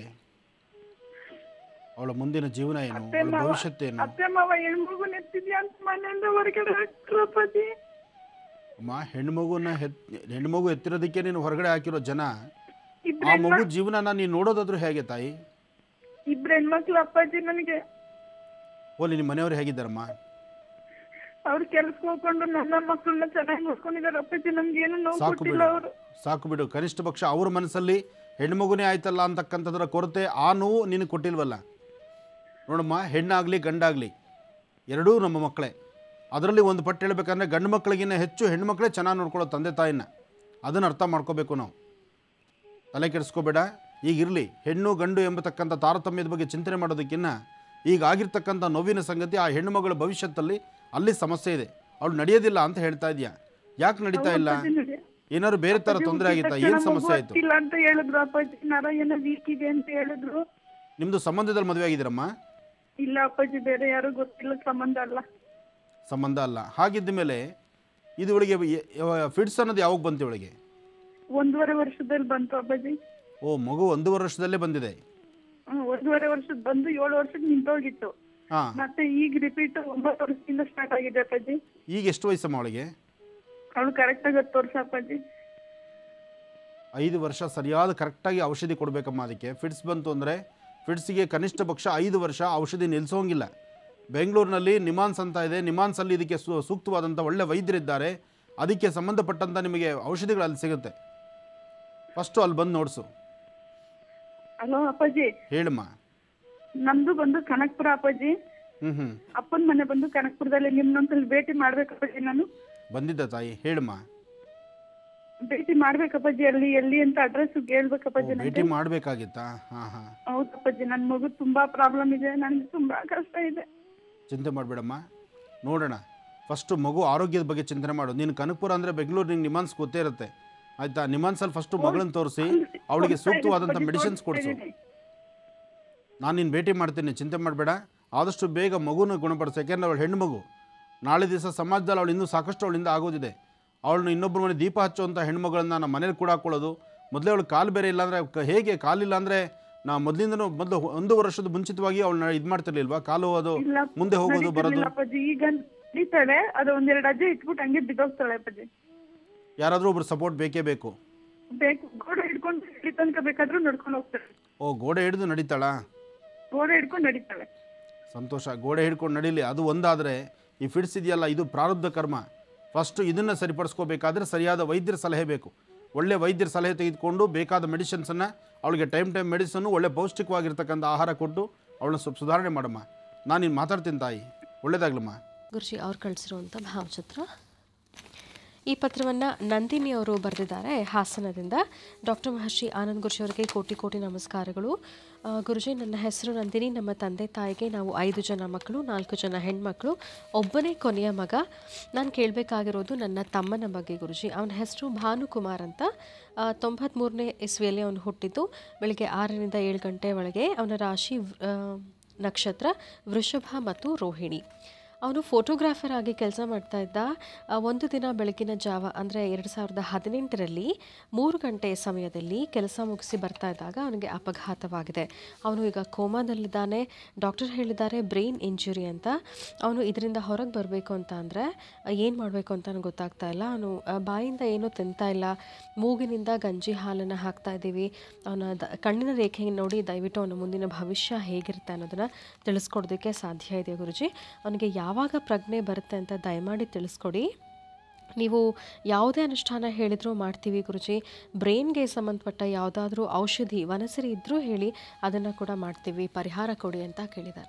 ಅವಳ ಮುಂದಿನ ಜೀವನ ಏನು, ಅವಳ ಭವಿಷ್ಯತ್ತೇನು? ಅತ್ತೆ ಮಾವ ಹೆಣ್ಮಗು ನೆತ್ತಿದ್ಯಾ ಅಂತ ಮನೆಯಿಂದ ಹೊರಗಡೆ ಹಾಕ್ರು ಅಪ್ಪಾಜಿ. ಅಮ್ಮ, ಹೆಣ್ಮಗು ಎತ್ತಿರೋದಕ್ಕೆ ನೀನು ಹೊರಗಡೆ ಹಾಕಿರೋ ಜನ, ಆ ಮಗು ಜೀವನನ ನೀನು ನೋಡೋದಾದ್ರೂ ಹೇಗೆ ತಾಯಿ? 2 ಹೆಣ್ಮಕ್ಳು ಅಪ್ಪಾಜಿ ನನಗೆ. ಓಲಿ ನಿಮ್ಮ ಮನೆಯವರು ಹೇಗಿದ್ದಾರಮ್ಮ? ಅವ್ರು ಕೆಲ್ಸಕ್ಕೆ ಹೋಗ್ಕೊಂಡು ನನ್ನ ಮಕ್ಕಳನ್ನ ಚೆನ್ನಾಗಿ ನೋಡ್ಕೊಂಡಿದ್ದಾರೆ ಅಪ್ಪಾಜಿ. ನಮ್ಗೆ ಏನು ನೋವು ಸಾಕು ಕೊಟ್ಟಿಲ್ಲ ಬಿಡು, ಅವರು. ಸಾಕು ಬಿಡು. ಕನಿಷ್ಠ ಪಕ್ಷ ಅವ್ರ ಮನಸ್ಸಲ್ಲಿ ಹೆಣ್ಮಗುನೇ ಆಯ್ತಲ್ಲ ಅಂತಕ್ಕಂಥದ್ರ ಕೊರತೆ ಆ ನೋವು ನಿನಗೆ ಕೊಟ್ಟಿಲ್ವಲ್ಲ. ನೋಡಮ್ಮ, ಹೆಣ್ಣಾಗಲಿ ಗಂಡಾಗಲಿ ಎರಡೂ ನಮ್ಮ ಮಕ್ಕಳೇ. ಅದರಲ್ಲಿ ಒಂದು ಪಟ್ಟು ಹೇಳ್ಬೇಕಂದ್ರೆ ಗಂಡು ಮಕ್ಕಳಿಗಿನ್ನ ಹೆಚ್ಚು ಹೆಣ್ಮಕ್ಳೇ ಚೆನ್ನಾಗಿ ನೋಡ್ಕೊಳ್ಳೋ ತಂದೆ ತಾಯಿನ. ಅದನ್ನು ಅರ್ಥ ಮಾಡ್ಕೋಬೇಕು ನಾವು. ತಲೆ ಕೆಡಿಸ್ಕೋಬೇಡ. ಈಗಿರಲಿ ಹೆಣ್ಣು ಗಂಡು ಎಂಬತಕ್ಕಂಥ ತಾರತಮ್ಯದ ಬಗ್ಗೆ ಚಿಂತನೆ ಮಾಡೋದಕ್ಕಿಂತ ಈಗ ಆಗಿರ್ತಕ್ಕಂಥ ನೋವಿನ ಸಂಗತಿ ಆ ಹೆಣ್ಣುಮಗಳ ಭವಿಷ್ಯದಲ್ಲಿ ಅಲ್ಲಿ ಸಮಸ್ಯೆ ಇದೆ. ಅವಳು ನಡೆಯೋದಿಲ್ಲ ಅಂತ ಹೇಳ್ತಾ ಇದೆಯಾ? ಯಾಕೆ ನಡೀತಾ ಇಲ್ಲ? ಏನಾದ್ರು ಬೇರೆ ಥರ ತೊಂದರೆ ಆಗಿತ್ತಾ? ಏನು ಸಮಸ್ಯೆ ಆಯಿತು? ಇಲ್ಲ ಅಂತ ಹೇಳಿದ್ರು ಅಪ್ಪಾಜಿ. ನರ ಏನೋ ವೀಕ್ ಇದೆ ಅಂತ ಹೇಳಿದ್ರು. ನಿಮ್ಮದು ಸಂಬಂಧದಲ್ಲಿ ಮದುವೆ ಆಗಿದ್ದೀರಮ್ಮ? ಇಲ್ಲ ಅಪ್ಪಾಜಿ, ಬೇರೆ ಯಾರು ಗೊತ್ತಿಲ್ಲ, ಸಂಬಂಧ ಅಲ್ಲ. ಸಂಬಂಧ ಅಲ್ಲ. ಹಾಗಿದ್ದ ಮೇಲೆ ಇದು ಇವಳಿಗೆ ಫಿಟ್ಸ್ ಅನ್ನೋದು ಯಾವಾಗ ಬಂತು ಇವಳಿಗೆ? 1.5 ವರ್ಷದಲ್ಲಿ ಬಂತು ಅಪ್ಪಾಜಿ. ಓ, ಮಗು 1.5 ವರ್ಷದಲ್ಲೇ ಬಂದಿದೆ. 1.5 ವರ್ಷದ ಬಂದು 7 ವರ್ಷಕ್ಕೆ ನಿಂತೋಗಿತ್ತು. ಹಾಂ, ಮತ್ತೆ ಈಗ ರಿಪೀಟ್ 9 ವರ್ಷದಿಂದ ಸ್ಟಾರ್ಟ್ ಆಗಿದೆ ಅಪ್ಪಾಜಿ. ಈಗ ಎಷ್ಟು ವಯಸ್ಸಮ್ಮ ಅವಳಿಗೆ? ಅವಳು ಕರೆಕ್ಟಾಗಿ 10 ವರ್ಷ ಅಪ್ಪಾಜಿ. 5 ವರ್ಷ ಸರಿಯಾದ ಕರೆಕ್ಟಾಗಿ ಔಷಧಿ ಕೊಡಬೇಕಮ್ಮ. ಅದಕ್ಕೆ ಫಿಟ್ಸ್ ಬಂತು ಅಂದರೆ ಫಿಟ್ಸಿಗೆ ಕನಿಷ್ಠ ಪಕ್ಷ 5 ವರ್ಷ ಔಷಧಿ ನಿಲ್ಲಿಸೋಂಗಿಲ್ಲ. ಬೆಂಗಳೂರಿನಲ್ಲಿ ನಿಮಾನ್ಸ್ ಅಂತ ಇದೆ. ನಿಮಾನ್ಸಲ್ಲಿ ಇದಕ್ಕೆ ಸೂಕ್ತವಾದಂಥ ಒಳ್ಳೆ ವೈದ್ಯರಿದ್ದಾರೆ. ಅದಕ್ಕೆ ಸಂಬಂಧಪಟ್ಟಂಥ ನಿಮಗೆ ಔಷಧಿಗಳು ಅಲ್ಲಿ ಸಿಗುತ್ತೆ. ಫಸ್ಟು ಅಲ್ಲಿ ಬಂದು ನೋಡಿಸು. ಹಲೋ ಅಪ್ಪಾಜಿ. ಹೇಳಮ್ಮ. ನಮ್ದು ಬಂದು ಕನಕಪುರ ಅಪ್ಪಾಜಿ. ಅಪ್ಪನ ಮನೆ ಬಂದು ಕನಕಪುರದಲ್ಲಿ. ನಿಮ್ಮನ್ನೊಂದ್ಸಲ ಭೇಟಿ ಮಾಡ್ಬೇಕಪ್ಪಾಜಿ ನಾನು. ಬಂದಿದ್ದ ತಾಯಿ, ಹೇಳಮ್ಮ. ಭೇಟಿ ಮಾಡ್ಬೇಕಪ್ಪಾಜಿ. ಎಲ್ಲಿ ಅಂತ ಅಡ್ರೆಸ್ ಹೇಳ್ಬೇಕಪ್ಪಾಜಿ. ಭೇಟಿ ಮಾಡಬೇಕಾಗಿತ್ತಾ? ಹಾಂ ಹಾಂ, ಹೌದಪ್ಪಾಜಿ. ನನ್ನ ಮಗು ತುಂಬಾ ಪ್ರಾಬ್ಲಮ್ ಇದೆ. ನನಗೆ ತುಂಬಾ ಕಷ್ಟ ಇದೆ. ಚಿಂತೆ ಮಾಡಬೇಡಮ್ಮ, ನೋಡೋಣ. ಫಸ್ಟು ಮಗು ಆರೋಗ್ಯದ ಬಗ್ಗೆ ಚಿಂತನೆ ಮಾಡು. ನೀನು ಕನಕಪುರ ಅಂದರೆ ಬೆಂಗಳೂರು, ನಿಂಗೆ ನಿಮಾನ್ಸ್ ಗೊತ್ತೇ ಇರುತ್ತೆ ಆಯಿತಾ? ನಿಮಾನ್ಸಲ್ಲಿ ಫಸ್ಟು ಮಗಳನ್ನ ತೋರಿಸಿ ಅವಳಿಗೆ ಸೂಕ್ತವಾದಂಥ ಮೆಡಿಸಿನ್ಸ್ ಕೊಡಿಸು. ನಾನು ನಿನ್ನ ಭೇಟಿ ಮಾಡ್ತೀನಿ, ಚಿಂತೆ ಮಾಡಬೇಡ. ಆದಷ್ಟು ಬೇಗ ಮಗುನ ಗುಣಪಡಿಸು. ಯಾಕೆಂದರೆ ಅವಳು ಹೆಣ್ಣು ಮಗು. ನಾಳೆ ದಿವಸ ಸಮಾಜದಲ್ಲಿ ಅವಳು ಇನ್ನೂ ಸಾಕಷ್ಟು ಅವಳಿಂದ ಆಗೋದಿದೆ. ಅವಳನ್ನು ಇನ್ನೊಬ್ಬರ ಮನೆ ದೀಪ ಹಚ್ಚುವಂಥ ಹೆಣ್ಮಗಳನ್ನ ನಮ್ಮ ಮನೇಲಿ ಕೂಡ ಹಾಕ್ಕೊಳ್ಳೋದು. ಮೊದಲೇ ಅವಳು ಕಾಲು ಬೇರೆ ಇಲ್ಲಾಂದರೆ ಹೇಗೆ ಕಾಲಿಲ್ಲ ಅಂದರೆ ನಾ ಮೊದಲು 1 ವರ್ಷದ ಮುಂಚಿತವಾಗಿ ಅವಳನ್ನ ಇದು ಮಾಡ್ತಿರ್ಲಿಲ್ವಾ? ಕಾಲು ಅದು ಮುಂದೆ ಹೋಗೋದು ಬರೋದು. ಈಗ ನಡೀತಾಳೆ, ಅದು 1-2 ಅಜ್ಜೆ ಇಟ್ಬಿಟ್ಟು ಹಂಗೆ ಬಿದ್ದೋಗ್ತಾಳೆ ಅಪ್ಪಾಜಿ. ಯಾರಾದರೂ ಒಬ್ರು ಸಪೋರ್ಟ್ ಬೇಕೇ ಬೇಕು. ಗೋಡೆ ಹಿಡ್ಕೊಂಡು ಇಲ್ಲಿ ತನಕ ಬೇಕಾದ್ರೂ ನಡ್ಕೊಂಡು ಹೋಗ್ತಾಳೆ. ಓ, ಗೋಡೆ ಹಿಡಿದು ನಡೀತಾಳಾ? ಗೋಡೆ ಹಿಡ್ಕೊಂಡು ನಡೀತಾಳೆ. ಸಂತೋಷ. ಗೋಡೆ ಹಿಡ್ಕೊಂಡು ನಡೀಲಿ. ಅದು ಒಂದಾದರೆ ಈ ಫಿಟ್ಸ್ ಇದೆಯಲ್ಲ, ಇದು ಪ್ರಾರಬ್ಧ ಕರ್ಮ. ಫಸ್ಟು ಇದನ್ನು ಸರಿಪಡಿಸ್ಕೋಬೇಕಾದ್ರೆ ಸರಿಯಾದ ವೈದ್ಯರ ಸಲಹೆ ಬೇಕು. ಒಳ್ಳೆ ವೈದ್ಯರ ಸಲಹೆ ತೆಗೆದುಕೊಂಡು ಬೇಕಾದ ಮೆಡಿಸಿನ್ಸನ್ನು ಅವಳಿಗೆ ಟೈಮ್ ಮೆಡಿಸನ್ನು, ಒಳ್ಳೆ ಪೌಷ್ಟಿಕವಾಗಿರ್ತಕ್ಕಂಥ ಆಹಾರ ಕೊಟ್ಟು ಅವಳನ್ನ ಸ್ವಲ್ಪ ಸುಧಾರಣೆ ಮಾಡಮ್ಮ. ನಾನು ನೀನು ಮಾತಾಡ್ತೀನಿ ತಾಯಿ. ಒಳ್ಳೇದಾಗ್ಲಮ್ಮ. ಗುರುಜಿ ಅವ್ರು ಕಳಿಸಿರುವಂಥ ಭಾವಚಿತ್ರ. ಈ ಪತ್ರವನ್ನು ನಂದಿನಿ ಅವರು ಬರೆದಿದ್ದಾರೆ ಹಾಸನದಿಂದ. ಡಾಕ್ಟರ್ ಮಹರ್ಷಿ ಆನಂದ್ ಗುರುಜಿ ಅವರಿಗೆ ಕೋಟಿ ಕೋಟಿ ನಮಸ್ಕಾರಗಳು. ಗುರುಜಿ, ನನ್ನ ಹೆಸರು ನಂದಿನಿ. ನಮ್ಮ ತಂದೆ ತಾಯಿಗೆ ನಾವು 5 ಜನ ಮಕ್ಕಳು, 4 ಜನ ಹೆಣ್ಮಕ್ಳು, ಒಬ್ಬನೇ ಕೊನೆಯ ಮಗ. ನಾನು ಕೇಳಬೇಕಾಗಿರೋದು ನನ್ನ ತಮ್ಮನ ಬಗ್ಗೆ ಗುರುಜಿ. ಅವನ ಹೆಸರು ಭಾನುಕುಮಾರ್ ಅಂತ. 93ನೇ ಇಸ್ವಿಯಲ್ಲಿ ಅವನು ಹುಟ್ಟಿದ್ದು. ಬೆಳಗ್ಗೆ 6ರಿಂದ 7 ಗಂಟೆ ಒಳಗೆ. ಅವನ ರಾಶಿ ನಕ್ಷತ್ರ ವೃಷಭ ಮತ್ತು ರೋಹಿಣಿ. ಅವನು ಫೋಟೋಗ್ರಾಫರ್ ಆಗಿ ಕೆಲಸ ಮಾಡ್ತಾ ಇದ್ದ. ಒಂದು ದಿನ ಬೆಳಗಿನ ಜಾವ ಅಂದರೆ 2018ರಲ್ಲಿ 3 ಗಂಟೆ ಸಮಯದಲ್ಲಿ ಕೆಲಸ ಮುಗಿಸಿ ಬರ್ತಾ ಇದ್ದಾಗ ಅವನಿಗೆ ಅಪಘಾತವಾಗಿದೆ. ಅವನು ಈಗ ಕೋಮಾದಲ್ಲಿದ್ದಾನೆ. ಡಾಕ್ಟರ್ ಹೇಳಿದ್ದಾರೆ ಬ್ರೈನ್ ಇಂಜುರಿ ಅಂತ. ಅವನು ಇದರಿಂದ ಹೊರಗೆ ಬರಬೇಕು ಅಂತ ಅಂದರೆ ಏನು ಮಾಡಬೇಕು ಅಂತ ನನಗೆ ಗೊತ್ತಾಗ್ತಾ ಇಲ್ಲ. ಅವನು ಬಾಯಿಂದ ಏನೂ ತಿಂತಾ ಇಲ್ಲ. ಮೂಗಿನಿಂದ ಗಂಜಿ ಹಾಲನ್ನು ಹಾಕ್ತಾ ಇದ್ದೀವಿ. ಅವನ ಕಣ್ಣಿನ ರೇಖೆ ನೋಡಿ ದಯವಿಟ್ಟು ಅವನ ಮುಂದಿನ ಭವಿಷ್ಯ ಹೇಗಿರುತ್ತೆ ಅನ್ನೋದನ್ನು ತಿಳಿಸ್ಕೊಡೋದಕ್ಕೆ ಸಾಧ್ಯ ಇದೆ ಗುರುಜಿ. ಅವನಿಗೆ ಯಾವಾಗ ಪ್ರಜ್ಞೆ ಬರುತ್ತೆ ಅಂತ ದಯಮಾಡಿ ತಿಳಿಸ್ಕೊಡಿ. ನೀವು ಯಾವುದೇ ಅನುಷ್ಠಾನ ಹೇಳಿದರೂ ಮಾಡ್ತೀವಿ ಗುರುಜಿ. ಬ್ರೈನ್ಗೆ ಸಂಬಂಧಪಟ್ಟ ಯಾವುದಾದ್ರೂ ಔಷಧಿ ವನಸರಿ ಇದ್ದರೂ ಹೇಳಿ, ಅದನ್ನು ಕೂಡ ಮಾಡ್ತೀವಿ. ಪರಿಹಾರ ಕೊಡಿ ಅಂತ ಕೇಳಿದ್ದಾರೆ.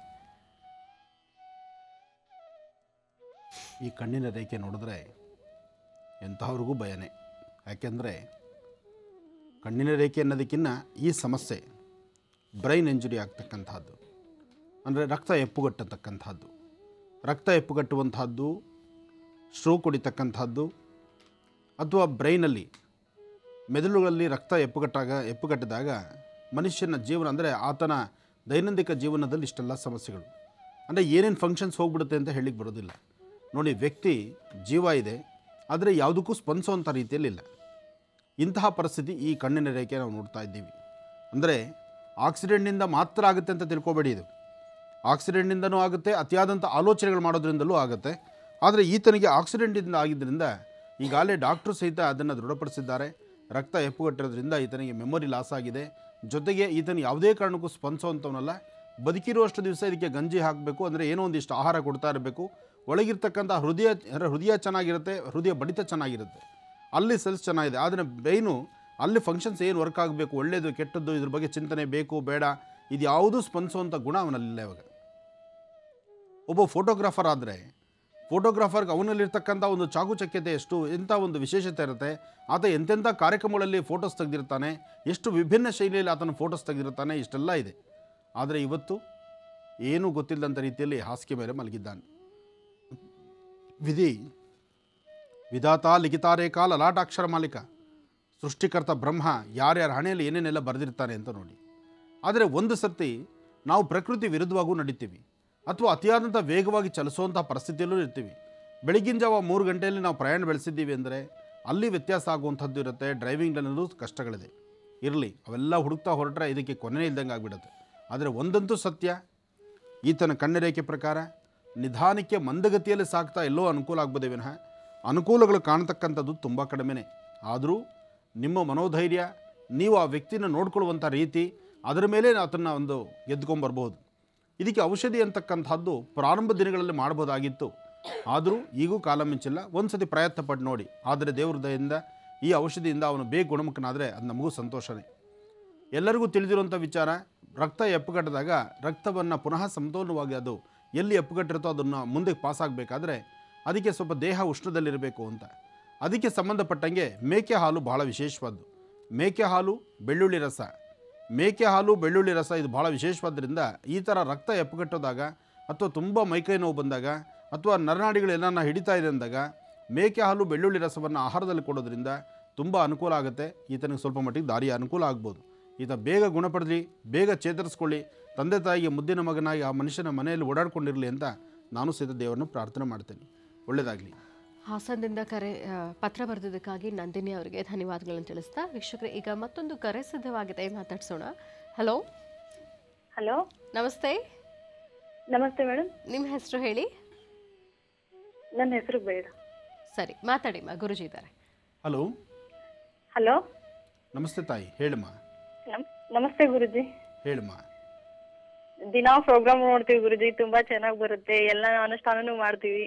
ಈ ಕಣ್ಣಿನ ರೇಖೆ ನೋಡಿದ್ರೆ ಎಂಥವ್ರಿಗೂ ಭಯನೇ. ಯಾಕೆಂದರೆ ಕಣ್ಣಿನ ರೇಖೆ ಅನ್ನೋದಕ್ಕಿಂತ ಈ ಸಮಸ್ಯೆ ಬ್ರೈನ್ ಇಂಜುರಿ ಆಗ್ತಕ್ಕಂಥದ್ದು, ಅಂದರೆ ರಕ್ತ ಹೆಪ್ಪುಗಟ್ಟತಕ್ಕಂಥದ್ದು, ರಕ್ತ ಹೆಪ್ಪುಗಟ್ಟುವಂಥದ್ದು, ಸ್ಟ್ರೋಕ್ ಹೊಡಿತಕ್ಕಂಥದ್ದು, ಅಥವಾ ಬ್ರೈನಲ್ಲಿ ಮೆದುಳುಗಳಲ್ಲಿ ರಕ್ತ ಹೆಪ್ಪುಗಟ್ಟಿದಾಗ ಮನುಷ್ಯನ ಜೀವನ ಅಂದರೆ ಆತನ ದೈನಂದಿನ ಜೀವನದಲ್ಲಿ ಇಷ್ಟೆಲ್ಲ ಸಮಸ್ಯೆಗಳು, ಅಂದರೆ ಏನೇನು ಫಂಕ್ಷನ್ಸ್ ಹೋಗ್ಬಿಡುತ್ತೆ ಅಂತ ಹೇಳಿಕ್ಕೆ ಬರೋದಿಲ್ಲ. ನೋಡಿ, ವ್ಯಕ್ತಿ ಜೀವ ಇದೆ, ಆದರೆ ಯಾವುದಕ್ಕೂ ಸ್ಪಂದಿಸುವಂಥ ರೀತಿಯಲ್ಲಿಲ್ಲ. ಇಂತಹ ಪರಿಸ್ಥಿತಿ ಈ ಕಣ್ಣಿನ ರೇಖೆ ನಾವು ನೋಡ್ತಾ ಇದ್ದೀವಿ. ಅಂದರೆ ಆಕ್ಸಿಡೆಂಟ್ನಿಂದ ಮಾತ್ರ ಆಗುತ್ತೆ ಅಂತ ತಿಳ್ಕೊಬೇಡಿ. ಇದು ಆಕ್ಸಿಡೆಂಟ್ನಿಂದನೂ ಆಗುತ್ತೆ, ಅತಿಯಾದಂಥ ಆಲೋಚನೆಗಳು ಮಾಡೋದ್ರಿಂದಲೂ ಆಗುತ್ತೆ. ಆದರೆ ಈತನಿಗೆ ಆಕ್ಸಿಡೆಂಟಿಂದ ಆಗಿದ್ದರಿಂದ ಈಗಾಗಲೇ ಡಾಕ್ಟ್ರು ಸಹಿತ ಅದನ್ನು ದೃಢಪಡಿಸಿದ್ದಾರೆ. ರಕ್ತ ಹೆಪ್ಪುಗಟ್ಟಿರೋದ್ರಿಂದ ಈತನಿಗೆ ಮೆಮೊರಿ ಲಾಸ್ ಆಗಿದೆ. ಜೊತೆಗೆ ಈತನು ಯಾವುದೇ ಕಾರಣಕ್ಕೂ ಸ್ಪಂದಿಸುವಂಥವನಲ್ಲ, ಬದುಕಿರುವಷ್ಟು ದಿವಸ ಇದಕ್ಕೆ ಗಂಜಿ ಹಾಕಬೇಕು, ಅಂದರೆ ಏನೋ ಒಂದಿಷ್ಟು ಆಹಾರ ಕೊಡ್ತಾ ಇರಬೇಕು. ಒಳಗಿರ್ತಕ್ಕಂಥ ಹೃದಯ ಚೆನ್ನಾಗಿರುತ್ತೆ, ಹೃದಯ ಬಡಿತ ಚೆನ್ನಾಗಿರುತ್ತೆ, ಅಲ್ಲಿ ಸೆಲ್ಸ್ ಚೆನ್ನಾಗಿದೆ. ಆದರೆ ಬ್ರೈನು ಅಲ್ಲಿ ಫಂಕ್ಷನ್ಸ್ ಏನು ವರ್ಕ್ ಆಗಬೇಕು, ಒಳ್ಳೆಯದು ಕೆಟ್ಟದ್ದು, ಇದ್ರ ಬಗ್ಗೆ ಚಿಂತನೆ ಬೇಕು ಬೇಡ ಇದು ಯಾವುದೂ ಸ್ಪಂದಿಸುವಂಥ ಗುಣ ಅವನಲ್ಲಿಲ್ಲ. ಇವಾಗ ಒಬ್ಬ ಫೋಟೋಗ್ರಾಫರ್ ಆದರೆ ಫೋಟೋಗ್ರಾಫರ್ಗೆ ಅವನಲ್ಲಿರ್ತಕ್ಕಂಥ ಒಂದು ಚಾಕುಚಕ್ಯತೆ ಎಷ್ಟು, ಎಂಥ ಒಂದು ವಿಶೇಷತೆ ಇರುತ್ತೆ. ಆತ ಎಂತೆಂಥ ಕಾರ್ಯಕ್ರಮಗಳಲ್ಲಿ ಫೋಟೋಸ್ ತೆಗೆದಿರ್ತಾನೆ, ಎಷ್ಟು ವಿಭಿನ್ನ ಶೈಲಿಯಲ್ಲಿ ಆತನ ಫೋಟೋಸ್ ತೆಗೆದಿರ್ತಾನೆ, ಇಷ್ಟೆಲ್ಲ ಇದೆ. ಆದರೆ ಇವತ್ತು ಏನೂ ಗೊತ್ತಿಲ್ಲದಂಥ ರೀತಿಯಲ್ಲಿ ಹಾಸಿಗೆ ಮೇಲೆ ಮಲಗಿದ್ದಾನೆ. ವಿಧಾತ ಲಿಖಿತಾರೇಖಾ ಲಲಾಟಾಕ್ಷರ ಮಾಲಿಕ, ಸೃಷ್ಟಿಕರ್ತ ಬ್ರಹ್ಮ ಯಾರ್ಯಾರ ಹಣೆಯಲ್ಲಿ ಏನೇನೆಲ್ಲ ಬರೆದಿರ್ತಾನೆ ಅಂತ ನೋಡಿ. ಆದರೆ ಒಂದು ಸರ್ತಿ ನಾವು ಪ್ರಕೃತಿ ವಿರುದ್ಧವಾಗೂ ನಡೀತೀವಿ, ಅಥವಾ ಅತಿಯಾದಂಥ ವೇಗವಾಗಿ ಚಲಿಸುವಂಥ ಪರಿಸ್ಥಿತಿಯಲ್ಲೂ ಇರ್ತೀವಿ. ಬೆಳಗಿನ ಜಾವ 3 ಗಂಟೆಯಲ್ಲಿ ನಾವು ಪ್ರಯಾಣ ಬೆಳೆಸಿದ್ದೀವಿ ಅಂದರೆ ಅಲ್ಲಿ ವ್ಯತ್ಯಾಸ ಆಗುವಂಥದ್ದು ಇರುತ್ತೆ. ಡ್ರೈವಿಂಗ್ನಲ್ಲೂ ಕಷ್ಟಗಳಿದೆ. ಇರಲಿ, ಅವೆಲ್ಲ ಹುಡುಕ್ತಾ ಹೊರಟ್ರೆ ಇದಕ್ಕೆ ಕೊನೆ ಇಲ್ದಂಗೆ ಆಗಿಬಿಡುತ್ತೆ. ಆದರೆ ಒಂದಂತೂ ಸತ್ಯ, ಈತನ ಕಣ್ಣರೇಖೆ ಪ್ರಕಾರ ನಿಧಾನಕ್ಕೆ ಮಂದಗತಿಯಲ್ಲಿ ಸಾಕ್ತಾ ಎಲ್ಲೋ ಅನುಕೂಲ ಆಗ್ಬೋದೇ ವಿನಃ ಅನುಕೂಲಗಳು ಕಾಣತಕ್ಕಂಥದ್ದು ತುಂಬ ಕಡಿಮೆನೇ. ಆದರೂ ನಿಮ್ಮ ಮನೋಧೈರ್ಯ, ನೀವು ಆ ವ್ಯಕ್ತಿನ ನೋಡ್ಕೊಳ್ಳುವಂಥ ರೀತಿ, ಅದರ ಮೇಲೆ ಆತನ್ನು ಒಂದು ಗೆದ್ದುಕೊಂಬರ್ಬೋದು. ಇದಕ್ಕೆ ಔಷಧಿ ಅಂತಕ್ಕಂಥದ್ದು ಪ್ರಾರಂಭ ದಿನಗಳಲ್ಲಿ ಮಾಡ್ಬೋದಾಗಿತ್ತು. ಆದರೂ ಈಗೂ ಕಾಲ ಮಿಂಚಿಲ್ಲ. ಒಂದು ಸತಿ ಪ್ರಯತ್ನ ಪಟ್ಟು ನೋಡಿ. ಆದರೆ ದೇವ್ರ ದಯೆಯಿಂದ ಈ ಔಷಧಿಯಿಂದ ಅವನು ಬೇಗ ಗುಣಮುಖನಾದರೆ ಅದು ನಮಗೂ ಸಂತೋಷನೇ. ಎಲ್ಲರಿಗೂ ತಿಳಿದಿರುವಂಥ ವಿಚಾರ, ರಕ್ತ ಎಪ್ಪುಗಟ್ಟಿದಾಗ ರಕ್ತವನ್ನು ಪುನಃ ಸಮತೋಲನವಾಗಿ ಅದು ಎಲ್ಲಿ ಎಪ್ಪುಗಟ್ಟಿರುತ್ತೋ ಅದನ್ನು ಮುಂದೆ ಪಾಸಾಗಬೇಕಾದ್ರೆ ಅದಕ್ಕೆ ಸ್ವಲ್ಪ ದೇಹ ಉಷ್ಣದಲ್ಲಿರಬೇಕು ಅಂತ. ಅದಕ್ಕೆ ಸಂಬಂಧಪಟ್ಟಂಗೆ ಮೇಕೆ ಹಾಲು ಬಹಳ ವಿಶೇಷವಾದ್ದು. ಮೇಕೆ ಹಾಲು ಬೆಳ್ಳುಳ್ಳಿ ರಸ ಇದು ಭಾಳ ವಿಶೇಷವಾದ್ದರಿಂದ ಈ ಥರ ರಕ್ತ ಎಪ್ಪುಗಟ್ಟೋದಾಗ ಅಥವಾ ತುಂಬ ಮೈಕೈ ನೋವು ಬಂದಾಗ ಅಥವಾ ನರನಾಡಿಗಳೆಲ್ಲ ಹಿಡಿತಾ ಇದೆ ಅಂದಾಗ ಮೇಕೆ ಹಾಲು ಬೆಳ್ಳುಳ್ಳಿ ರಸವನ್ನು ಆಹಾರದಲ್ಲಿ ಕೊಡೋದ್ರಿಂದ ತುಂಬ ಅನುಕೂಲ ಆಗುತ್ತೆ. ಈತನಿಗೆ ಸ್ವಲ್ಪ ಮಟ್ಟಿಗೆ ದಾರಿ ಅನುಕೂಲ ಆಗ್ಬೋದು. ಈತ ಬೇಗ ಗುಣಪಡಲಿ, ಬೇಗ ಚೇತರಿಸ್ಕೊಳ್ಳಿ, ತಂದೆ ತಾಯಿಗೆ ಮುದ್ದಿನ ಮಗನಾಗಿ ಆ ಮನುಷ್ಯನ ಮನೆಯಲ್ಲಿ ಓಡಾಡ್ಕೊಂಡಿರಲಿ ಅಂತ ನಾನು ಸಹಿತ ದೇವರನ್ನು ಪ್ರಾರ್ಥನೆ ಮಾಡ್ತೇನೆ. ಒಳ್ಳೆಯದಾಗಲಿ. ಹಾಸನದಿಂದ ಪತ್ರ ಬರೆದಿದ್ದಕ್ಕಾಗಿ ನಂದಿನಿ ಅವರಿಗೆ ಧನ್ಯವಾದಗಳನ್ನು ತಿಳಿಸ್ತಾ, ವೀಕ್ಷಕರೇ ಈಗ ಮತ್ತೊಂದು ಕರೆ ಸಿದ್ಧವಾಗಿದೆ, ಮಾತಾಡ್ಸೋಣ. ಹಲೋ. ನಮಸ್ತೆ. ನಮಸ್ತೆ ಮೇಡಮ್. ನಿಮ್ಮ ಹೆಸರು ಹೇಳಿ. ನನ್ನ ಹೆಸರು ಬೇಡ. ಸರಿ, ಮಾತಾಡಿ ಮಾ, ಗುರುಜಿ ಇದ್ದಾರೆ. ಹಲೋ. ನಮಸ್ತೆ ತಾಯಿ, ಹೇಳಮ್ಮ. ನಮಸ್ತೆ ಗುರುಜಿ. ಹೇಳಮ್ಮ. ದಿನಾ ಪ್ರೋಗ್ರಾಮ್ ನೋಡ್ತೀವಿ ಗುರುಜಿ, ತುಂಬಾ ಚೆನ್ನಾಗಿ ಬರುತ್ತೆ, ಎಲ್ಲ ಅನುಷ್ಠಾನನೂ ಮಾಡ್ತೀವಿ.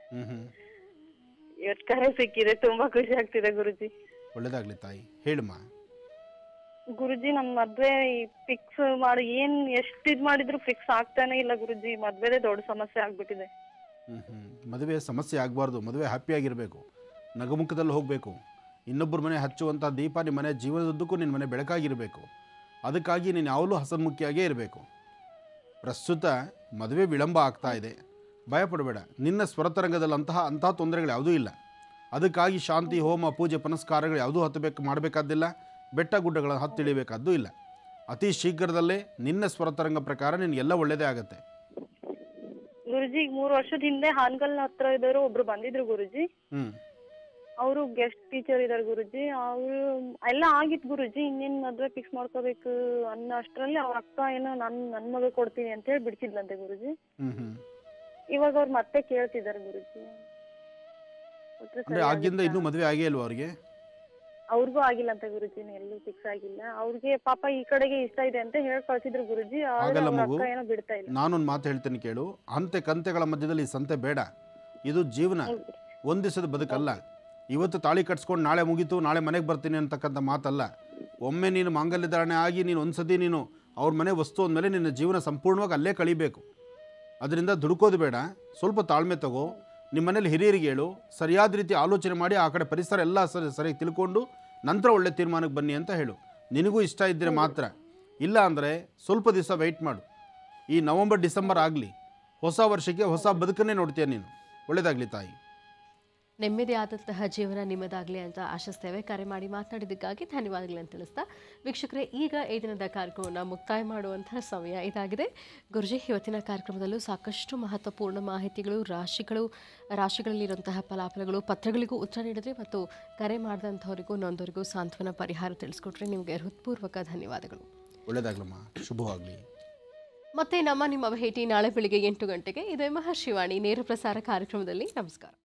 ಇವತ್ತು ಕರೆ ಸಿಕ್ಕಿದೆ, ತುಂಬಾ ಖುಷಿ ಆಗ್ತಿದೆ ಗುರುಜಿ. ಒಳ್ಳೇದಾಗ್ಲಿ ತಾಯಿ, ಹೇಳಮ್ಮ. ಗುರುಜಿ, ನಮ್ ಮದ್ವೆ ಫಿಕ್ಸ್ ಮಾಡಿ ಎಷ್ಟು ಇದ್ ಮಾಡಿದ್ರು ಫಿಕ್ಸ್ ಆಗ್ತಾನೆ ಇಲ್ಲ ಗುರುಜಿ. ಮದ್ವೆದೇ ದೊಡ್ಡ ಸಮಸ್ಯೆ ಆಗ್ಬಿಟ್ಟಿದೆ. ಮದುವೆ ಸಮಸ್ಯೆ ಆಗಬಾರ್ದು. ಮದುವೆ ಹ್ಯಾಪಿಯಾಗಿರಬೇಕು, ನಗುಮುಖದಲ್ಲಿ ಹೋಗಬೇಕು. ಇನ್ನೊಬ್ಬರ ಮನೆ ಹಚ್ಚುವಂಥ ದೀಪ ನಿಮ್ಮ ಮನೆ ಜೀವನದುದ್ದಕ್ಕೂ ನಿನ್ನ ಮನೆ ಬೆಳಕಾಗಿರಬೇಕು. ಅದಕ್ಕಾಗಿ ನೀನು ಯಾವಾಗಲೂ ಹಸನ್ಮುಖಿಯಾಗೇ ಇರಬೇಕು. ಪ್ರಸ್ತುತ ಮದುವೆ ವಿಳಂಬ ಆಗ್ತಾ ಇದೆ, ಭಯಪಡಬೇಡ. ನಿನ್ನ ಸ್ವರತರಂಗದಲ್ಲಿ ಅಂಥ ತೊಂದರೆಗಳು ಯಾವುದೂ ಇಲ್ಲ. ಅದಕ್ಕಾಗಿ ಶಾಂತಿ ಹೋಮ ಪೂಜೆ ಪುನಸ್ಕಾರಗಳು ಯಾವುದೂ ಮಾಡಬೇಕಾದ್ದಿಲ್ಲ. ಬೆಟ್ಟ ಗುಡ್ಡಗಳನ್ನು ಹತ್ತಿಳಿಬೇಕಾದ್ದು ಇಲ್ಲ. ಅತಿ ಶೀಘ್ರದಲ್ಲೇ ನಿನ್ನ ಸ್ವರತರಂಗ ಪ್ರಕಾರ ನಿನಗೆಲ್ಲ ಒಳ್ಳೆಯದೇ ಆಗುತ್ತೆ. ಗುರುಜಿ, 3 ವರ್ಷದ ಹಿಂದೆ ಹಾನಗಲ್ ಹತ್ರ ಇದ್ದವರು ಒಬ್ರು ಬಂದಿದ್ರು ಗುರುಜಿ. ಅವರು ಗೆಸ್ಟ್ ಟೀಚರ್ ಇದಾರೆ ಗುರುಜಿ. ಅವರು ಎಲ್ಲ ಆಗಿತ್ತು ಗುರುಜಿ. ಇನ್ನೇನ್ ಮದ್ವೆ ಫಿಕ್ಸ್ ಮಾಡ್ಕೋಬೇಕು ಅನ್ನೋ ಅಷ್ಟರಲ್ಲಿ ಅವ್ರ ಅಕ್ಕ ಏನೋ ನನ್ ಮಗ ಕೊಡ್ತೀನಿ ಅಂತ ಹೇಳಿ ಬಿಡ್ಸಿದ್ಲಂತೆ ಗುರುಜಿ. ಇವಾಗ ಅವ್ರು ಮತ್ತೆ ಕೇಳ್ತಿದಾರೆ ಗುರುಜಿ. ಆಗಿಂದ ಇನ್ನೂ ಮದುವೆ ಆಗೇ ಇಲ್ವಾ ಅವ್ರಿಗೆ? ಅವ್ರಿಗೂ ಆಗಿಲ್ಲ ಅಂತ ಗುರುಜಿ, ಎಲ್ಲೂ ಫಿಕ್ಸ್ ಆಗಿಲ್ಲ. ಅವ್ರಿಗೆ ಪಾಪ ಈ ಕಡೆಗೆ ಇಷ್ಟ ಇದೆ ಅಂತ ಹೇಳಿ ಕಳ್ಸಿದ್ರು ಗುರುಜಿ. ಏನೋ ಬಿಡ್ತಾ ಇಲ್ಲ. ನಾನೊಂದು ಮಾತು ಹೇಳ್ತೇನೆ ಕೇಳು. ಅಂತೆ ಕಂತೆಗಳ ಮಧ್ಯದಲ್ಲಿ ಸಂತೆ ಬೇಡ. ಇದು ಜೀವನ, ಒಂದ್ ದಿವಸದ ಬದುಕಲ್ಲ. ಇವತ್ತು ತಾಳಿ ಕಟ್ಸ್ಕೊಂಡು ನಾಳೆ ಮುಗೀತು, ನಾಳೆ ಮನೆಗೆ ಬರ್ತೀನಿ ಅಂತಕ್ಕಂಥ ಮಾತಲ್ಲ. ಒಮ್ಮೆ ನೀನು ಮಾಂಗಲ್ಯ ಧಾರಣೆ ಆಗಿ ನೀನು ಒಂದ್ಸತಿ ನೀನು ಅವ್ರ ಮನೆ ವಸ್ತು ಅಂದಮೇಲೆ ನಿನ್ನ ಜೀವನ ಸಂಪೂರ್ಣವಾಗಿ ಅಲ್ಲೇ ಕಳಿಬೇಕು. ಅದರಿಂದ ದುಡುಕೋದು ಬೇಡ. ಸ್ವಲ್ಪ ತಾಳ್ಮೆ ತಗೋ. ನಿಮ್ಮ ಮನೇಲಿ ಹಿರಿಯರಿಗೆ ಹೇಳು, ಸರಿಯಾದ ರೀತಿ ಆಲೋಚನೆ ಮಾಡಿ ಆ ಕಡೆ ಪರಿಸರ ಎಲ್ಲ ಸರಿಯಾಗಿ ತಿಳ್ಕೊಂಡು ನಂತರ ಒಳ್ಳೆ ತೀರ್ಮಾನಕ್ಕೆ ಬನ್ನಿ ಅಂತ ಹೇಳು. ನಿನಗೂ ಇಷ್ಟ ಇದ್ದರೆ ಮಾತ್ರ. ಇಲ್ಲ ಅಂದರೆ ಸ್ವಲ್ಪ ದಿವಸ ವೆಯ್ಟ್ ಮಾಡು. ಈ ನವಂಬರ್ ಡಿಸೆಂಬರ್ ಆಗಲಿ, ಹೊಸ ವರ್ಷಕ್ಕೆ ಹೊಸ ಬದುಕನ್ನೇ ನೋಡ್ತೀಯ ನೀನು. ಒಳ್ಳೆಯದಾಗಲಿ ತಾಯಿ. ನೆಮ್ಮದಿ ಆದಂತಹ ಜೀವನ ನಿಮ್ಮದಾಗಲಿ ಅಂತ ಆಶಿಸ್ತೇವೆ. ಕರೆ ಮಾಡಿ ಮಾತನಾಡಿದ್ದಕ್ಕಾಗಿ ಧನ್ಯವಾದಗಳನ್ನು ತಿಳಿಸ್ತಾ, ವೀಕ್ಷಕರೇ ಈಗ ಈ ದಿನದ ಕಾರ್ಯಕ್ರಮವನ್ನು ಮುಕ್ತಾಯ ಮಾಡುವಂತಹ ಸಮಯ ಇದಾಗಿದೆ. ಗುರುಜಿ, ಇವತ್ತಿನ ಕಾರ್ಯಕ್ರಮದಲ್ಲೂ ಸಾಕಷ್ಟು ಮಹತ್ವಪೂರ್ಣ ಮಾಹಿತಿಗಳು, ರಾಶಿಗಳಲ್ಲಿರುವಂತಹ ಫಲಾಫಲಗಳು, ಪತ್ರಗಳಿಗೂ ಉತ್ತರ ನೀಡಿದ್ರಿ ಮತ್ತು ಕರೆ ಮಾಡಿದಂಥವರಿಗೂ ನೊಂದವರಿಗೂ ಸಾಂತ್ವನ ಪರಿಹಾರ ತಿಳಿಸ್ಕೊಟ್ರೆ ನಿಮಗೆ ಹೃತ್ಪೂರ್ವಕ ಧನ್ಯವಾದಗಳು. ಒಳ್ಳೆಯದಾಗಲಮ್ಮ, ಶುಭವಾಗಲಿ. ಮತ್ತೆ ನಿಮ್ಮ ಭೇಟಿ ನಾಳೆ ಬೆಳಿಗ್ಗೆ 8 ಗಂಟೆಗೆ ಇದೇ ಮಹರ್ಷಿವಾಣಿ ನೇರ ಪ್ರಸಾರ ಕಾರ್ಯಕ್ರಮದಲ್ಲಿ. ನಮಸ್ಕಾರ.